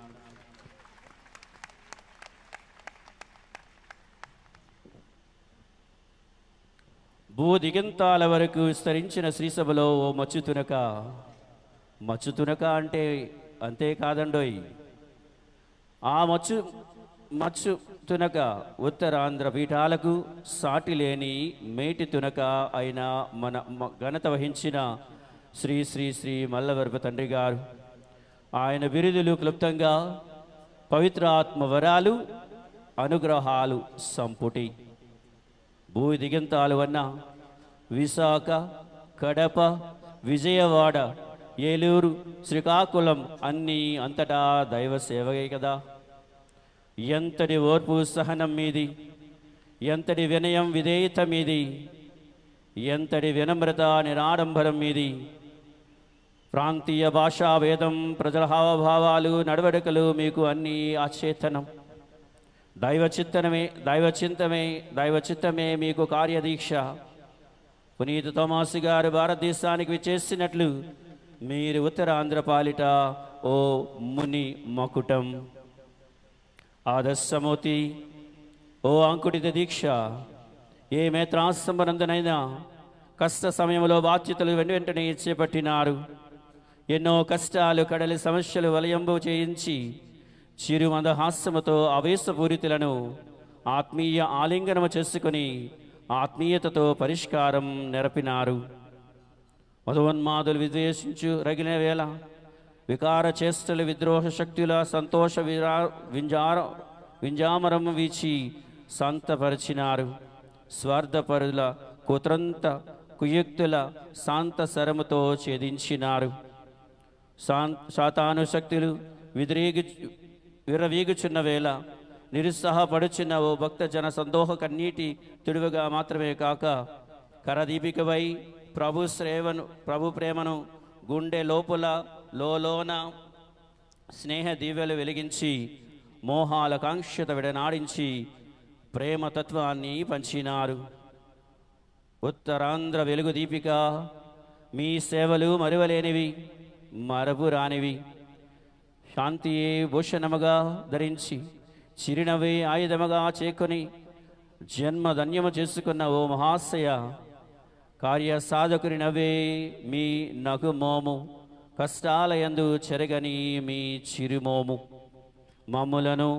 భూ దిగంతాల వరకు విస్తరించిన శ్రీసభలో ఓ మచ్చుతునక. మచ్చుతునక అంటే అంతేకాదండోయ్, ఆ మచ్చు మచ్చు తునక ఉత్తరాంధ్ర పీఠాలకు సాటి లేని మేటి తునక అయిన మన ఘనత వహించిన శ్రీ శ్రీ శ్రీ మల్లవరప తండ్రి గారు. ఆయన బిరుదులు క్లుప్తంగా పవిత్ర ఆత్మ వరాలు, అనుగ్రహాలు సంపుటి. భూ దిగంతాలు అన్న విశాఖ, కడప, విజయవాడ, ఏలూరు, శ్రీకాకుళం అన్నీ అంతటా దైవ సేవగే కదా. ఎంతటి ఓర్పు సహనం మీది, ఎంతటి వినయం విధేయత మీది, ఎంతటి వినమ్రత నిరాడంబరం మీది. ప్రాంతీయ భాషా వేదం, ప్రజల హావభావాలు, నడవడికలు మీకు అన్నీ ఆచేతనం. దైవ చిత్తనమే దైవ చింతమే దైవ చిత్తమే మీకు కార్యదీక్ష. పునీత తోమాసు గారు భారతదేశానికి విచ్చేసినట్లు మీరు ఉత్తరాంధ్ర పాలిట ఓ ముని మకుటం. ఆదర్శమూర్తి, ఓ అంకుటిత దీక్ష. ఏ మేత్రాసంబనందనైనా కష్ట సమయంలో బాధ్యతలు వెంట వెంటనే చేపట్టినారు. ఎన్నో కష్టాలు, కడలి సమస్యలు వలయంబు చేయించి చిరు మందహాస్యముతో ఆవేశపూరితులను ఆత్మీయ ఆలింగనము చేసుకుని ఆత్మీయతతో పరిష్కారం నెరపినారు. మధోన్మాదులు విద్వేషించు రగిలిన వేళ వికార చేష్టల విద్రోహ శక్తుల సంతోష విరా వింజార వింజామరం వీచి శాంతపరిచినారు. స్వార్థపరుల కుత్రంత కుయుక్తుల శాంత శరముతో ఛేదించినారు. శాం శాతాను శక్తులు విదిరేగి విరవీగుచున్న వేళ నిరుత్సాహపడుచున్న ఓ భక్త జన సందోహ కన్నీటి తుడువగా మాత్రమే కాక కరదీపికవై ప్రభు శ్రేవను ప్రభు ప్రేమను గుండె లోపల లోలోన స్నేహ దివ్యలు వెలిగించి మోహాల కాంక్షత విడనాడించి ప్రేమతత్వాన్ని పంచినారు. ఉత్తరాంధ్ర వెలుగు దీపిక మీ సేవలు మరువలేనివి, మరపురానివి. శాంతియే భూషణముగా ధరించి చిరునవ్వే ఆయుధముగా చేకొని జన్మధన్యము చేసుకున్న ఓ మహాశయ, కార్యసాధకుని నవ్వే మీ నగుమోము, కష్టాలయందు చెరగని మీ చిరుమోము. మమ్ములను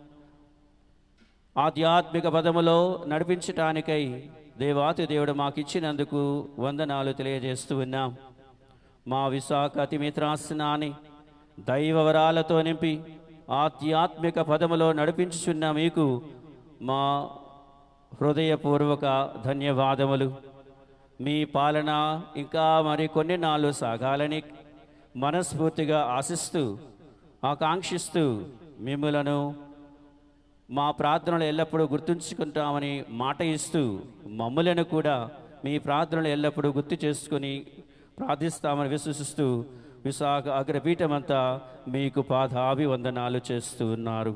ఆధ్యాత్మిక పదములో నడిపించటానికై దేవాతి దేవుడు మాకిచ్చినందుకు వందనాలు తెలియజేస్తూ ఉన్నాం. మా విశాఖ అతిమిత్రాసనాన్ని దైవవరాలతో నింపి ఆధ్యాత్మిక పదములో నడిపించుచున్న మీకు మా హృదయపూర్వక ధన్యవాదములు. మీ పాలన ఇంకా మరి కొన్ని నాళ్ళు సాగాలని మనస్ఫూర్తిగా ఆశిస్తూ ఆకాంక్షిస్తూ మిమ్ములను మా ప్రార్థనలు ఎల్లప్పుడూ గుర్తుంచుకుంటామని మాట ఇస్తూ మమ్ములను కూడా మీ ప్రార్థనలు ఎల్లప్పుడూ గుర్తు చేసుకుని ప్రార్థిస్తామని విశ్వసిస్తూ విశాఖ అగ్రపీఠమంతా మీకు పాదాభివందనాలు చేస్తూ ఉన్నారు.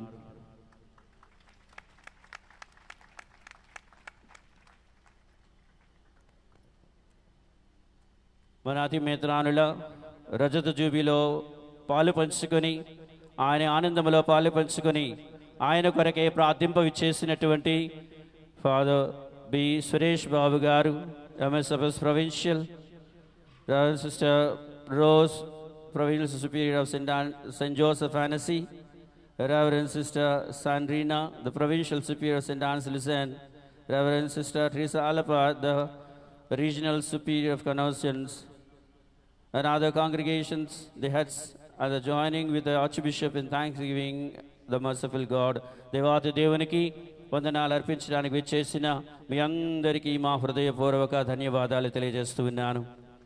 మన అతిమిత్రానుల రజత జూబిలో పాలు పంచుకొని ఆయన ఆనందంలో పాలు పంచుకొని ఆయన కొరకే ప్రార్థింప విచ్చేసినటువంటి ఫాదర్ బి సురేష్ బాబు గారు, MSFS provincial, sister Rose, provincial superior of saint saint Joseph Annecy, Reverend Sister Sandrina, the provincial superior of Saint Anne's Luzerne, Reverend Sister Teresa Alapa, the regional superior of Canossians, and other congregations, the heads are joining with the Archbishop in thanksgiving the merciful God. దేవాతి దేవునికి వందనాలు అర్పించడానికి విచ్చేసిన మీ అందరికీ మా హృదయపూర్వక ధన్యవాదాలు తెలియజేస్తూ ఉన్నాను.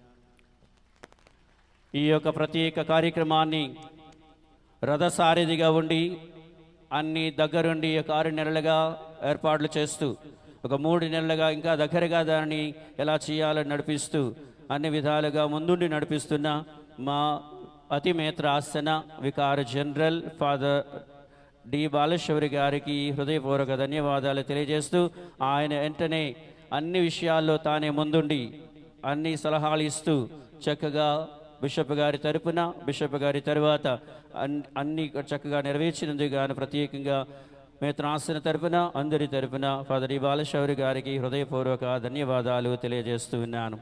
ఈ యొక్క ప్రత్యేక కార్యక్రమాన్ని రథసారథిగా ఉండి అన్ని దగ్గరుండి ఒక ఆరు నెలలుగా ఏర్పాట్లు చేస్తూ ఒక మూడు నెలలుగా ఇంకా దగ్గరగా దాన్ని ఎలా చేయాలని నడిపిస్తూ అన్ని విధాలుగా ముందుండి నడిపిస్తున్న మా అతిమేత్ర ఆసన vicar general father D Balashowry గారికి హృదయపూర్వక ధన్యవాదాలు తెలియజేస్తూ ఆయన వెంటనే అన్ని విషయాల్లో తానే ముందుండి అన్ని సలహాలు ఇస్తూ చక్కగా బిషప్ గారి తరపున బిషప్ గారి తర్వాత అన్ని చక్కగా నెరవేర్చినందుకు గాను ప్రత్యేకంగా మేత్రాసన తరపున అందరి తరపున ఫాదర్ డి బాలశౌరి గారికి హృదయపూర్వక ధన్యవాదాలు తెలియజేస్తూ ఉన్నాను.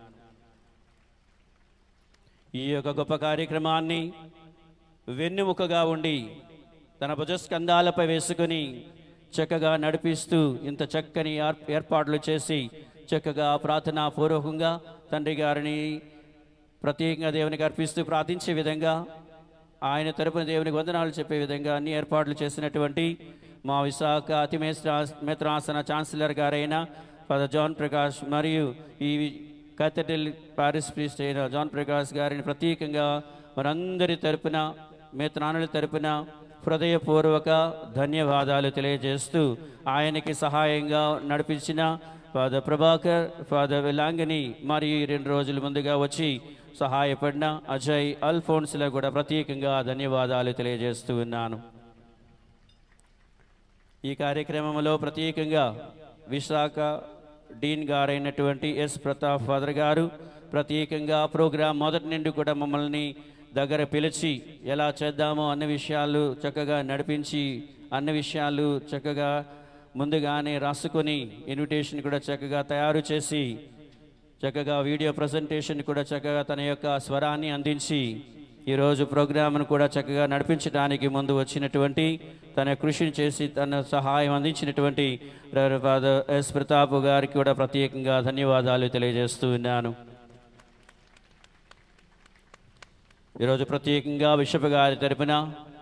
ఈ యొక్క గొప్ప కార్యక్రమాన్ని వెన్నెముకగా ఉండి తన భుజస్కంధాలపై వేసుకుని చక్కగా నడిపిస్తూ ఇంత చక్కని ఏర్పాట్లు చేసి చక్కగా ప్రార్థనా పూర్వకంగా తండ్రి గారిని ప్రత్యేకంగా దేవునికి అర్పిస్తూ ప్రార్థించే విధంగా ఆయన తరపున దేవునికి వందనాలు చెప్పే విధంగా అన్ని ఏర్పాట్లు చేసినటువంటి మా విశాఖ అతి మేత్రాసన ఛాన్సలర్ గారైన ఫాదర్ జాన్ ప్రకాష్ మరియు ఈ కేథడ్రల్ పారిస్ ప్రీస్ట్ అయిన జాన్ ప్రకాష్ గారిని ప్రత్యేకంగా మనందరి తరపున మేత్రానుల తరపున హృదయపూర్వక ధన్యవాదాలు తెలియజేస్తూ ఆయనకి సహాయంగా నడిపించిన ఫాదర్ ప్రభాకర్, ఫాదర్ వెలాంగని మరియు రెండు రోజుల ముందుగా వచ్చి సహాయపడిన అజయ్ అల్ఫోన్స్లో కూడా ప్రత్యేకంగా ధన్యవాదాలు తెలియజేస్తూ ఉన్నాను. ఈ కార్యక్రమంలో ప్రత్యేకంగా విశాఖ డీన్ గారైనటువంటి ఎస్ ప్రతాప్ ఫాదర్ గారు ప్రత్యేకంగా ప్రోగ్రాం మొదటి నుండి కూడా మమ్మల్ని దగ్గర పిలిచి ఎలా చేద్దామో అన్ని విషయాలు చక్కగా నడిపించి అన్ని విషయాలు చక్కగా ముందుగానే రాసుకొని ఇన్విటేషన్ కూడా చక్కగా తయారు చేసి చక్కగా వీడియో ప్రజెంటేషన్ కూడా చక్కగా తన యొక్క స్వరాన్ని అందించి ఈరోజు ప్రోగ్రామ్ను కూడా చక్కగా నడిపించడానికి ముందు వచ్చినటువంటి తన కృషిని చేసి తన సహాయం అందించినటువంటి ఫాదర్ ఎస్ ప్రతాప్ గారికి కూడా ప్రత్యేకంగా ధన్యవాదాలు తెలియజేస్తూ ఉన్నాను. ఈరోజు ప్రత్యేకంగా బిషప్ గారి తరపున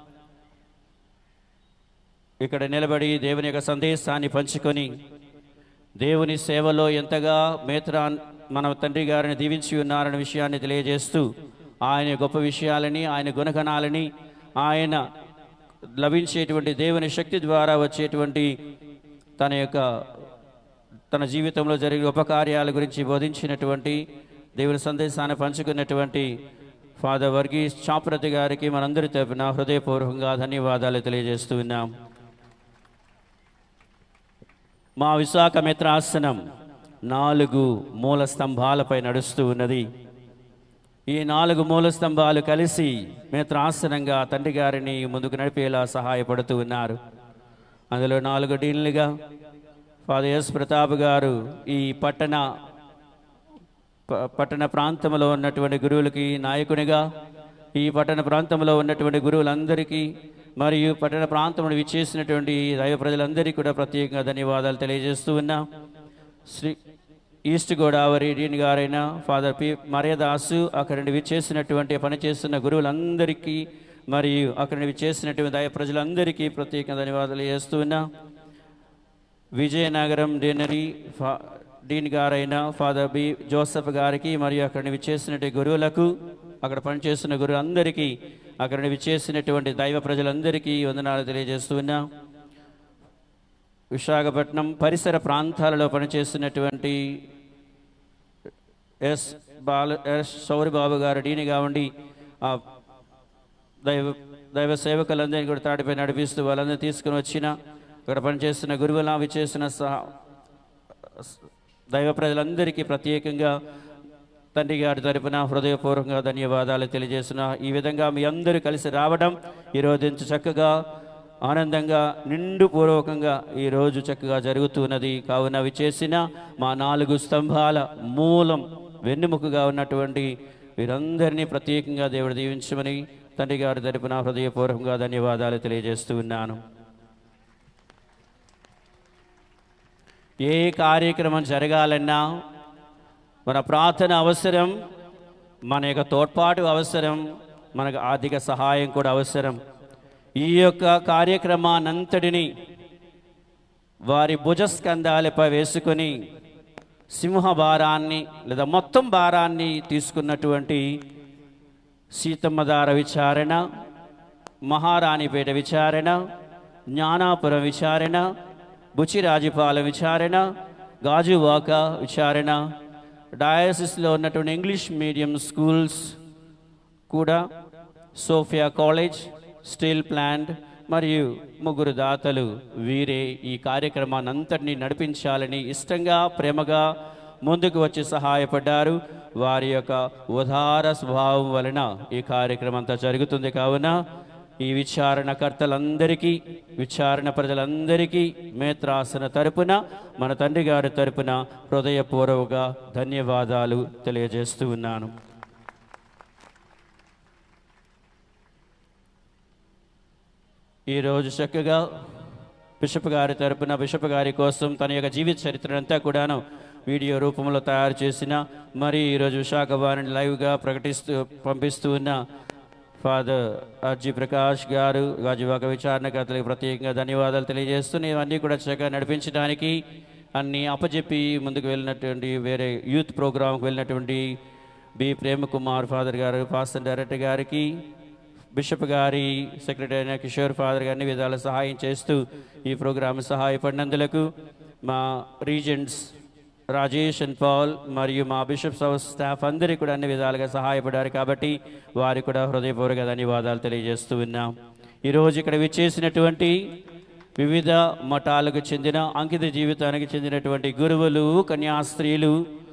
ఇక్కడ నిలబడి దేవుని యొక్క సందేశాన్ని పంచుకొని దేవుని సేవలో ఎంతగా మేత్రా మన తండ్రి గారిని దీవించి ఉన్నారన్న విషయాన్ని తెలియజేస్తూ ఆయన గొప్ప విషయాలని, ఆయన గుణగణాలని, ఆయన లభించేటువంటి దేవుని శక్తి ద్వారా వచ్చేటువంటి తన యొక్క తన జీవితంలో జరిగే ఉపకార్యాల గురించి బోధించినటువంటి దేవుని సందేశాన్ని పంచుకున్నటువంటి ఫాదర్ వర్గీస్ చాప్రతి గారికి మనందరి తరపున హృదయపూర్వకంగా ధన్యవాదాలు తెలియజేస్తూ ఉన్నాం. మా విశాఖ మిత్రాసనం నాలుగు మూల స్తంభాలపై నడుస్తూ ఉన్నది. ఈ నాలుగు మూల స్తంభాలు కలిసి మిత్రాసనంగా తండ్రి గారిని ముందుకు నడిపేలా సహాయపడుతూ ఉన్నారు. అందులో నాలుగు డీన్లుగా ఫాదర్ ఎస్ ప్రతాప్ గారు ఈ పట్టణ పట్టణ ప్రాంతంలో ఉన్నటువంటి గురువులకి నాయకునిగా, ఈ పట్టణ ప్రాంతంలో ఉన్నటువంటి గురువులందరికీ మరియు పట్టణ ప్రాంతంలో విచ్చేసినటువంటి దైవ ప్రజలందరికీ కూడా ప్రత్యేకంగా ధన్యవాదాలు తెలియజేస్తూ ఉన్నాం. శ్రీ ఈస్ట్ గోదావరి డీన్ గారైన ఫాదర్ పి మర్యాదాసు, అక్కడి నుండి విచ్చేసినటువంటి పనిచేస్తున్న గురువులందరికీ మరియు అక్కడి నుండి విచ్చేసినటువంటి దైవ ప్రజలందరికీ ప్రత్యేకంగా ధన్యవాదాలు చేస్తూ ఉన్నాం. విజయనగరం డీనరీ ఫా డీన్ గారైన ఫాదర్ బి జోసెఫ్ గారికి మరియు అక్కడిని విచ్చేసినటువంటి గురువులకు, అక్కడ పనిచేస్తున్న గురువులందరికీ, అక్కడిని విచ్చేసినటువంటి దైవ ప్రజలందరికీ వందనాలు తెలియజేస్తూ ఉన్నాం. విశాఖపట్నం పరిసర ప్రాంతాలలో పనిచేస్తున్నటువంటి ఎస్ బాల ఎస్ సౌరిబాబు గారు డీనిగా ఉండి ఆ దైవ దైవ సేవకులందరినీ కూడా తాటిపై నడిపిస్తూ వాళ్ళందరూ తీసుకుని వచ్చిన ఇక్కడ పనిచేస్తున్న గురువులా విచ్చేసిన సహా దైవ ప్రజలందరికీ ప్రత్యేకంగా తండ్రి గారి తరపున హృదయపూర్వకంగా ధన్యవాదాలు తెలియజేస్తున్నా. ఈ విధంగా మీ అందరూ కలిసి రావడం ఈరోజు ఎంత చక్కగా ఆనందంగా నిండుపూర్వకంగా ఈరోజు చక్కగా జరుగుతున్నది. కావున విచేసిన మా నాలుగు స్తంభాల మూలం వెన్నెముకగా ఉన్నటువంటి వీరందరినీ ప్రత్యేకంగా దేవుడు దీవించమని తండ్రి గారి తరపున హృదయపూర్వకంగా ధన్యవాదాలు తెలియజేస్తూ ఉన్నాను. ఏ కార్యక్రమం జరగాలన్నా మన ప్రార్థన అవసరం, మన యొక్క తోడ్పాటు అవసరం, మనకు ఆర్థిక సహాయం కూడా అవసరం. ఈ యొక్క కార్యక్రమానంతటిని వారి భుజస్కంధాలపై వేసుకొని సింహ భారాన్ని లేదా మొత్తం భారాన్ని తీసుకున్నటువంటి సీతమ్మధార విచారణ, మహారాణిపేట విచారణ, జ్ఞానాపురం విచారణ, బుచిరాజుపాలెం విచారణ, గాజువాక విచారణ, డయాసిస్లో ఉన్నటువంటి ఇంగ్లీష్ మీడియం స్కూల్స్ కూడా, సోఫియా కాలేజ్, స్టీల్ ప్లాంట్ మరియు ముగ్గురు దాతలు వీరే ఈ కార్యక్రమాన్ని అంతటినీ నడిపించాలని ఇష్టంగా ప్రేమగా ముందుకు వచ్చి సహాయపడ్డారు. వారి యొక్క ఉదార స్వభావం వలన ఈ కార్యక్రమం అంతా జరుగుతుంది. కావున ఈ విచారణకర్తలందరికీ, విచారణ ప్రజలందరికీ మేత్రాసన తరపున, మన తండ్రి గారి తరపున హృదయపూర్వక ధన్యవాదాలు తెలియజేస్తూ ఉన్నాను. ఈరోజు చక్కగా బిషప్ గారి తరపున బిషప్ గారి కోసం తన యొక్క జీవిత చరిత్రనంతా కూడాను వీడియో రూపంలో తయారు చేసిన, మరి ఈరోజు విశాఖవాణిని లైవ్గా ప్రకటిస్తూ పంపిస్తూ ఉన్న ఫాదర్ ఆర్జీ ప్రకాష్ గారు, గాజువాక విచారణకర్తలకు ప్రత్యేకంగా ధన్యవాదాలు తెలియజేస్తూ ఇవన్నీ కూడా చక్కగా నడిపించడానికి అన్నీ అప్పచెప్పి ముందుకు వెళ్ళినటువంటి వేరే యూత్ ప్రోగ్రాంకి వెళ్ళినటువంటి బి ప్రేమకుమార్ ఫాదర్ గారు, పాస్టర్ డైరెక్టర్ గారికి, బిషప్ గారి సెక్రటరీ అయిన కిషోర్ ఫాదర్ గారిని విధాల సహాయం చేస్తూ ఈ ప్రోగ్రాం సహాయపడినందులకు మా రీజెంట్స్ రాజేష్ అండ్ పాల్ మరియు మా బిషప్స్ హౌస్ స్టాఫ్ అందరికీ కూడా అన్ని విధాలుగా సహాయపడ్డారు. కాబట్టి వారికి కూడా హృదయపూర్వక ధన్యవాదాలు తెలియజేస్తూ ఉన్నాం. ఈరోజు ఇక్కడ విచ్చేసినటువంటి వివిధ మఠాలకు చెందిన, అంకిత జీవితానికి చెందినటువంటి గురువులు, కన్యాస్త్రీలు,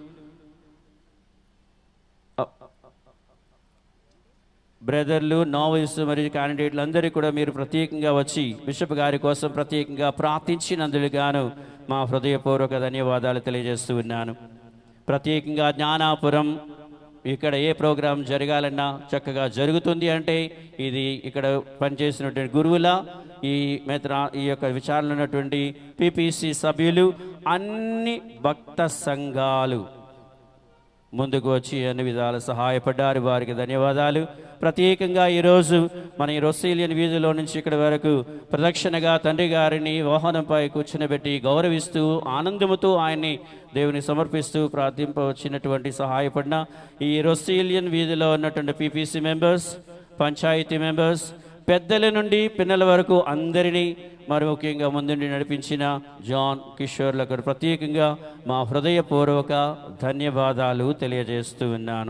బ్రదర్లు, నోవెల్స్ మరియు క్యాండిడేట్లు అందరికీ కూడా మీరు ప్రత్యేకంగా వచ్చి బిషప్ గారి కోసం ప్రత్యేకంగా ప్రార్థించినందుకుగాను మా హృదయపూర్వక ధన్యవాదాలు తెలియజేస్తూ ఉన్నాను. ప్రత్యేకంగా జ్ఞానాపురం ఇక్కడ ఏ ప్రోగ్రాం జరగాలన్నా చక్కగా జరుగుతుంది అంటే ఇది ఇక్కడ పనిచేసినటువంటి గురువుల, ఈ మేత్రా ఈ యొక్క విచారణ ఉన్నటువంటి పిపిసి సభ్యులు, అన్ని భక్త సంఘాలు ముందుకు వచ్చి అన్ని విధాలు సహాయపడ్డారు. వారికి ధన్యవాదాలు. ప్రత్యేకంగా ఈరోజు మన ఈ రొస్సేలియన్ వీధిలో నుంచి ఇక్కడ వరకు ప్రదక్షిణగా తండ్రి గారిని వాహనంపై కూర్చునబెట్టి గౌరవిస్తూ ఆనందముతో ఆయన్ని దేవుని సమర్పిస్తూ ప్రార్థింప వచ్చినటువంటి సహాయపడిన ఈ రొస్సేలియన్ వీధిలో ఉన్నటువంటి పీపీసీ మెంబర్స్, పంచాయతీ మెంబర్స్, పెద్దల నుండి పిల్లల వరకు అందరినీ మరి ముఖ్యంగా ముందుండి నడిపించిన జాన్ కిషోర్లకు ప్రత్యేకంగా మా హృదయపూర్వక ధన్యవాదాలు తెలియజేస్తూ ఉన్నాను.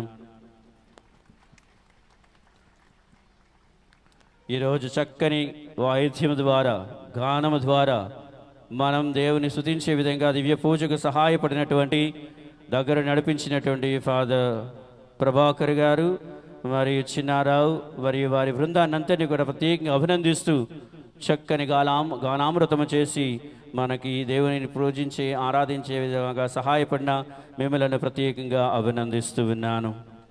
ఈరోజు చక్కని వాయిద్యం ద్వారా, గానము ద్వారా మనం దేవుని స్తుతించే విధంగా దివ్య పూజకు సహాయపడినటువంటి దగ్గర నడిపించినటువంటి ఫాదర్ ప్రభాకర్ గారు మరియు చిన్నారావు మరియు వారి బృందాన్నంతటినీ కూడా ప్రత్యేకంగా అభినందిస్తూ చక్కని గాలాం గానామృతము చేసి మనకి దేవుని పూజించే ఆరాధించే విధంగా సహాయపడిన మిమ్మల్ని ప్రత్యేకంగా అభినందిస్తూ ఉన్నాను.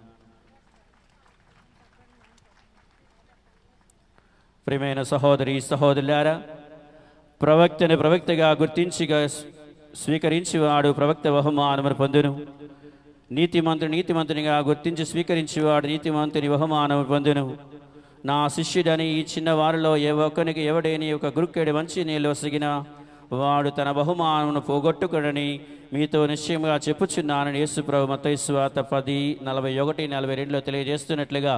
ప్రియమైన సహోదరి సహోదరులారా, ప్రవక్తని ప్రవక్తగా గుర్తించిగా స్వీకరించి వాడు ప్రవక్త బహుమానమును పొందును. నీతిమంతుడు నీతిమంతునిగా గుర్తించి స్వీకరించేవాడు నీతిమంతుని బహుమానము పొందును. నా శిష్యుడని ఈ చిన్న వారిలో ఏ ఒక్కనికి ఎవడేని ఒక గురుక్కెడి మంచి నీళ్ళు వసిగిన వాడు తన బహుమానమును పోగొట్టుకుడని మీతో నిశ్చయంగా చెప్పుచున్నానని యేసు ప్రభు మత్తయి సువార్త పది నలభై ఒకటి నలభై రెండులో తెలియజేస్తున్నట్లుగా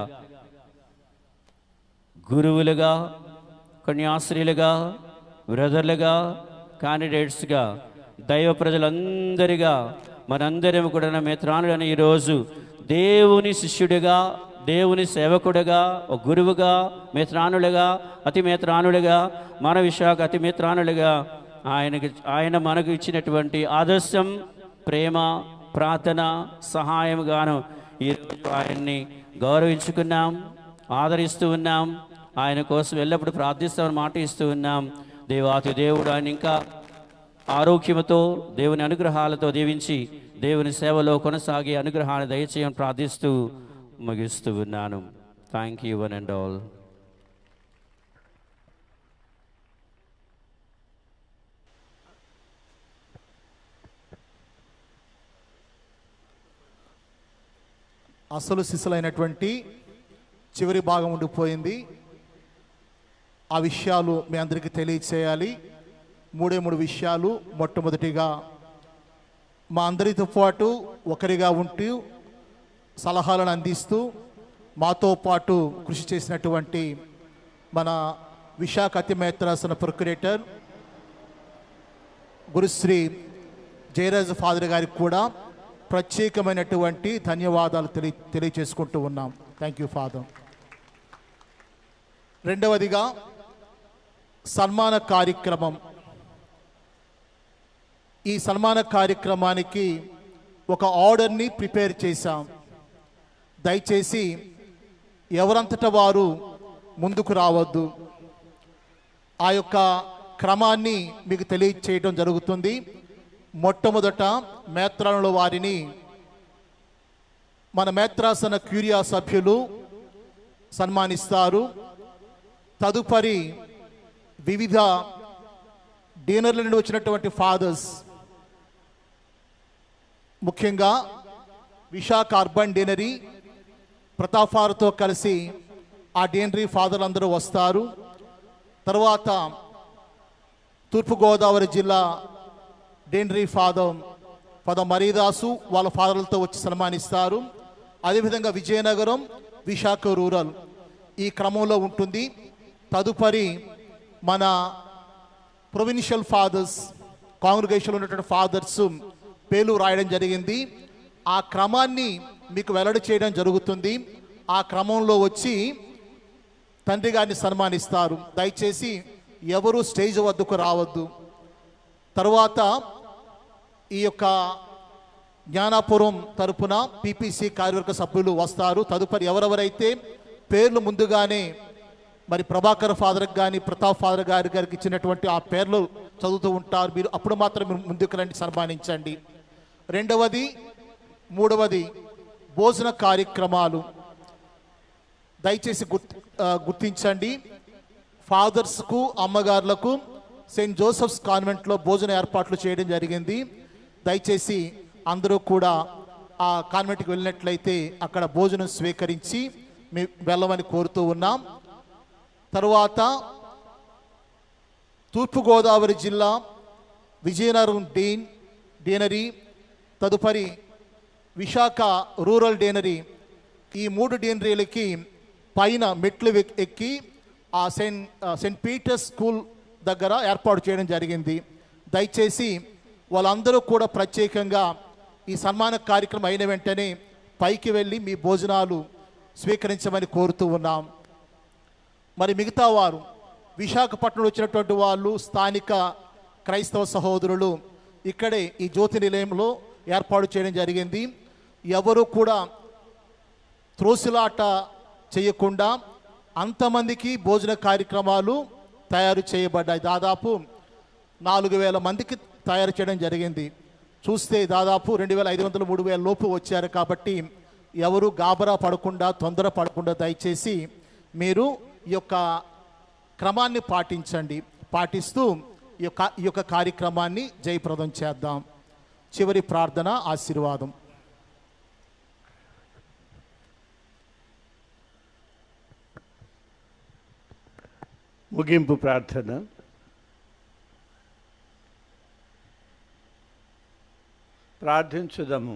గురువులుగా, కన్యాశ్రీలుగా, బ్రదర్లుగా, క్యాండిడేట్స్గా, దైవ ప్రజలందరిగా మనందరం కూడా మేత్రానుడని ఈరోజు దేవుని శిష్యుడిగా, దేవుని సేవకుడిగా, ఒక గురువుగా, మేత్రానులుగా, అతి మేత్రానులుగా, మన విశాఖ అతి మేత్రానులుగా ఆయనకి ఆయన మనకు ఇచ్చినటువంటి ఆదర్శం, ప్రేమ, ప్రార్థన, సహాయంగాను ఈరోజు ఆయన్ని గౌరవించుకున్నాం, ఆదరిస్తూ ఉన్నాం. ఆయన కోసం ఎల్లప్పుడూ ప్రార్థిస్తామని మాట ఇస్తూ ఉన్నాం. దేవాతి దేవుడు ఆయన ఇంకా ఆరోగ్యముతో దేవుని అనుగ్రహాలతో దీవించి దేవుని సేవలో కొనసాగే అనుగ్రహాన్ని దయచేయని ప్రార్థిస్తూ ముగిస్తూ ఉన్నాను. Thank you one and all. అసలు సిసలైనటువంటి చివరి భాగం ఉండిపోయింది. ఆ విషయాలు మీ అందరికీ తెలియచేయాలి. మూడే మూడు విషయాలు. మొట్టమొదటిగా మా అందరితో పాటు ఒకరిగా ఉంటూ సలహాలను అందిస్తూ మాతో పాటు కృషి చేసినటువంటి మన విశాఖ అతిమేత్రాసన ప్రొక్యురేటర్ గురుశ్రీ జయరాజు ఫాదర్ గారికి కూడా ప్రత్యేకమైనటువంటి ధన్యవాదాలు తెలియ తెలియచేసుకుంటూ ఉన్నాం. Thank you father. రెండవదిగా సన్మాన కార్యక్రమం. ఈ సన్మాన కార్యక్రమానికి ఒక ఆర్డర్ని ప్రిపేర్ చేశాం. దయచేసి ఎవరంతటా వారు ముందుకు రావద్దు. ఆ యొక్క క్రమాన్ని మీకు తెలియచేయడం జరుగుతుంది. మొట్టమొదట మేత్రానుల వారిని మన మేత్రాసన క్యూరియా సభ్యులు సన్మానిస్తారు. తదుపరి వివిధ డీనర్ల నుండి వచ్చినటువంటి ఫాదర్స్, ముఖ్యంగా విశాఖ అర్బన్ డీనరీ ప్రతాఫార్తో కలిసి ఆ డీనరీ ఫాదర్లు అందరూ వస్తారు. తర్వాత తూర్పుగోదావరి జిల్లా డీనరీ ఫాదర్ ఫాదర్ మరీదాసు వాళ్ళ ఫాదర్లతో వచ్చి సన్మానిస్తారు. అదేవిధంగా విజయనగరం, విశాఖ రూరల్ ఈ క్రమంలో ఉంటుంది. తదుపరి మన ప్రొవిన్షియల్ ఫాదర్స్, కాంగ్రిగేషన్లో ఉన్నటువంటి ఫాదర్స్ పేర్లు రాయడం జరిగింది. ఆ క్రమాన్ని మీకు వెల్లడి చేయడం జరుగుతుంది. ఆ క్రమంలో వచ్చి తండ్రి గారిని సన్మానిస్తారు. దయచేసి ఎవరు స్టేజ్ వద్దకు రావద్దు. తరువాత ఈ యొక్క జ్ఞానాపురం తరపున పీపీసీ కార్యవర్గ సభ్యులు వస్తారు. తదుపరి ఎవరెవరైతే పేర్లు ముందుగానే మరి ప్రభాకర్ ఫాదర్కి కానీ ప్రతాప్ ఫాదర్ గారి గారికి ఇచ్చినటువంటి ఆ పేర్లు చదువుతూ ఉంటారు, మీరు అప్పుడు మాత్రం మీరు ముందుకు రండి, సన్మానించండి. రెండవది మూడవది భోజన కార్యక్రమాలు. దయచేసి గుర్తు గుర్తించండి. ఫాదర్స్కు, అమ్మగారులకు సెయింట్ జోసెఫ్స్ కాన్వెంట్లో భోజన ఏర్పాట్లు చేయడం జరిగింది. దయచేసి అందరూ కూడా ఆ కాన్వెంట్కి వెళ్ళినట్లయితే అక్కడ భోజనం స్వీకరించి మీ వెళ్ళమని కోరుతూ ఉన్నాం. తరువాత తూర్పుగోదావరి జిల్లా విజయనగరం డీన్ డీనరీ, తదుపరి విశాఖ రూరల్ డీనరీ, ఈ మూడు డీనరీలకి పైన మెట్లు ఎక్కి ఆ సెయింట్ సెయింట్ పీటర్స్ స్కూల్ దగ్గర ఏర్పాటు చేయడం జరిగింది. దయచేసి వాళ్ళందరూ కూడా ప్రత్యేకంగా ఈ సన్మాన కార్యక్రమం అయిన వెంటనే పైకి వెళ్ళి మీ భోజనాలు స్వీకరించమని కోరుతూ ఉన్నాం. మరి మిగతా వారు విశాఖపట్నం వచ్చినటువంటి వాళ్ళు, స్థానిక క్రైస్తవ సహోదరులు ఇక్కడే ఈ జ్యోతి నిలయంలో ఏర్పాటు చేయడం జరిగింది. ఎవరు కూడా త్రోసిలాట చేయకుండా అంతమందికి భోజన కార్యక్రమాలు తయారు చేయబడ్డాయి. దాదాపు నాలుగు వేల మందికి తయారు చేయడం జరిగింది. చూస్తే దాదాపు రెండు వేల ఐదు వందలు మూడు వేల లోపు వచ్చారు. కాబట్టి ఎవరు గాబరా పడకుండా, తొందర పడకుండా దయచేసి మీరు ఈ యొక్క క్రమాన్ని పాటించండి. పాటిస్తూ ఈ యొక్క ఈ యొక్క కార్యక్రమాన్ని జయప్రదం చేద్దాం. చివరి ప్రార్థన ఆశీర్వాదం. ముగింపు ప్రార్థన. ప్రార్థించుదము.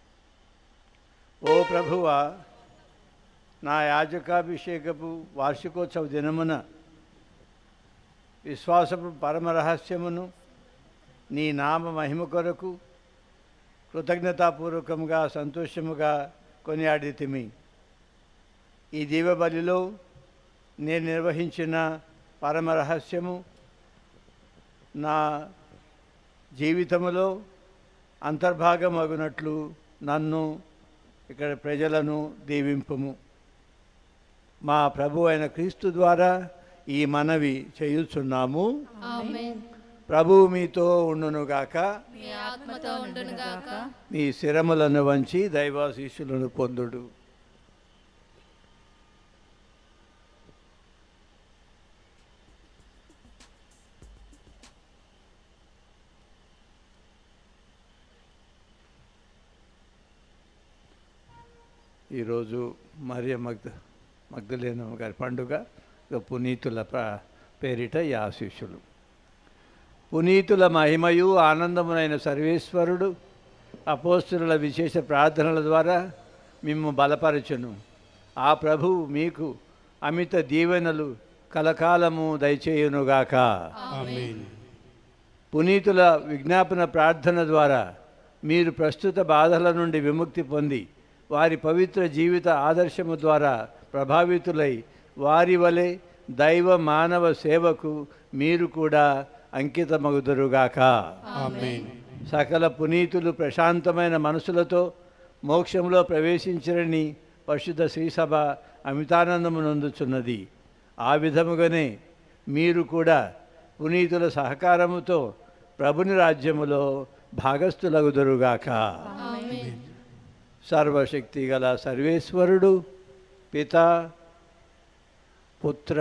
ఓ ప్రభువా, నా యాజకాభిషేకపు వార్షికోత్సవ దినమున విశ్వాసపు పరమ రహస్యమును నీ నామ మహిమ కొరకు కృతజ్ఞతాపూర్వకంగా సంతోషముగా కొనియాడితిమి. ఈ దీవబలిలో నేను నిర్వహించిన పరమ రహస్యము నా జీవితములో అంతర్భాగమగునట్లు నన్ను, ఇక్కడ ప్రజలను దీవింపుము. మా ప్రభు అయిన క్రీస్తు ద్వారా ఈ మనవి చేయుచున్నాము. ఆమేన్. ప్రభువు మీతో ఉండునుగాక. మీ ఆత్మతో ఉండునుగాక. మీ శిరములను వంచి దైవాశీస్సులను పొందుడు. ఈరోజు మరియ మగ్ద మగ్దలేన గారి పండుగ. పునీతుల పేరిట ఈ ఆశీస్సులు. పునీతుల మహిమయు ఆనందమునైన సర్వేశ్వరుడు అపోస్తుల విశేష ప్రార్థనల ద్వారా మిమ్ము బలపరచును. ఆ ప్రభువు మీకు అమిత దీవెనలు కలకాలము దయచేయునుగాక. ఆమేన్. పునీతుల విజ్ఞాపన ప్రార్థన ద్వారా మీరు ప్రస్తుత బాధల నుండి విముక్తి పొంది వారి పవిత్ర జీవిత ఆదర్శము ద్వారా ప్రభావితులై వారి వలె దైవ మానవ సేవకు మీరు కూడా అంకితమగుదురుగాక. ఆమేన్. సకల పునీతులు ప్రశాంతమైన మనసులతో మోక్షంలో ప్రవేశించరని పరిశుద్ధ శ్రీసభ అమితానందము నొందుచున్నది. ఆ విధముగానే మీరు కూడా పునీతుల సహకారముతో ప్రభుని రాజ్యములో భాగస్థులగుదురుగాక. ఆమేన్. సర్వశక్తి గల సర్వేశ్వరుడు పిత, పుత్ర,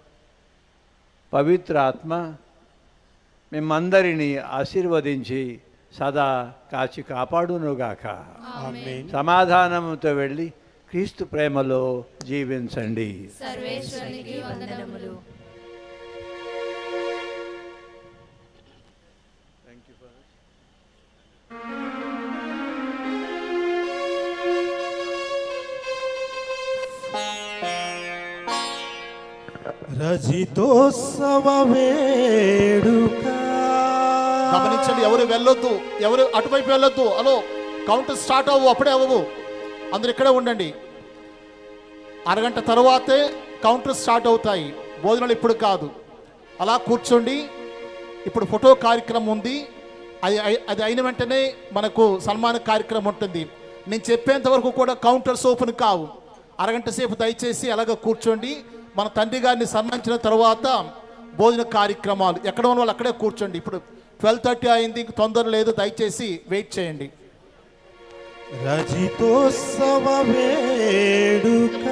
పవిత్రాత్మ మిమ్మందరినీ ఆశీర్వదించి సదా కాచి కాపాడునుగాక. ఆమేన్. సమాధానముతో వెళ్ళి క్రీస్తు ప్రేమలో జీవించండి. సర్వేశ్వరునికి వందనములు. రజితోత్సవ వేడుక. గమనించండి, ఎవరు వెళ్ళొద్దు, ఎవరు అటువైపు వెళ్ళొద్దు. హలో, కౌంటర్ స్టార్ట్ అవ్వు, అప్పుడే అవ్వవు. అందరు ఇక్కడే ఉండండి. అరగంట తర్వాతే కౌంటర్ స్టార్ట్ అవుతాయి. భోజనాలు ఇప్పుడు కాదు. అలా కూర్చోండి. ఇప్పుడు ఫోటో కార్యక్రమం ఉంది. అది అది అయిన వెంటనే మనకు సన్మాన కార్యక్రమం ఉంటుంది. నేను చెప్పేంత వరకు కూడా కౌంటర్స్ ఓపెన్ కావు. అరగంట సేపు దయచేసి అలాగ కూర్చోండి. మన తండ్రి గారిని సన్మానించిన తర్వాత భోజన కార్యక్రమాలు ఎక్కడ ఉన్న వాళ్ళు అక్కడే కూర్చోండి. ఇప్పుడు ట్వెల్వ్ థర్టీ అయింది, ఇంక తొందర లేదు. దయచేసి వెయిట్ చేయండి. రజితోత్సవ వేడుక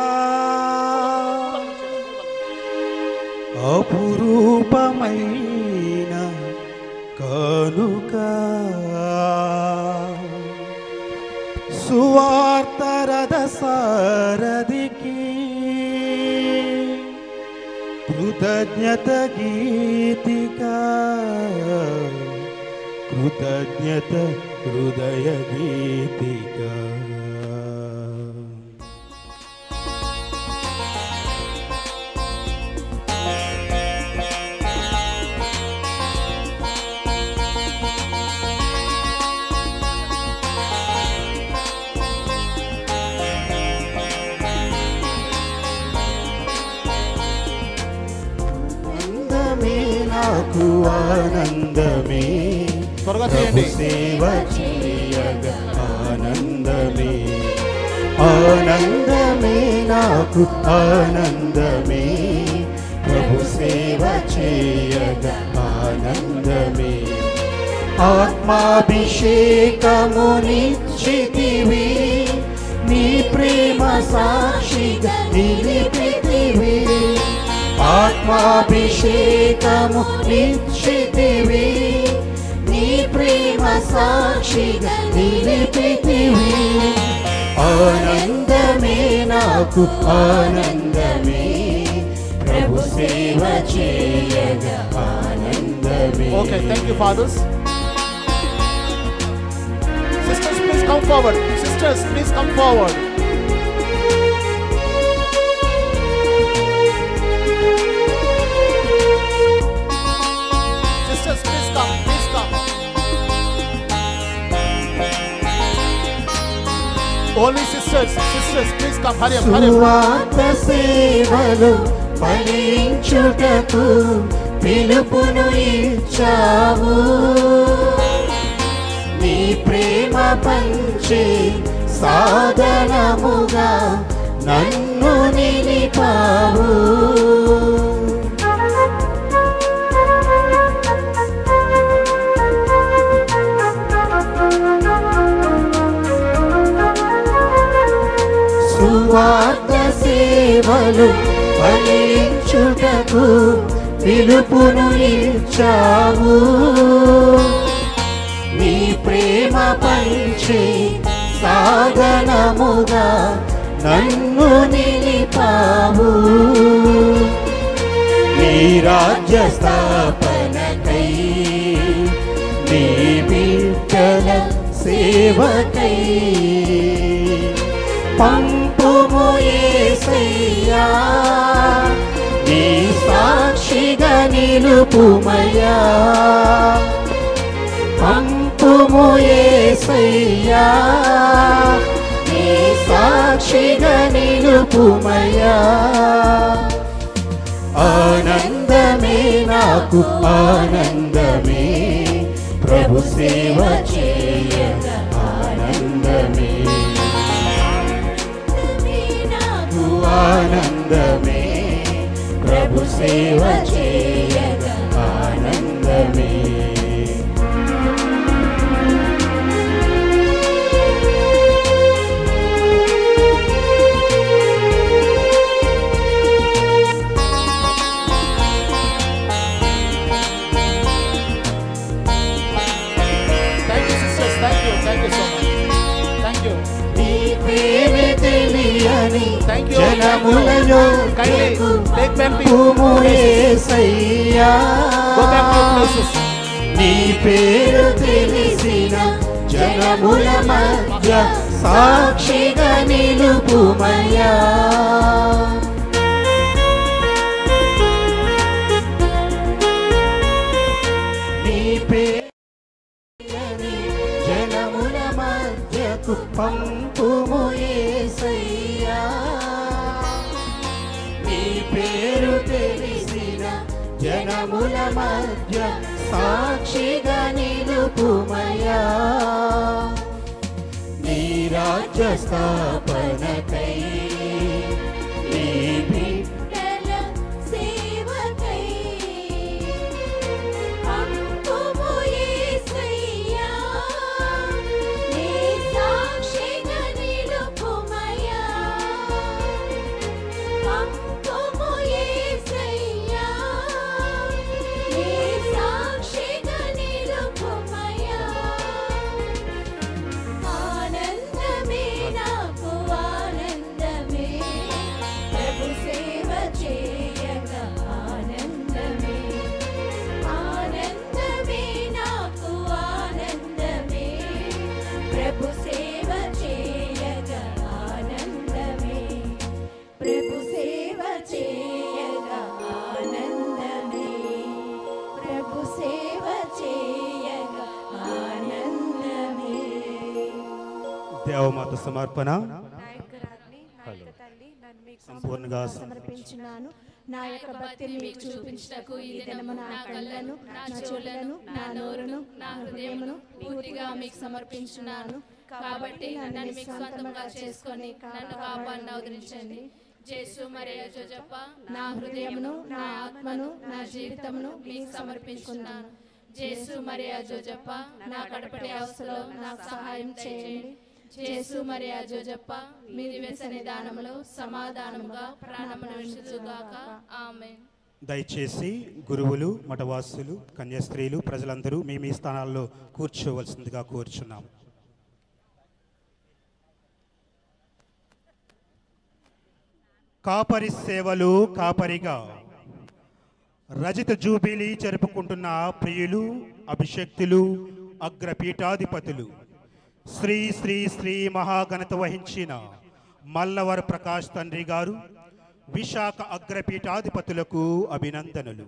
అపురూపమైన కానుక సువార్త రథ సారథికి కృతజ్ఞత గీతికా కృతజ్ఞత హృదయ గీతికా. నాకు ఆనందమే త్వరగా చేయండి. సేవ చేయగా ఆనందమే ఆనందమే నాకు ఆనందమే ప్రభు సేవ చేయగా ఆనందమే. ఆత్మాభిషేకమునిచ్చితివి నీ ప్రేమ సాక్షిగా నిలిపితివి. ఆత్మాభిషేకము నిశ్చితివి నీ ప్రేమ సాక్షిగా నిలిపితివి. ఆనందమే నాకు ఆనందమే ప్రభు సేవ చేయగా ఆనందమే. Okay, thank you, fathers. Sisters, please come forward. Sisters, please come forward. Sisters, please come. Please come. Only sisters. Sisters, please come. Hurry up. Hurry up. సువార్త సేవలు ఫలించుటకు పిలుపును ఇచ్చావు. నీ ప్రేమ పంచే సాధనముగా నన్ను నిలిపావు. సువార్త సేవలు ఫలించుటకు పిలుపును ఇచ్చావు. నీ ప్రేమ పంచే సాధనముగా నన్ను నిలిపావు. నీ రాజ్య స్థాపనకై నీ బిడ్డల సేవకై పంపుము యేసయ్యా నీ సాక్షిగా నిలుపుమయ్యా. పంపుము యేసయ్యా నీ సాక్షిగా నిలుపుమయ్యా. ఆనందమే నాకు ఆనందమే ప్రభు సేవ చేయగా ఆనందమే. ఆనందమే ప్రభు సేవ చేయగా ఆనందమే. Thank you, sisters. Thank you. Thank you so much. Thank you. Thank you. జనములను Kindly take back the భూము Yesayya Go back to your places. నీ పేరు తెలిసిన జనముల మధ్య సాక్షిగా నిలుపుమయ్యా. నీ పేరు జనముల మధ్యకు పంపుము యేసయ్యా. నీ పేరు తెలిసిన జనముల మధ్య సాక్షిగా నిలుపుమయ్యా. నీ రాజ్య స్థాపనకై నీ బిడ్డల సేవకై పంపుము యేసయ్యా నీ సాక్షిగా నిలుపుమయ్యా. పంపుము యేసయ్యా నీ సాక్షిగా నిలుపుమయ్యా. ఆనందమే దేవమాత సమర్పణ నాయకురాలిని నాయక తల్లి నన్ను మీకు సంపూర్ణంగా సమర్పించున్నాను. నా యొక్క భక్తిని మీకు చూపించటకు ఈ దినము నా కళ్ళను, నా చెవులను, నా నోరును, నా హృదయమును పూర్తిగా మీకు సమర్పించున్నాను. కాబట్టి నన్ను మీకు స్వంతంగా చేసుకొని నన్ను కాపాడిన అవతరించండి. జేసు మరియా జోజప్ప, నా హృదయమును, నా ఆత్మను, నా జీవితమును మీకు సమర్పించుకున్నాను. జేసు మరియా జోజప్ప, నా కడపటి అవస్థలో నాకు సహాయం చేయండి. జేసు మరియా జోజప్ప, మీ దివ్య సన్నిధానములో సమాధానముగా ప్రాణమును విడిచుగాక. ఆమేన్. దయచేసి గురువులు, మఠవాసులు, కన్యాస్త్రీలు ప్రజలందరూ మీ మీ స్థానాల్లో కూర్చోవలసిందిగా కోరుచున్నాం. కాపరి సేవలు కాపరిగా రజత జూబిలీ జరుపుకుంటున్న ప్రియులు, అభిషక్తులు, అగ్రపీఠాధిపతులు, శ్రీ శ్రీ శ్రీ మహాఘనత వహించిన మల్లవర ప్రకాష్ తండ్రి గారు, విశాఖ అగ్రపీఠాధిపతులకు అభినందనలు.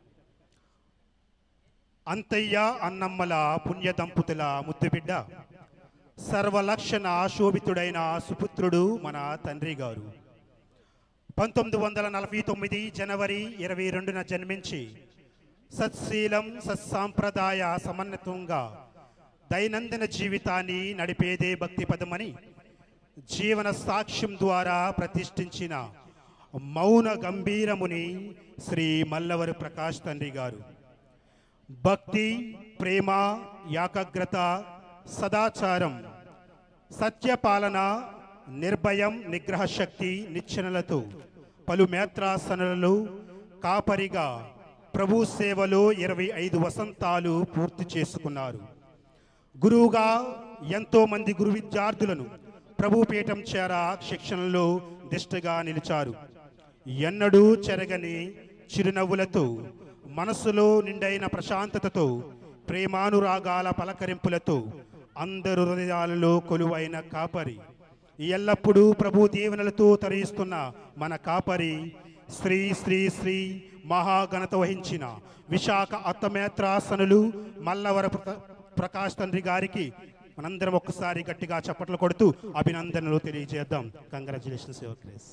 అంతయ్య అన్నమ్మల పుణ్య దంపతుల ముద్దుబిడ్డ, సర్వలక్షణ శోభితుడైన సుపుత్రుడు మన తండ్రి గారు. పంతొమ్మిది వందల నలభై తొమ్మిది జనవరి ఇరవై రెండున జన్మించి సత్శీలం సత్సాంప్రదాయ సమన్వితంగా దైనందిన జీవితాన్ని నడిపేదే భక్తి పదమని జీవన సాక్ష్యం ద్వారా ప్రతిష్ఠించిన మౌన గంభీరముని శ్రీ మల్లవరి ప్రకాష్ తండ్రి గారు భక్తి, ప్రేమ, ఏకాగ్రత, సదాచారం, సత్యపాలన, నిర్భయం, నిగ్రహ శక్తి, నిచ్చెనలతో పలు మేత్రాసనలలో కాపరిగా ప్రభు సేవలో ఇరవై ఐదు వసంతాలు పూర్తి చేసుకున్నారు. గురువుగా ఎంతో మంది గురు విద్యార్థులను ప్రభుపీఠం చేర శిక్షణలో దిష్టగా నిలిచారు. ఎన్నడూ చెరగని చిరునవ్వులతో, మనసులో నిండైన ప్రశాంతతతో, ప్రేమానురాగాల పలకరింపులతో అందరు హృదయాలలో కొలువైన కాపరి, ఎల్లప్పుడూ ప్రభు దీవెనలతో తరిస్తున్న మన కాపరి, శ్రీ శ్రీ శ్రీ మహాఘనత వహించిన విశాఖ అత్తమేత్రాసనులు మల్లవర ప్రకాష్ తండ్రి గారికి మనందరం ఒక్కసారి గట్టిగా చప్పట్లు కొడుతూ అభినందనలు తెలియజేద్దాం. Congratulations your grace.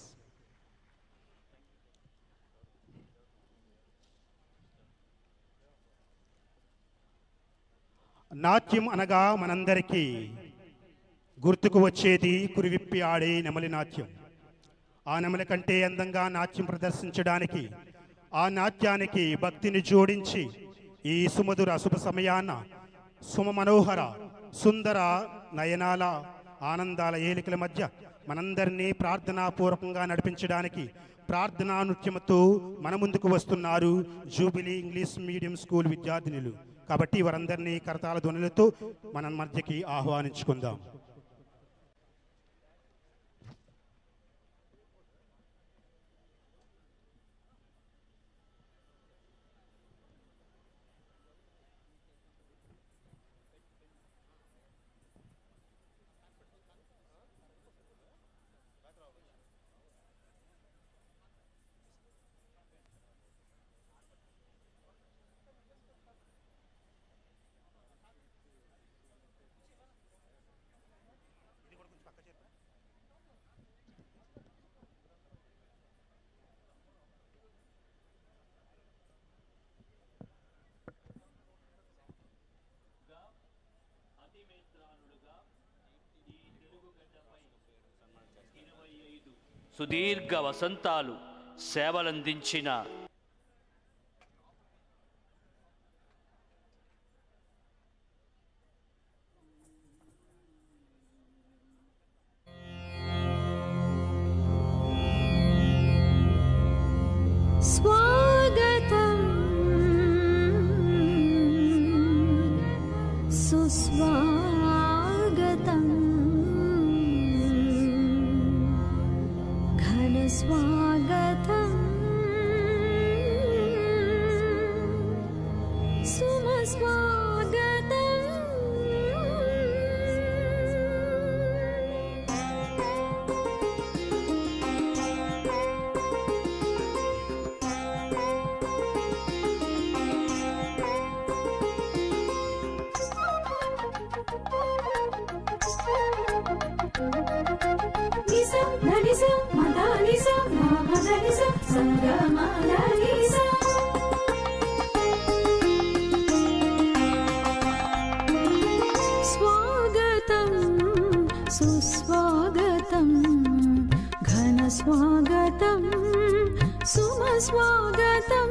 నాట్యం అనగా మనందరికీ గుర్తుకు వచ్చేది కురివిప్పి ఆడే నెమలి నాట్యం. ఆ నెమలి కంటే అందంగా నాట్యం ప్రదర్శించడానికి, ఆ నాట్యానికి భక్తిని జోడించి ఈ సుమధుర శుభ సమయాన సుమ మనోహర సుందర నయనాల ఆనందాల ఏలికల మధ్య మనందరినీ ప్రార్థనాపూర్వకంగా నడిపించడానికి ప్రార్థనా నృత్యంతో మన ముందుకు వస్తున్నారు జూబిలీ ఇంగ్లీష్ మీడియం స్కూల్ విద్యార్థినులు. కాబట్టి వారందరినీ కరతాళ ధ్వనులతో మన మధ్యకి ఆహ్వానించుకుందాం. సుదీర్ఘ వసంతాలు సేవలందించిన స్వాగతం సుస్వాగతం ఘన స్వాగతం సుమ స్వాగతం स्वागतं सुस्वागतं घन स्वागतं सुमस्वागतं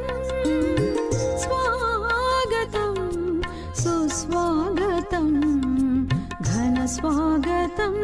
स्वागतं सुस्वागतं घन स्वागतं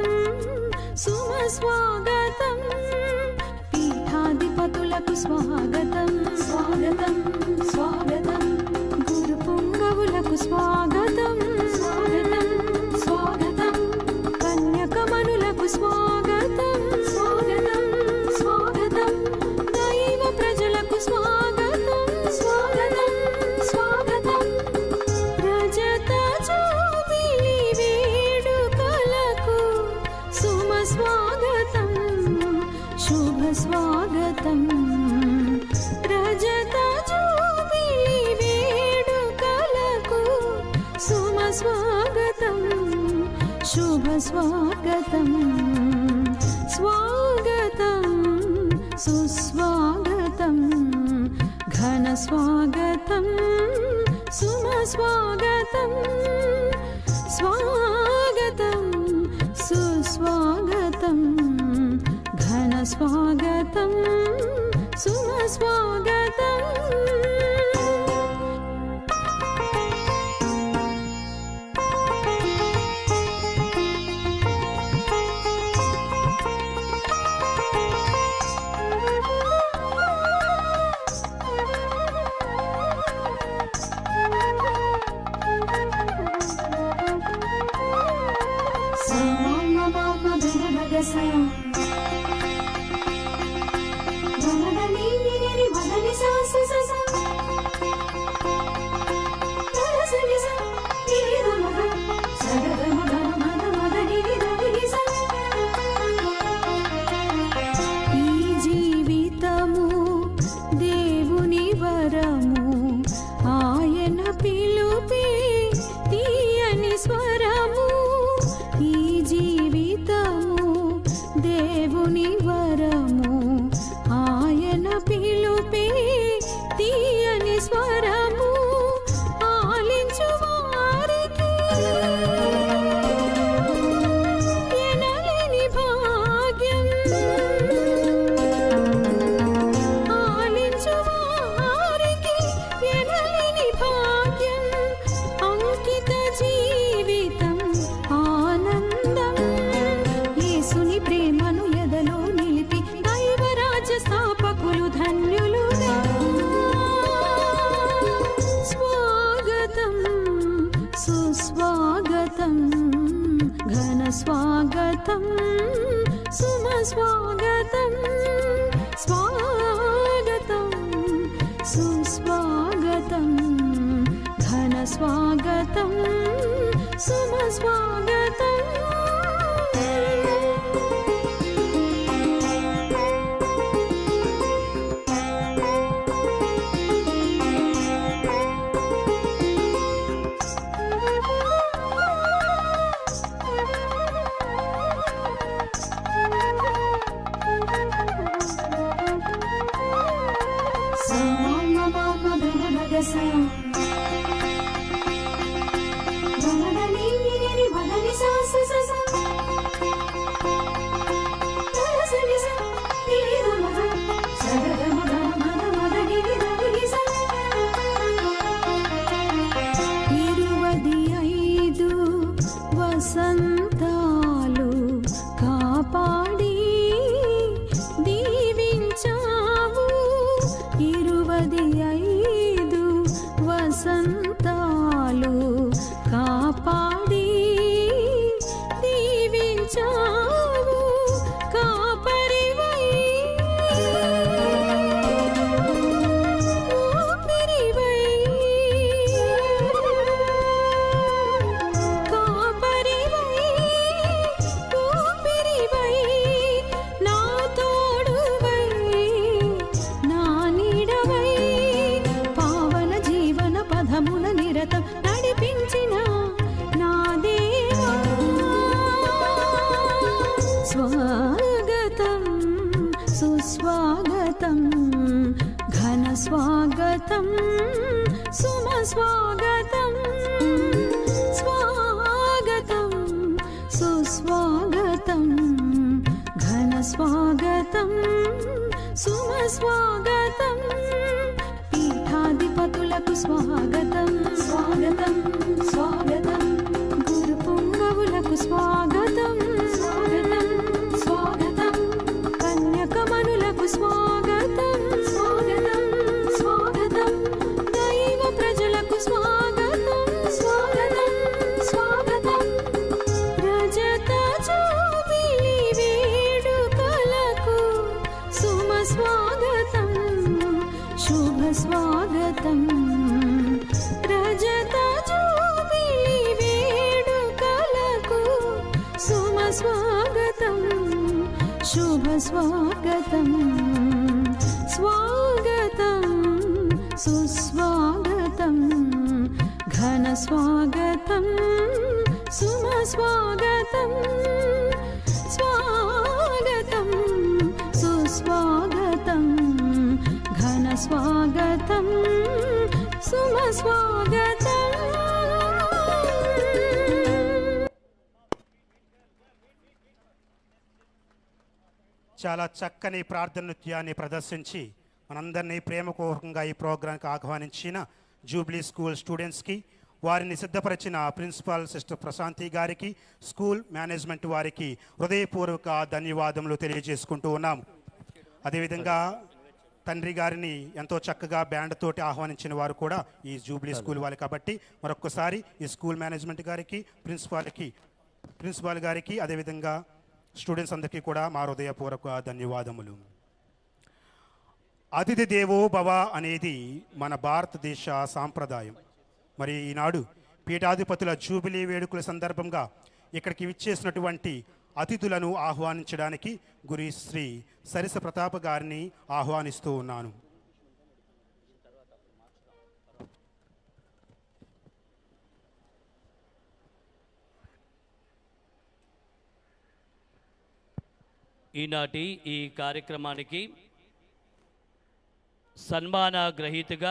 सुमस्वागतं పీఠాధిపతులకు స్వాగతం స్వాగతం స్వాగతం గురు పుంగవులకు స్వాగతం స్వాగతం స్వాగతం కన్యకమణులకు స్వాగతం స్వాగతం స్వాగతం దైవ ప్రజలకు స్వాగతం స్వాగతం స్వాగతం రజత జూబిలీ వేడుకలకు సుమ స్వాగతం శుభ స్వాగతం రజత జూబిలీ వేడుకలకు సుమ స్వాగతం శుభ స్వాగతం స్వాగతం సుస్వాగతం ఘన స్వాగతం సుమ స్వాగతం స్వాగతం సుస్వాగతం ఘన స్వాగతం సుమ స్వాగతం ఈ జీవితము దేవుని వరము ఆయన పిలుపే తీయని స్వరము ఈ జీవితము దేవుని వరము ఆయన పిలుపే తీయని స్వరము ఆలించు వారికి ఎనలేని భాగ్యం ఆలించు వారికి ఎనలేని భాగ్యం అంకిత జీవితం ఆనందం యేసుని ప్రేమను ఎదలో నిలిపి దైవరాజ్య స్థాపకులు ధన్యులుగా స్వాగతం సుస్వాగతం ఘన స్వాగతం సుమ స్వాగతం స్వాగతం సుస్వాగతం ఘన స్వాగతం సుమ స్వాగతం సుమస్వాగతం స్వాగతం సుస్వాగతం ఘన స్వాగతం సుమస్వాగతం పీఠాధిపతులకు స్వాగతం స్వాగతం స్వాగతం గురు పుంగవులకు స్వాగతం స్వాగతం స్వాగతం కన్యకమణులకు స్వాగతం స్వాగతం స్వాగతం దైవ ప్రజలకు స్వాగతం స్వాగతం స్వాగతం రజత జూబిలీ వేడుకలకు సుమ స్వాగతం శుభ స్వాగతం రజత జూబిలీ వేడుకలకు సుమ స్వాగతం శుభ స్వాగతం స్వాగతం సుస్వాగతం ఘన స్వాగతం సుమ స్వాగతం స్వాగతం సుస్వాగతం ఘన స్వాగతం సుమ స్వాగతం. చాలా చక్కని ప్రార్థన నృత్యాన్ని ప్రదర్శించి మనందరినీ ప్రేమపూర్వకంగా ఈ ప్రోగ్రాంకి ఆహ్వానించిన జూబ్లీ స్కూల్ స్టూడెంట్స్కి, వారిని సిద్ధపరిచిన ప్రిన్సిపాల్ సిస్టర్ ప్రశాంతి గారికి, స్కూల్ మేనేజ్మెంట్ వారికి హృదయపూర్వక ధన్యవాదములు తెలియజేసుకుంటూ ఉన్నాము. అదేవిధంగా తండ్రి గారిని ఎంతో చక్కగా బ్యాండ్ తోటి ఆహ్వానించిన వారు కూడా ఈ జూబ్లీ స్కూల్ వాళ్ళు కాబట్టి మరొకసారి ఈ స్కూల్ మేనేజ్మెంట్ గారికి, ప్రిన్సిపాల్కి ప్రిన్సిపాల్ గారికి అదేవిధంగా స్టూడెంట్స్ అందరికీ కూడా మా హృదయపూర్వక ధన్యవాదములు. అతిథి దేవో భవ అనేది మన భారతదేశ సాంప్రదాయం. మరి ఈనాడు పీఠాధిపతుల జూబిలీ వేడుకల సందర్భంగా ఇక్కడికి విచ్చేసినటువంటి అతిథులను ఆహ్వానించడానికి గురి శ్రీ సరిస ప్రతాప గారిని ఆహ్వానిస్తూ ఉన్నాను. ఈనాటి ఈ కార్యక్రమానికి సన్మాన గ్రహీతగా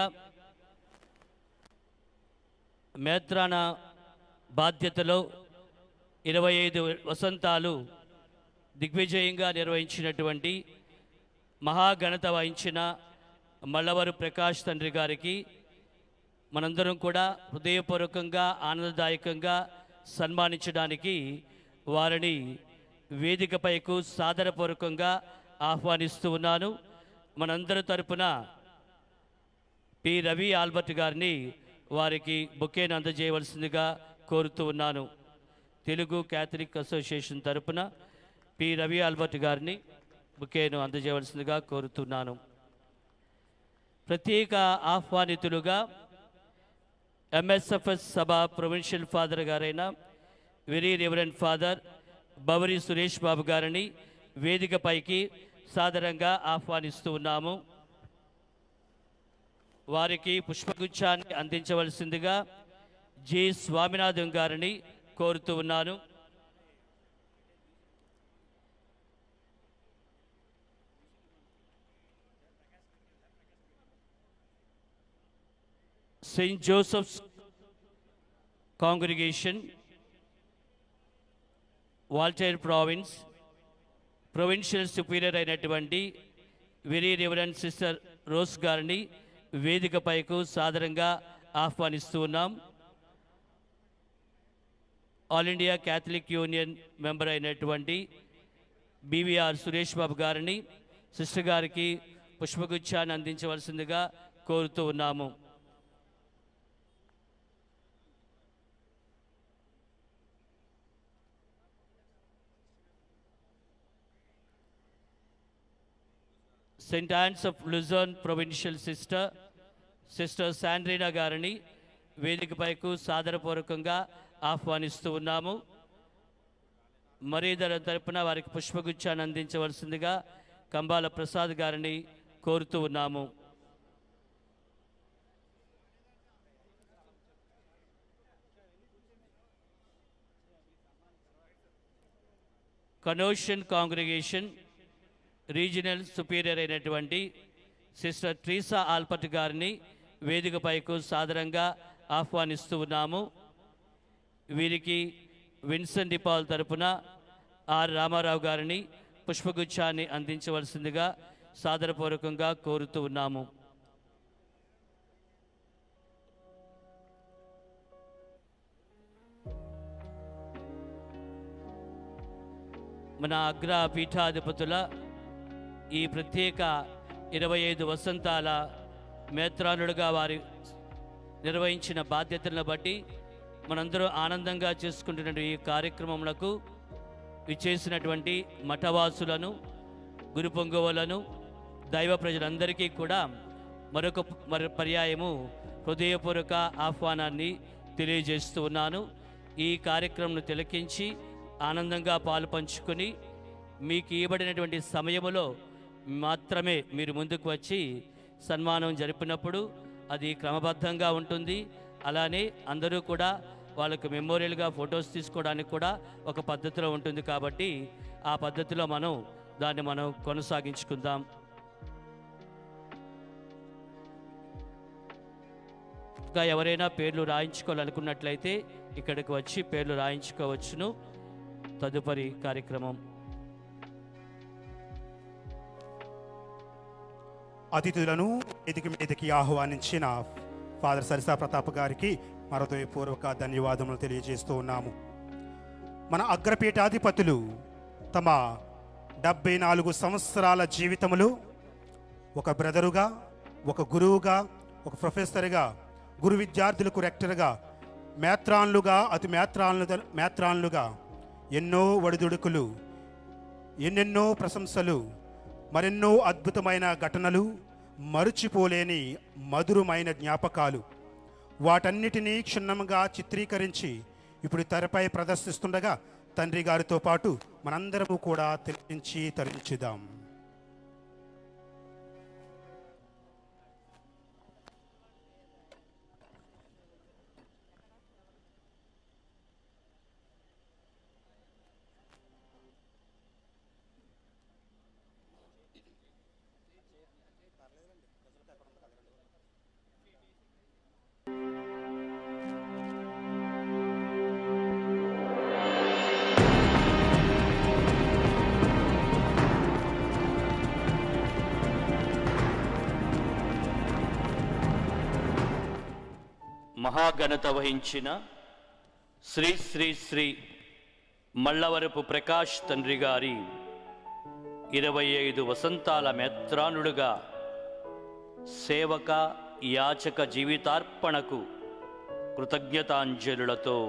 మేత్రాన బాధ్యతలో ఇరవై ఐదు వసంతాలు దిగ్విజయంగా నిర్వహించినటువంటి మహాఘనత వహించిన మల్లవరు ప్రకాష్ తండ్రి గారికి మనందరం కూడా హృదయపూర్వకంగా ఆనందదాయకంగా సన్మానించడానికి వారిని వేదికపైకు సాదరపూర్వకంగా ఆహ్వానిస్తూ ఉన్నాను. మనందరి తరపున పి రవి ఆల్బర్ట్ గారిని వారికి బొకేను అందజేయవలసిందిగా కోరుతూ ఉన్నాను. తెలుగు క్యాథలిక్ అసోసియేషన్ తరపున పి రవి ఆల్బర్ట్ గారిని బొకేను అందజేయవలసిందిగా కోరుతున్నాను. ప్రత్యేక ఆహ్వానితులుగా ఎంఎస్ఎఫ్ఎస్ సభ ప్రొవిన్షియల్ ఫాదర్ గారైన very reverend father Bavari Suresh Babu గారిని వేదికపైకి సాదరంగా ఆహ్వానిస్తూ ఉన్నాము. వారికి పుష్పగుచ్ఛాన్ని అందించవలసిందిగా జి స్వామినాథన్ గారిని కోరుతూ ఉన్నాను. Saint Joseph's congregation Waltair province provincial superior అయినటువంటి వెరీ రెవరెండ్ సిస్టర్ రోస్ గారిని వేదికపైకు సాదరంగా ఆహ్వానిస్తూ ఉన్నాం. All India Catholic union member అయినటువంటి బీవీఆర్ సురేష్ బాబు గారిని సిస్టర్ గారికి పుష్పగుచ్ఛాన్ని అందించవలసిందిగా కోరుతూ ఉన్నాము. Saint Anne's of Lucerne provincial sister sister Sandrina గారిని వేదికపైకు సాదరపూర్వకంగా ఆహ్వానిస్తూ ఉన్నాము. మరీదర తరపున వారికి పుష్పగుచ్ఛాన్ని అందించవలసిందిగా కంబాల ప్రసాద్ గారిని కోరుతూ ఉన్నాము. కనోషన్ కాంగ్రిగేషన్ రీజనల్ సుపీరియర్ అయినటువంటి సిస్టర్ ట్రీసా ఆల్బర్ట్ గారిని వేదికపైకు సాదరంగా ఆహ్వానిస్తూ ఉన్నాము. వీరికి విన్సెంట్ డిపాల్ తరపున ఆర్ రామారావు గారిని పుష్పగుచ్ఛాన్ని అందించవలసిందిగా సాదరపూర్వకంగా కోరుతూ ఉన్నాము. మన అగ్ర పీఠాధిపతుల ఈ ప్రత్యేక ఇరవై ఐదు వసంతాల మేత్రానులుగా వారి నిర్వహించిన బాధ్యతలను బట్టి మనందరూ ఆనందంగా చేసుకుంటున్న ఈ కార్యక్రమములకు విచ్చేసినటువంటి మఠవాసులను, గురు పొంగవులను, దైవ ప్రజలందరికీ కూడా మరొక మరో పర్యాయము హృదయపూర్వక ఆహ్వానాన్ని తెలియజేస్తూ ఉన్నాను. ఈ కార్యక్రమం తిలకించి ఆనందంగా పాలు పంచుకొని మీకు ఇవ్వబడినటువంటి సమయములో మాత్రమే మీరు ముందుకు వచ్చి సన్మానం జరిపినప్పుడు అది క్రమబద్ధంగా ఉంటుంది. అలానే అందరూ కూడా వాళ్ళకు మెమోరియల్గా ఫొటోస్ తీసుకోవడానికి కూడా ఒక పద్ధతిలో ఉంటుంది. కాబట్టి ఆ పద్ధతిలో మనం దాన్ని మనం కొనసాగించుకుందాం. ఇంకా ఎవరైనా పేర్లు రాయించుకోవాలనుకున్నట్లయితే ఇక్కడికి వచ్చి పేర్లు రాయించుకోవచ్చును. తదుపరి కార్యక్రమం అతిథులను వేదిక మీదకి ఆహ్వానించిన ఫాదర్ సరిసా ప్రతాప్ గారికి హృదయపూర్వక ధన్యవాదములు తెలియజేస్తూ ఉన్నాము. మన అగ్రపీఠాధిపతులు తమ డెబ్బై నాలుగు సంవత్సరాల జీవితములు ఒక బ్రదరుగా, ఒక గురువుగా, ఒక ప్రొఫెసర్గా, గురు విద్యార్థులకు రెక్టర్గా, మేత్రాన్లుగా, అతి మేత్రాన్లు మేత్రాన్లుగా ఎన్నో ఒడిదుడుకులు, ఎన్నెన్నో ప్రశంసలు, మరెన్నో అద్భుతమైన ఘటనలు, మరుచిపోలేని మధురమైన జ్ఞాపకాలు, వాటన్నిటినీ క్షుణ్ణంగా చిత్రీకరించి ఇప్పుడు తెరపై ప్రదర్శిస్తుండగా తండ్రి గారితో పాటు మనందరము కూడా తిలకించి తరించుదాం. మహాఘనత వహించిన శ్రీ శ్రీ శ్రీ మల్లవరపు ప్రకాష్ తండ్రి గారి ఇరవై ఐదు వసంతాల మేత్రానుడుగా సేవక యాచక జీవితార్పణకు కృతజ్ఞతాంజలులతో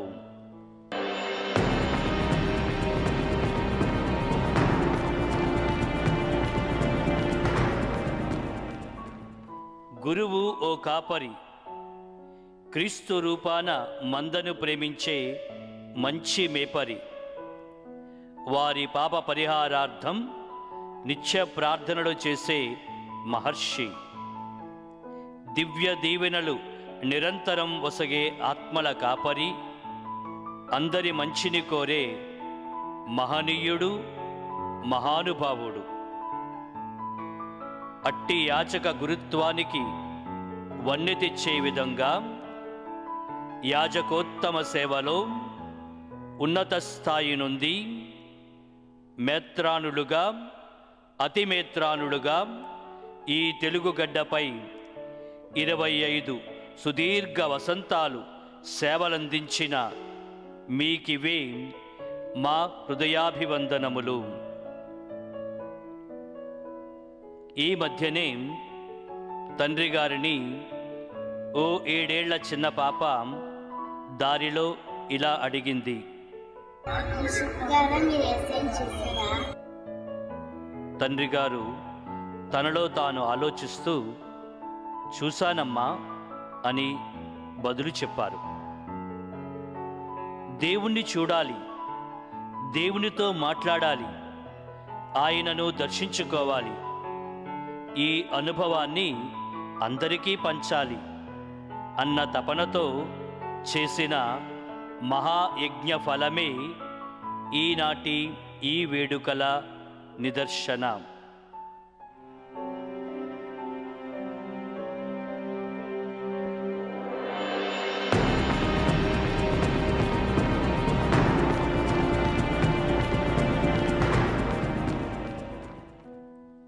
గురువు ఓ కాపరి, క్రీస్తు రూపాన మందను ప్రేమించే మంచి మేపరి, వారి పాప పరిహారార్థం నిత్య ప్రార్థనలు చేసే మహర్షి, దివ్య దీవెనలు నిరంతరం వసగే ఆత్మల కాపరి, అందరి మంచిని కోరే మహనీయుడు, మహానుభావుడు. అట్టి యాచక గురుత్వానికి వన్నె తెచ్చే విధంగా యాజకోత్తమ సేవలో ఉన్నత స్థాయి నుండి మేత్రానులుగా, అతి మేత్రానులుగా ఈ తెలుగు గడ్డపై ఇరవై ఐదు సుదీర్ఘ వసంతాలు సేవలందించిన మీకివే మా హృదయాభివందనములు. ఈ మధ్యనే తండ్రి గారిని ఓ ఏడేళ్ల చిన్న పాప దారిలో ఇలా అడిగింది, తండ్రి గారు తనలో తాను ఆలోచిస్తూ చూశానమ్మా అని బదులు చెప్పారు. దేవుణ్ణి చూడాలి, దేవునితో మాట్లాడాలి, ఆయనను దర్శించుకోవాలి, ఈ అనుభవాన్ని అందరికీ పంచాలి అన్న తపనతో చేసిన మహాయజ్ఞ ఫలమే ఈనాటి ఈ వేడుకల నిదర్శనం.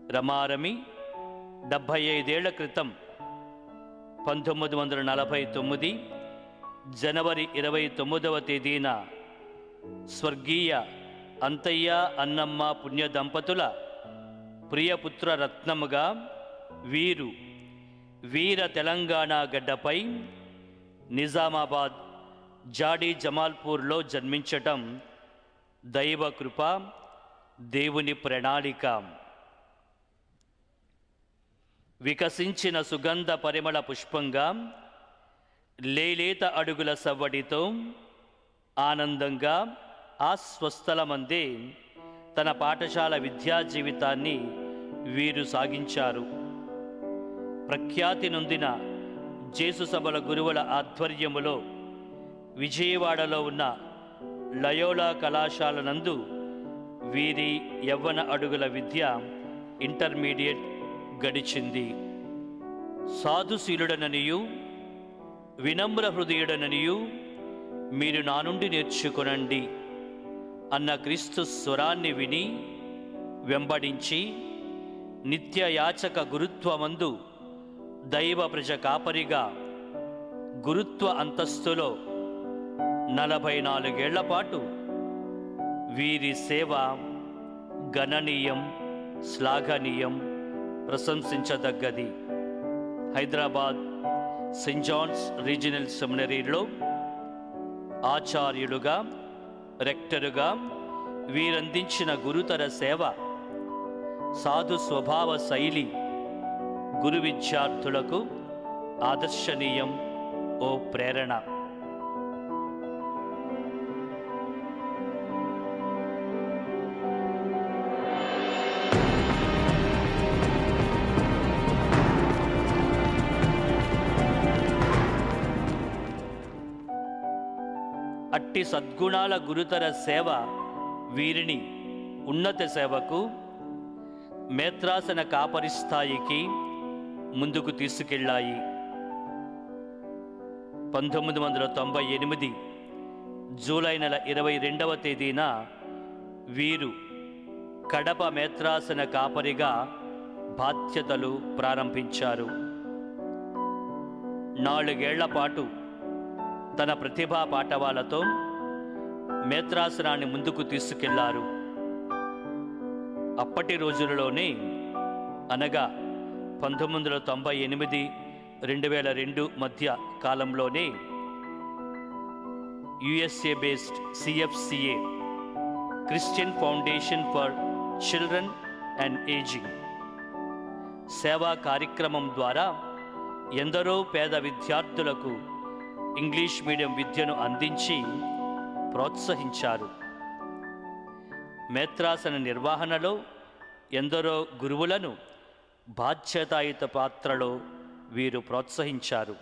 రమారమి డెబ్భై ఐదేళ్ల క్రితం పంతొమ్మిది వందల నలభై తొమ్మిది జనవరి ఇరవై తొమ్మిదవ తేదీన స్వర్గీయ అంతయ్య అన్నమ్మ పుణ్య దంపతుల ప్రియపుత్ర రత్నముగా వీరు వీర తెలంగాణ గడ్డపై నిజామాబాద్ జాడీ జమాల్పూర్లో జన్మించటం దైవ కృప, దేవుని ప్రణాళిక. వికసించిన సుగంధ పరిమళ పుష్పంగా లేలేత అడుగుల సవ్వడితో ఆనందంగా ఆస్వస్థలమందే తన పాఠశాల విద్యా జీవితాన్ని వీరు సాగించారు. ప్రఖ్యాతి నొందిన జేసు సభల గురువుల ఆధ్వర్యములో విజయవాడలో ఉన్న లయోలా కళాశాల నందు వీరి యవ్వన అడుగుల విద్య ఇంటర్మీడియట్ గడిచింది. సాధుశీలుడననియు వినమ్ర హృదయుడననియు మీరు నా నుండి నేర్చుకొనండి అన్న క్రీస్తు స్వరాన్ని విని వెంబడించి నిత్య యాచక గురుత్వమందు దైవ ప్రజ కాపరిగా గురుత్వ అంతస్తులో నలభై నాలుగేళ్ల పాటు వీరి సేవ గణనీయం, శ్లాఘనీయం, ప్రశంసించదగ్గది. హైదరాబాద్ సెయింట్ జాన్స్ రీజనల్ సెమినరీలో ఆచార్యులుగా, రెక్టరుగా వీరందించిన గురుతర సేవ, సాధు స్వభావ శైలి గురు విద్యార్థులకు ఆదర్శనీయం, ఓ ప్రేరణ. అట్టి సద్గుణాల గురుతర సేవ వీరిని ఉన్నత సేవకు, మేత్రాసన కాపరి స్థాయికి ముందుకు తీసుకెళ్ళాయి. పంతొమ్మిది వందల తొంభై ఎనిమిది జూలై నెల ఇరవై రెండవ తేదీన వీరు కడప మేత్రాసన కాపరిగా బాధ్యతలు ప్రారంభించారు. నాలుగేళ్ల పాటు తన ప్రతిభా పాటవాలతో మేత్రాసనాన్ని ముందుకు తీసుకెళ్లారు. అప్పటి రోజులలోనే, అనగా పంతొమ్మిది వందల తొంభై ఎనిమిది రెండు వేల రెండు మధ్య కాలంలోనే USA based CFCA Christian foundation for children and aging సేవా కార్యక్రమం ద్వారా ఎందరో పేద విద్యార్థులకు ఇంగ్లీష్ మీడియం విద్యను అందించి ప్రోత్సహించారు. మేత్రాసన నిర్వహణలో ఎందరో గురువులను బాధ్యతాయుత పాత్రలో వీరు ప్రోత్సహించారు.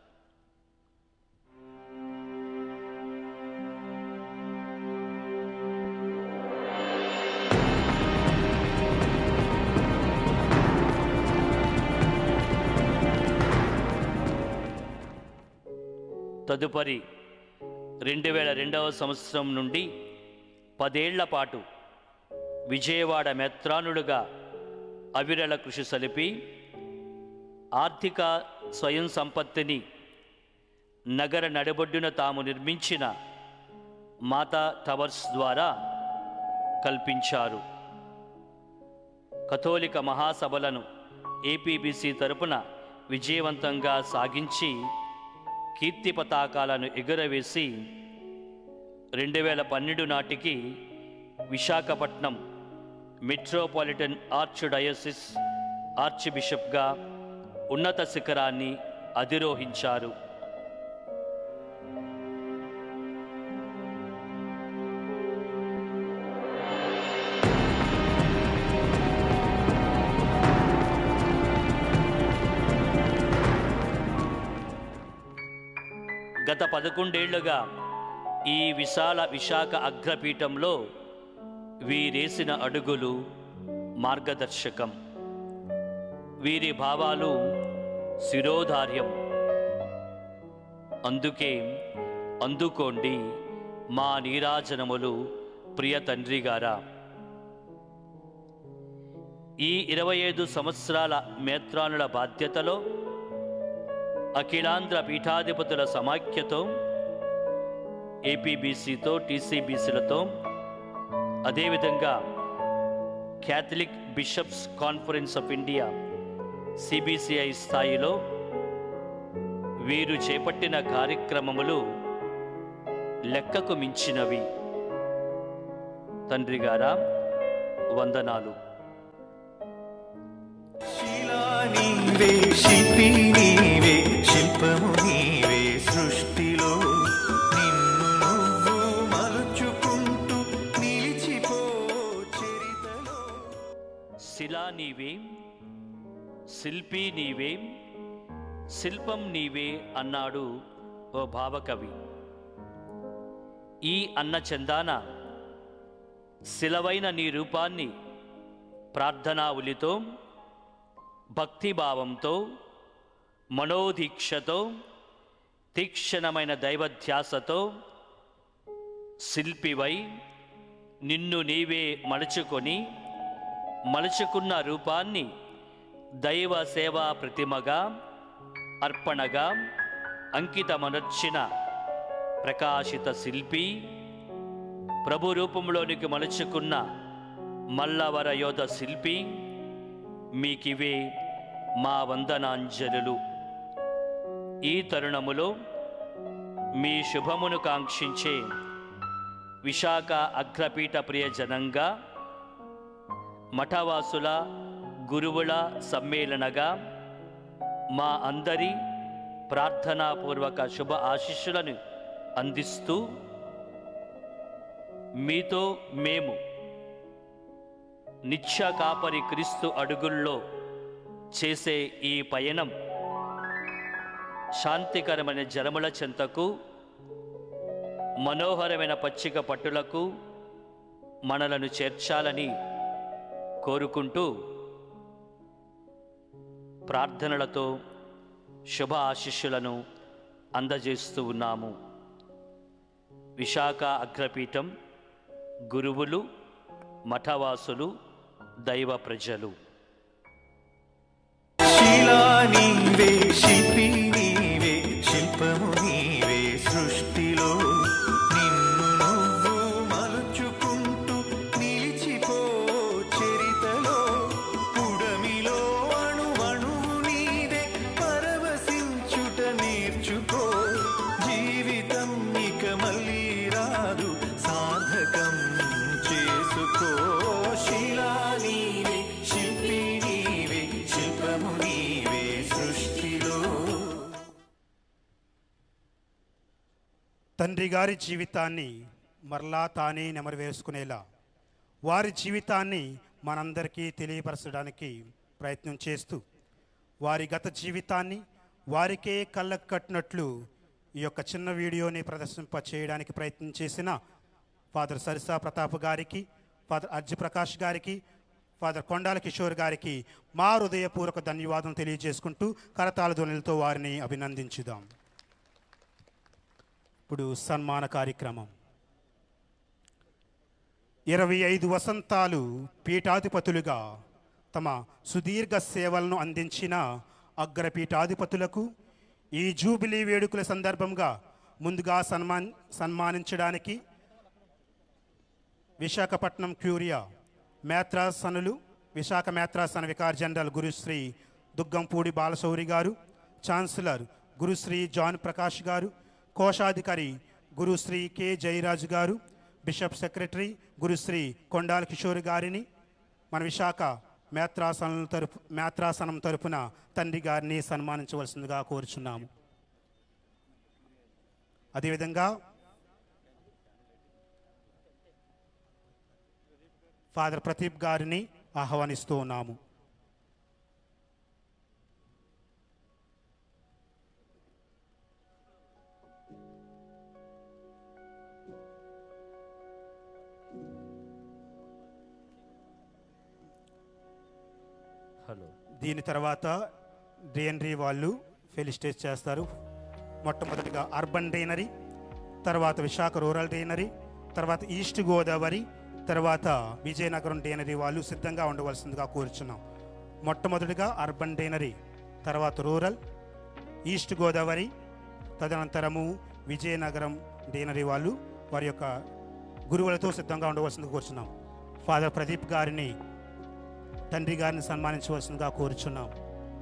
తదుపరి రెండు వేల రెండవ సంవత్సరం నుండి పదేళ్ల పాటు విజయవాడ మేత్రానులుగా అవిరళ కృషి సలిపి ఆర్థిక స్వయం సంపత్తిని నగర నడిబొడ్డున తాము నిర్మించిన మాతా టవర్స్ ద్వారా కల్పించారు. కథోలిక మహాసభలను ఏపీబీసీ తరపున విజయవంతంగా సాగించి కీర్తి పతాకాలను ఎగురవేసి రెండు వేల పన్నెండు నాటికి విశాఖపట్నం మెట్రోపాలిటన్ ఆర్చ్ డయోసిస్ ఆర్చ్ బిషప్గా ఉన్నత శిఖరాన్ని అధిరోహించారు. గత పదకొండేళ్లుగా ఈ విశాల విశాఖ అగ్రపీఠంలో వీరేసిన అడుగులు మార్గదర్శకం. వీరి భావాలు శిరోధార్యం. అందుకే అందుకోండి మా నీరాజనములు ప్రియ తండ్రి గారా. ఈ ఇరవై ఐదు సంవత్సరాల మేత్రానుల బాధ్యతలో అఖిలాంధ్ర పీఠాధిపతుల సమాఖ్యతో, ఏపీబీసీతో, టీసీబీసీలతో, అదేవిధంగా Catholic bishops conference of India CBCI స్థాయిలో వీరు చేపట్టిన కార్యక్రమములు లెక్కకు మించినవి. తండ్రి గారా, వందనాలు. నీవే శిల్పి నీవే శిల్పము నీవే సృష్టిలో నిన్ను నువ్వు మలుచుకుంటూ నిలిచిపో చరితలో. శిలా నీవే, శిల్పి నీవే, శిల్పం నీవే అన్నాడు ఓ భావకవి. ఈ అన్న చందాన శిలవైన నీ రూపాన్ని ప్రార్థనావులితో, భక్తిభావంతో, మనోదీక్షతో, తీక్షణమైన దైవధ్యాసతో శిల్పివై నిన్ను నీవే మలుచుకొని, మలుచుకున్న రూపాన్ని దైవ సేవా ప్రతిమగా, అర్పణగా అంకితమనర్చిన ప్రకాశిత శిల్పి, ప్రభు రూపంలోనికి మలుచుకున్న మల్లవర యోధ శిల్పి, మీకివే మా వందనాంజలులు. ఈ తరుణములో మీ శుభమును కాంక్షించే విశాఖ అగ్రపీఠ ప్రియజనంగా, మఠవాసుల గురువుల సమ్మేళనగా మా అందరి ప్రార్థనాపూర్వక శుభ ఆశీస్సులను అందిస్తూ, మీతో మేము నిత్య కాపరి క్రీస్తు అడుగుల్లో చేసే ఈ పయనం శాంతికరమైన జలముల చెంతకు, మనోహరమైన పచ్చిక పట్టులకు మనలను చేర్చాలని కోరుకుంటూ ప్రార్థనలతో శుభ ఆశీస్సులను అందజేస్తూ ఉన్నాము. విశాఖ అగ్రపీఠం గురువులు, మఠవాసులు, దైవ ప్రజలు. శిలా నీవే శిల్పి నీవే శిల్పము నీవే సృష్టిలో నిన్ను నువ్వు మలుచుకుంటూ నిలిచిపో చరితలో. పుడమిలో అణువణువు నీదే పరవశించుట నేర్చుకో. జీవితం ఇక మళ్ళీ రాదు, సాధకం చేసుకో. శిలా నీవే శిల్పి నీవే శిల్పము నీవే సృష్టిలో. తండ్రి గారి జీవితాన్ని మరలా తానే నెమరు వేసుకునేలా వారి జీవితాన్ని మనందరికీ తెలియపరచడానికి ప్రయత్నం చేస్తూ, వారి గత జీవితాన్ని వారికే కళ్ళకు కట్టినట్లు ఈ యొక్క చిన్న వీడియోని ప్రదర్శింప చేయడానికి ప్రయత్నం చేసిన ఫాదర్ సరిసా ప్రతాప్ గారికి, ఫాదర్ అర్జి ప్రకాష్ గారికి, ఫాదర్ కొండాల కిషోర్ గారికి మా హృదయపూర్వక ధన్యవాదం తెలియజేసుకుంటూ కరతాళ ధ్వనులతో వారిని అభినందించుదాం. ఇప్పుడు సన్మాన కార్యక్రమం. ఇరవై ఐదు వసంతాలు పీఠాధిపతులుగా తమ సుదీర్ఘ సేవలను అందించిన అగ్రపీఠాధిపతులకు ఈ జూబిలీ వేడుకల సందర్భంగా ముందుగా సన్మాన్ సన్మానించడానికి విశాఖపట్నం క్యూరియా మేత్రాసనులు, విశాఖ మేత్రాసన వికార్ జనరల్ గురుశ్రీ దుగ్గంపూడి బాలశౌరి గారు, ఛాన్సలర్ గురుశ్రీ జాన్ ప్రకాష్ గారు, కోశాధికారి గురుశ్రీ కె జయరాజు గారు, బిషప్ సెక్రటరీ గురుశ్రీ కొండాల కిషోర్ గారిని మన విశాఖ మేత్రాసనం తరపు మేత్రాసనం తరపున తండ్రి గారిని సన్మానించవలసిందిగా కోరుచున్నాము. అదేవిధంగా ఫాదర్ ప్రదీప్ గారిని ఆహ్వానిస్తూ ఉన్నాము. హలో. దీని తర్వాత డిఎన్రీ వాళ్ళు ఫెలిసిటేట్ చేస్తారు. మొట్టమొదటిగా అర్బన్ డైనరీ, తర్వాత విశాఖ రూరల్ డైనరీ, తర్వాత ఈస్ట్ గోదావరి, తర్వాత విజయనగరం డేనరీ వాళ్ళు సిద్ధంగా ఉండవలసిందిగా కోరుచున్నాం. మొట్టమొదటిగా అర్బన్ డేనరీ, తర్వాత రూరల్, ఈస్ట్ గోదావరి, తదనంతరము విజయనగరం డేనరీ వాళ్ళు వారి యొక్క గురువులతో సిద్ధంగా ఉండవలసిందిగా కోరుచున్నాం. ఫాదర్ ప్రదీప్ గారిని, తండ్రి గారిని సన్మానించవలసిందిగా కోరుచున్నాం.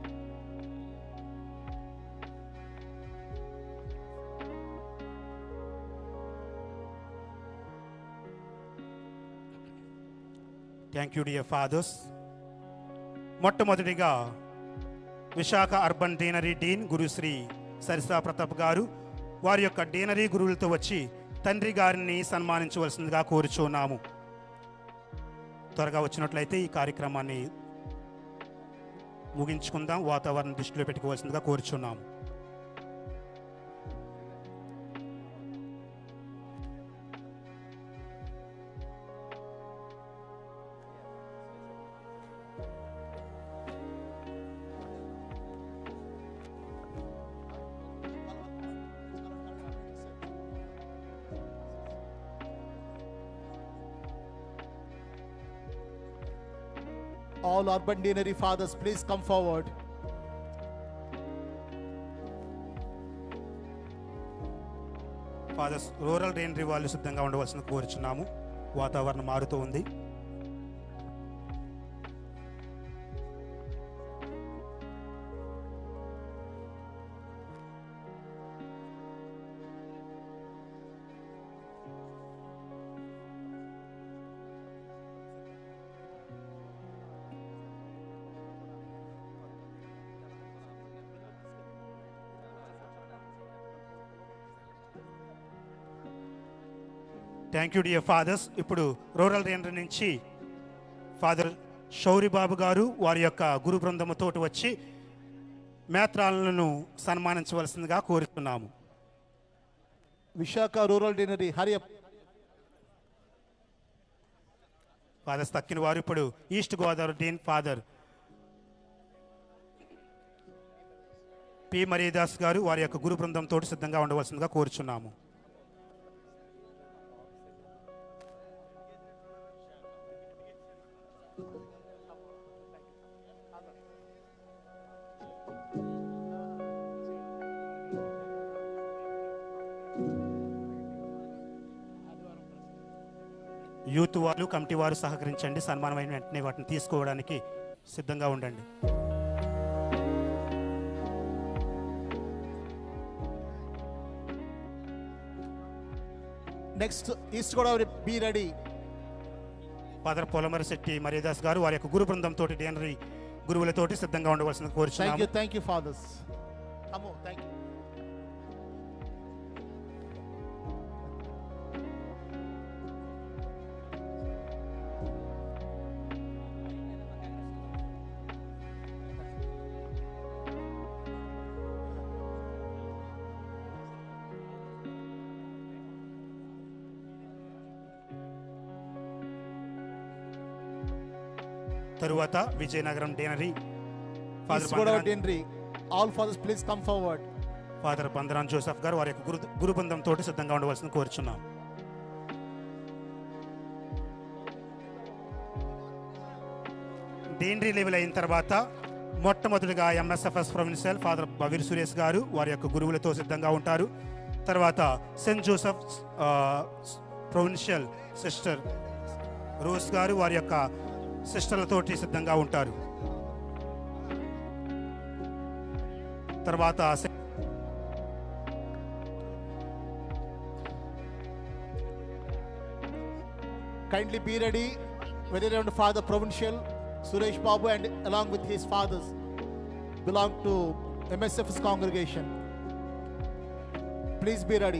Thank you dear fathers. మొట్టమొదటిగా విశాఖ అర్బన్ డీనరీ డీన్ గురుశ్రీ సరితా ప్రతాప్ గారు వారి యొక్క డీనరీ గురువులతో వచ్చి తండ్రి గారిని సన్మానించవలసిందిగా కోరుచున్నాము. త్వరగా వచ్చినట్లయితే ఈ కార్యక్రమాన్ని ముగించుకుందాం. వాతావరణం దృష్టిలో పెట్టుకోవాల్సిందిగా కోరుచున్నాము. All urban deanery fathers, please come forward. Fathers rural deanery వాళ్ళు సిద్ధంగా ఉండవలసిన కోరుచున్నాము. వాతావరణం మారుతూ ఉంది. Thank you dear fathers. ఇప్పుడు రూరల్ డేనరీ నుంచి ఫాదర్ శౌరి బాబు గారు వారి యొక్క గురు బృందముతో వచ్చి మేత్రాలను సన్మానించవలసిందిగా కోరుతున్నాము. Visakha rural deanery hurry up. Fathers తక్కిన వారు ఇప్పుడు east Godavari dean father P Maridas గారు వారి యొక్క గురు బృందంతో సిద్ధంగా ఉండవలసిందిగా కోరుచున్నాము. యూత్ వాళ్ళు కమిటీ వారు సహకరించండి. సన్మానమైన వెంటనే వాటిని తీసుకోవడానికి సిద్ధంగా ఉండండి. Next east Godavari be ready. Father Polamari Shetty Maridas గారు వారి యొక్క గురు బృందంతో డేనరీ గురువులతోటి సిద్ధంగా ఉండవలసిన కోరుచున్నాము. Thank you thank you fathers. Come on, thank you. తరువాత Vizianagaram deanery east Godavari deanery. All fathers please come forward. Father Bandaran Joseph గారు వారి యొక్క గురు గురు బృందంతో సిద్ధంగా ఉండవలసిన కోరుచున్నాం. డీనరీ లెవెల్ అయిన తర్వాత మొట్టమొదటిగా MSFS provincial father Baveer Suresh గారు వారి యొక్క గురువులతో సిద్ధంగా ఉంటారు. తర్వాత saint Joseph provincial sister Rose గారు వారి యొక్క సిస్టర్లతోటి సిద్ధంగా ఉంటారు. తర్వాత kindly be ready. Very Reverend Father Provincial Suresh Babu and along with his fathers belong to M S F's congregation. Please be ready.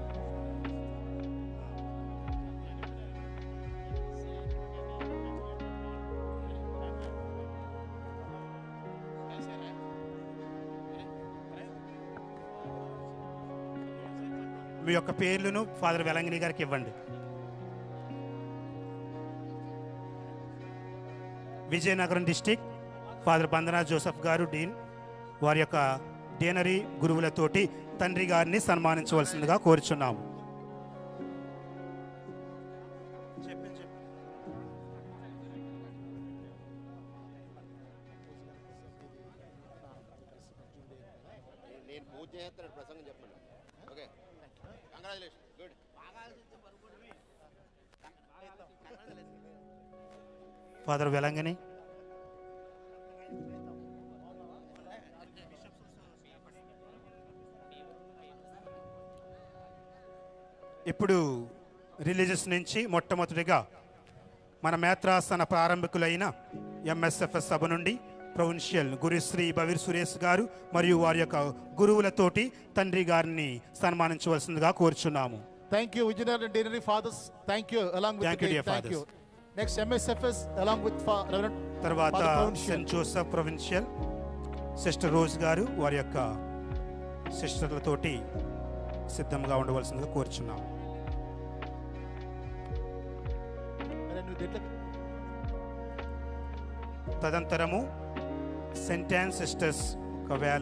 మీ యొక్క పేర్లను ఫాదర్ వెలంగిని గారికి ఇవ్వండి. Vizianagaram district father Bandana Joseph గారు డీన్ వారి యొక్క డేనరీ గురువులతోటి తండ్రి గారిని సన్మానించవలసిందిగా కోరుచున్నాము. నేను పూజ చేస్తాను ప్రసంగం చెప్పండి. Okay congratulation good. Father Velangini. ఇప్పుడు రిలీజియస్ నుంచి మొట్టమొదటిగా మన మేత్రాసన ప్రారంభికులైన ఎంఎస్ఎఫ్ఎస్ సభ నుండి ప్రొవిన్షియల్ గురుశ్రీ బవీర్ సురేష్ గారు మరియు వారి యొక్క గురువులతోటి తండ్రి గారిని సన్మానించవలసిందిగా కోరుచున్నాము. Thank you, Visionary and Deanery Fathers. Thank you, along with Thank the you, dear cake. Thank you. fathers. Next, M S F S, along with Fa- Reverend తర్వాత Father Provincial. Saint Joseph provincial sister Rose గారు వారి యొక్క సిస్టర్లతోటి సిద్ధంగా ఉండవలసిందిగా కోరుచున్నాము. తదంతరము సెయింట్ యాన్ సిస్టర్స్ ఒకవేళ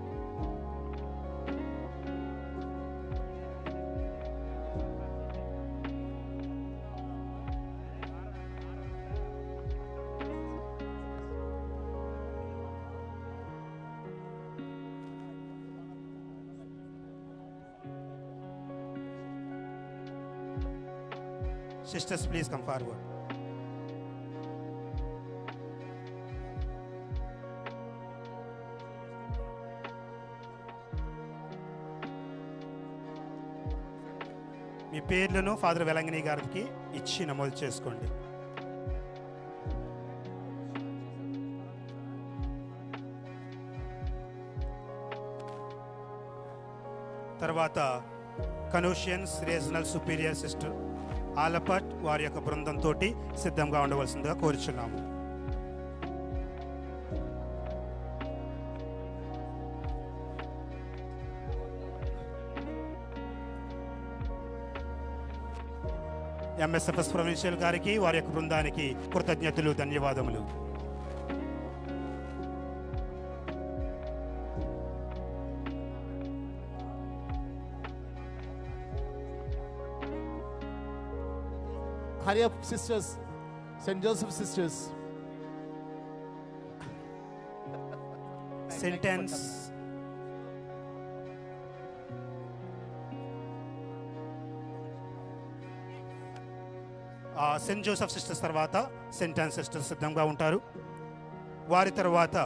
Sisters, please come forward. మీ పేర్లను ఫాదర్ వెలంగిని గారికి ఇచ్చి నమోదు చేసుకోండి. తర్వాత Canossians regional superior sister Alapat వారి యొక్క బృందంతో సిద్ధంగా ఉండవలసిందిగా కోరుచున్నాము. ఎంఎస్ఎఫ్ఎస్ ప్రొవిన్షియల్ గారికి వారి యొక్క బృందానికి కృతజ్ఞతలు, ధన్యవాదములు. Hurry up, sisters. Saint Joseph sisters. Sentence. Saint Joseph sisters తర్వాత సెయింట్ యాన్ సిస్టర్స్ సిద్ధంగా ఉంటారు. వారి తర్వాత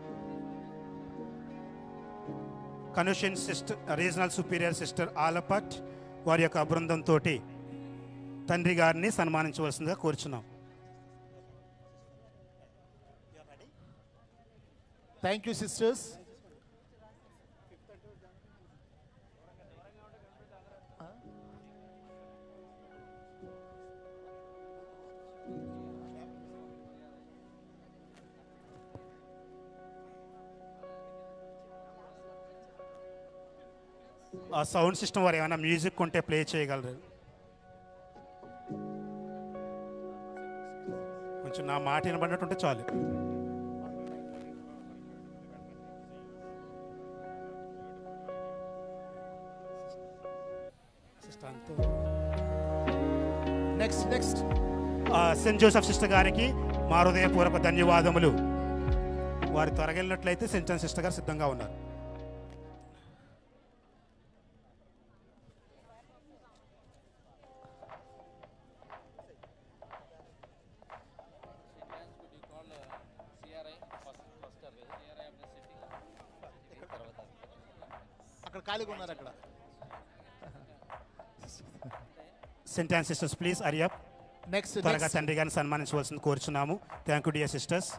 Canossian sister regional superior sister Alapat వారి యొక్క బృందంతో తండ్రి గారిని సన్మానించవలసిందిగా కోరుచున్నాం. Thank you, sisters. ఆ సౌండ్ సిస్టమ్ వారు ఏమైనా మ్యూజిక్ ఉంటే ప్లే చేయగలరు. కొంచెం నా మాట వినబడినట్టుంటే చాలు. Next next saint Joseph sister గారికి మా హృదయపూర్వక ధన్యవాదములు. వారు త్వరగెళ్ళినట్లయితే సెయింట్ యాన్ సిస్టర్ గారు సిద్ధంగా ఉన్నారు. అక్కడ ఖాళీగా ఉన్నారు అక్కడ. Saint Anne sisters please hurry up. Next త్వరగా తండ్రి గారిని సన్మానించవలసింది కోరుచున్నాము. Thank you dear sisters.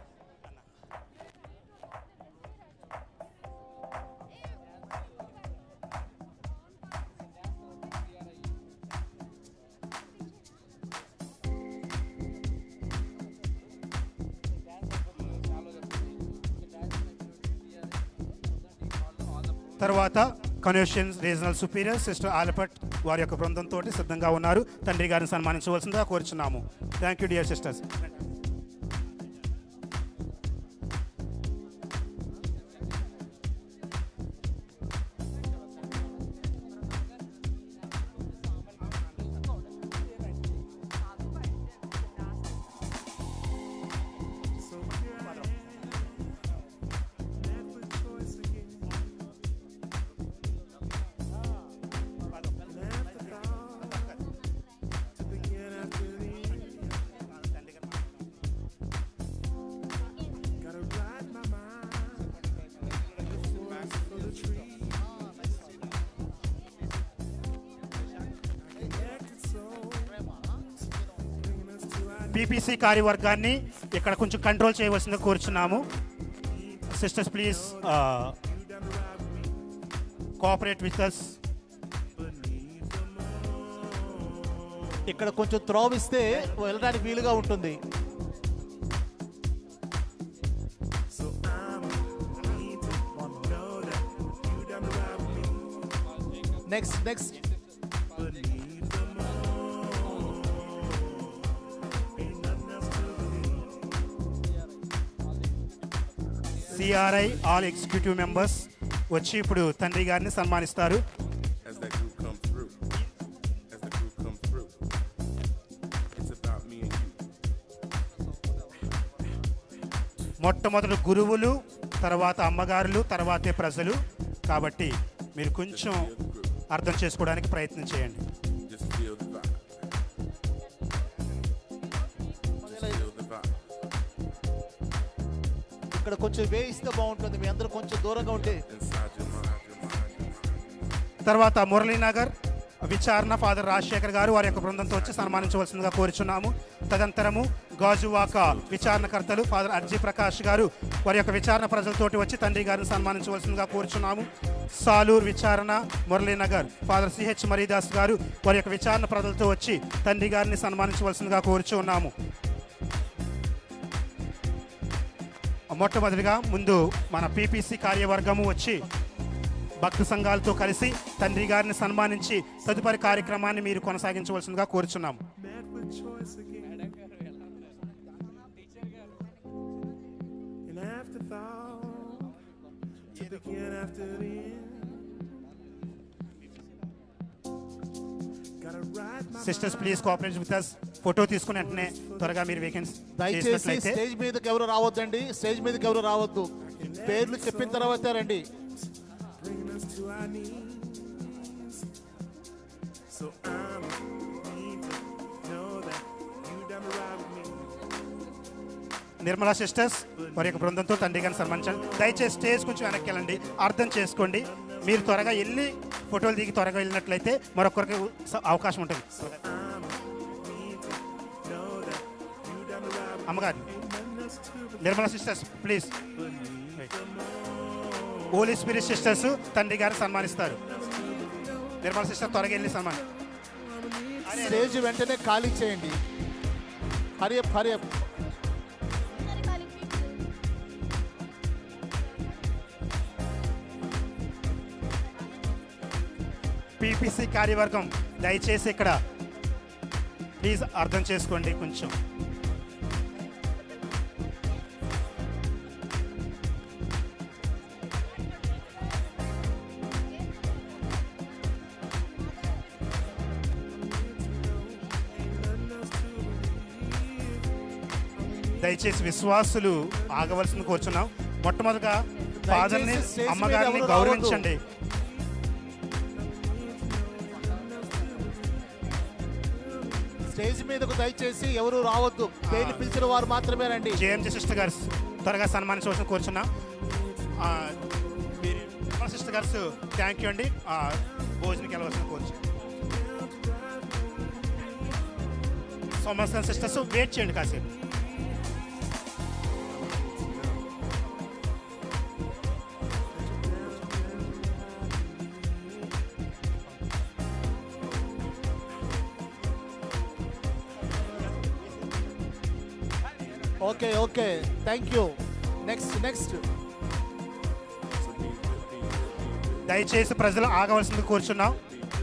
తర్వాత Canossian regional superior sister Alapat వారి యొక్క బృందంతో సిద్ధంగా ఉన్నారు. తండ్రి గారిని సన్మానించవలసిందిగా కోరుచున్నాము. Thank you dear sisters. PPC కార్యవర్గాన్ని ఇక్కడ కొంచెం కంట్రోల్ చేయవలసిందిగా కోరుచున్నాము. Sisters please cooperate with us. ఇక్కడ కొంచెం త్రోవిస్తే వెళ్ళడానికి వీలుగా ఉంటుంది. Next next CRI all executive members వచ్చి ఇప్పుడు తండ్రి గారిని సన్మానిస్తారు. As that group come through, as the group come through, it's about me and you. మొట్టమొదటి గురువులు, తర్వాత అమ్మగారులు, తర్వాతే ప్రజలు. కాబట్టి మీరు కొంచెం అర్థం చేసుకోవడానికి ప్రయత్నం చేయండి. Just feel the vibe. Just feel the vibe. ఇక్కడ కొంచెం వేయిస్తే బాగుంటుంది. మీ అందరూ కొంచెం దూరంగా ఉంటే. Inside your mind, your mind, your mind. తర్వాత మురళీనగర్ విచారణ ఫాదర్ రాజశేఖర్ గారు వారి యొక్క బృందంతో వచ్చి సన్మానించవలసిందిగా కోరుచున్నాము. తదంతరము గాజువాక విచారణకర్తలు ఫాదర్ అర్జీ ప్రకాష్ గారు వారి యొక్క విచారణ ప్రజలతోటి వచ్చి తండ్రి గారిని సన్మానించవలసిందిగా కోరుచున్నాము. సాలూర్ విచారణ మురళీనగర్ ఫాదర్ సిహెచ్ మరీదాస్ గారు వారి యొక్క విచారణ ప్రజలతో వచ్చి తండ్రి గారిని సన్మానించవలసిందిగా కోరుచున్నాము. మొట్టమొదటిగా ముందు మన పీపీసీ కార్యవర్గము వచ్చి భక్తి సంఘాలతో కలిసి తండ్రి గారిని సన్మానించి తదుపరి కార్యక్రమాన్ని మీరు కొనసాగించవలసిందిగా కోరుచున్నాము. Sisters please cooperate with us. Photo తీసుకుని వెంటనే త్వరగా మీరు వేకెన్సీ దయచేసి స్టేజ్ మీదకి ఎవరు రావద్దండి. స్టేజ్ మీదకి ఎవరు రావద్దు. పేర్లు చెప్పిన తర్వాత రండి. To our knees, so I'm need to know that you done right with me. Nirmala sisters వారి యొక్క బృందంతో తండ్రి గారిని సన్మానించండి. దయచేసి స్టేజ్ కొంచెం వెనక్కి వెళ్ళండి. అర్థం చేసుకోండి. మీరు త్వరగా వెళ్ళి ఫోటోలు దిగి త్వరగా వెళ్ళినట్లయితే మరొకరికి అవకాశం ఉంటుంది. అమ్మగారు Nirmala sisters please. Holy spirit sisters తండ్రి గారిని సన్మానిస్తారు. నిర్మల సిస్టర్ త్వరగా వెళ్ళి సన్మానం. స్టేజ్ వెంటనే ఖాళీ చేయండి. Hurry up hurry up. పీపీసీ కార్యవర్గం దయచేసి ఇక్కడ ప్లీజ్ అర్థం చేసుకోండి కొంచెం. దయచేసి విశ్వాసులు ఆగవలసింది కోరుచున్నాం. మొట్టమొదటిగా ఫాదర్ని అమ్మగారిని గౌరవించండి. స్టేజ్ మీదకు దయచేసి ఎవరు రావద్దు. పేర్లు పిలిచిన వారు మాత్రమే రండి. జేఎంజీ సిస్టర్ గారు త్వరగా సన్మానించవలసిన కోరుచున్నాం. సిస్టర్ గారు థ్యాంక్ యూ అండి. భోజనకి వెళ్ళవలసిన కోరుచు. సోమస్కర్ సిస్టర్స్ వెయిట్ చేయండి కాసేపు. Okay okay thank you. Next next దయచేసి ప్రజలు ఆగవలసింది కోరుచున్నాం.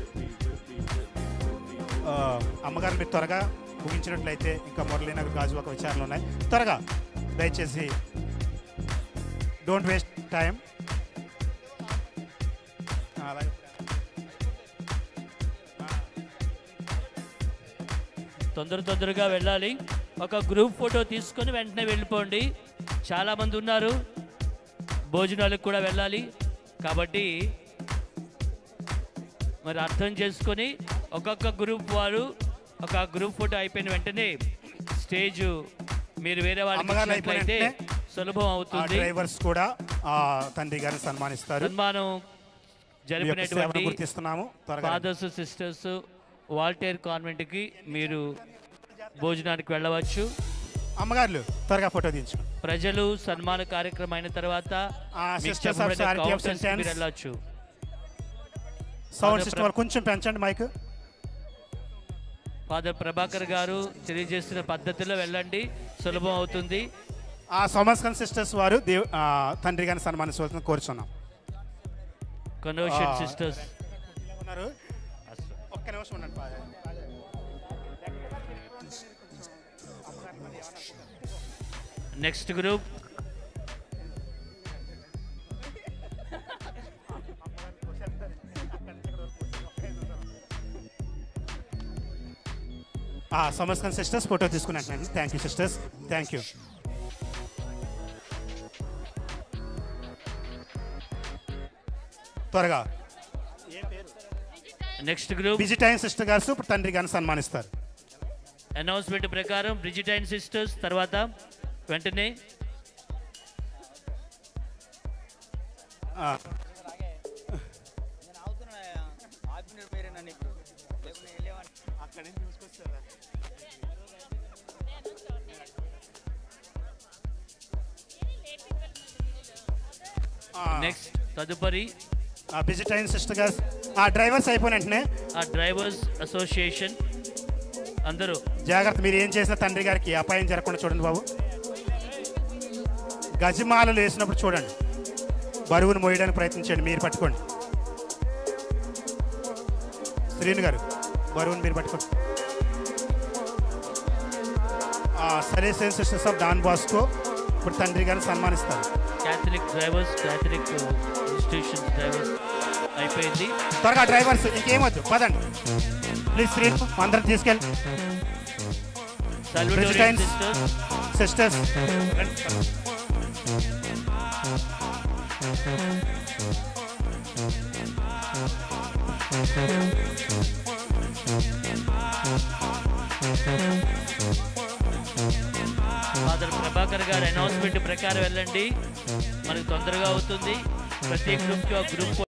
అమ్మగారు మీరు త్వరగా ముగించినట్లయితే ఇంకా మురళీనగర్ గాజువాక విచారణలు ఉన్నాయి. త్వరగా దయచేసి డోంట్ వేస్ట్ టైం. అలాగే తొందర తొందరగా వెళ్ళాలి. ఒక గ్రూప్ ఫోటో తీసుకొని వెంటనే వెళ్ళిపోండి. చాలామంది ఉన్నారు, భోజనాలకు కూడా వెళ్ళాలి. కాబట్టి మరి అర్థం చేసుకొని ఒక్కొక్క గ్రూప్ వారు ఒక గ్రూప్ ఫోటో అయిపోయిన వెంటనే స్టేజ్ మీరు వేరే వాళ్ళకి సులభం అవుతుంది. డ్రైవర్స్ కూడా తండ్రి గారిని సన్మానిస్తారు. సన్మానం జరిపినటువంటి గుర్తిస్తున్నాము. ఫాదర్స్ సిస్టర్స్ వాల్టేర్ కాన్వెంట్కి మీరు భోజనానికి వెళ్ళవచ్చు. అమ్మగారులు త్వరగా ఫోటో తీయించు. ప్రజలు సన్మాన కార్యక్రమం అయిన తర్వాత sisters of charity of saint Ann's వెళ్ళవచ్చు. సౌండ్ సిస్టమ్ కొంచెం పెంచండి మైక్. ఫాదర్ ప్రభాకర్ గారు తెలియజేసిన పద్ధతిలో వెళ్ళండి, సులభం అవుతుంది. ఆ సోమస్కన్ సిస్టర్స్ వారు దేవ్ తండ్రి గారిని సన్మానించవలసిన కోరుచున్నాం. కన్వర్షన్ సిస్టర్స్ ఉన్నారు. ఒక్క నిమిషం ఉండండి. Next group Somascan sisters photo తీసుకున్నట్టు. Thank you sisters, thank you. త్వరగా నెక్స్ట్ గ్రూప్ బ్రిజిటైన్ సిస్టర్ గారు ఇప్పుడు తండ్రి గారిని సన్మానిస్తారు. అనౌన్స్మెంట్ ప్రకారం బ్రిజిటైన్ సిస్టర్స్, తర్వాత వెంటనే నెక్స్ట్ తదుపరి బ్రిజిటైన్ సిస్టర్ గారు ఆ డ్రైవర్స్ అయిపోయిన వెంటనే ఆ డ్రైవర్స్ అసోసియేషన్ అందరూ జాగ్రత్త. మీరు ఏం చేసిన తండ్రి గారికి అపాయం జరగకుండా చూడండి బాబు. గజమాలలు వేసినప్పుడు చూడండి, బరువును మోయడానికి ప్రయత్నించండి. మీరు పట్టుకోండి. శ్రీను గారు బరువును మీరు పట్టుకోండి. Salesian sisters of Don Bosco ఇప్పుడు తండ్రి గారిని సన్మానిస్తారు. Catholic drivers, Catholic institution drivers అయిపోయింది. త్వరగా డ్రైవర్స్ ఇంకేమొద్దు, పదండి ప్లీజ్. శ్రీను అందరం తీసుకెళ్ళి సిస్టర్స్ ఫాదర్ ప్రభాకర్ గారు అనౌన్స్మెంట్ ప్రకారం వెళ్ళండి, మనకు తొందరగా అవుతుంది. ప్రతి గ్రూప్ గ్రూప్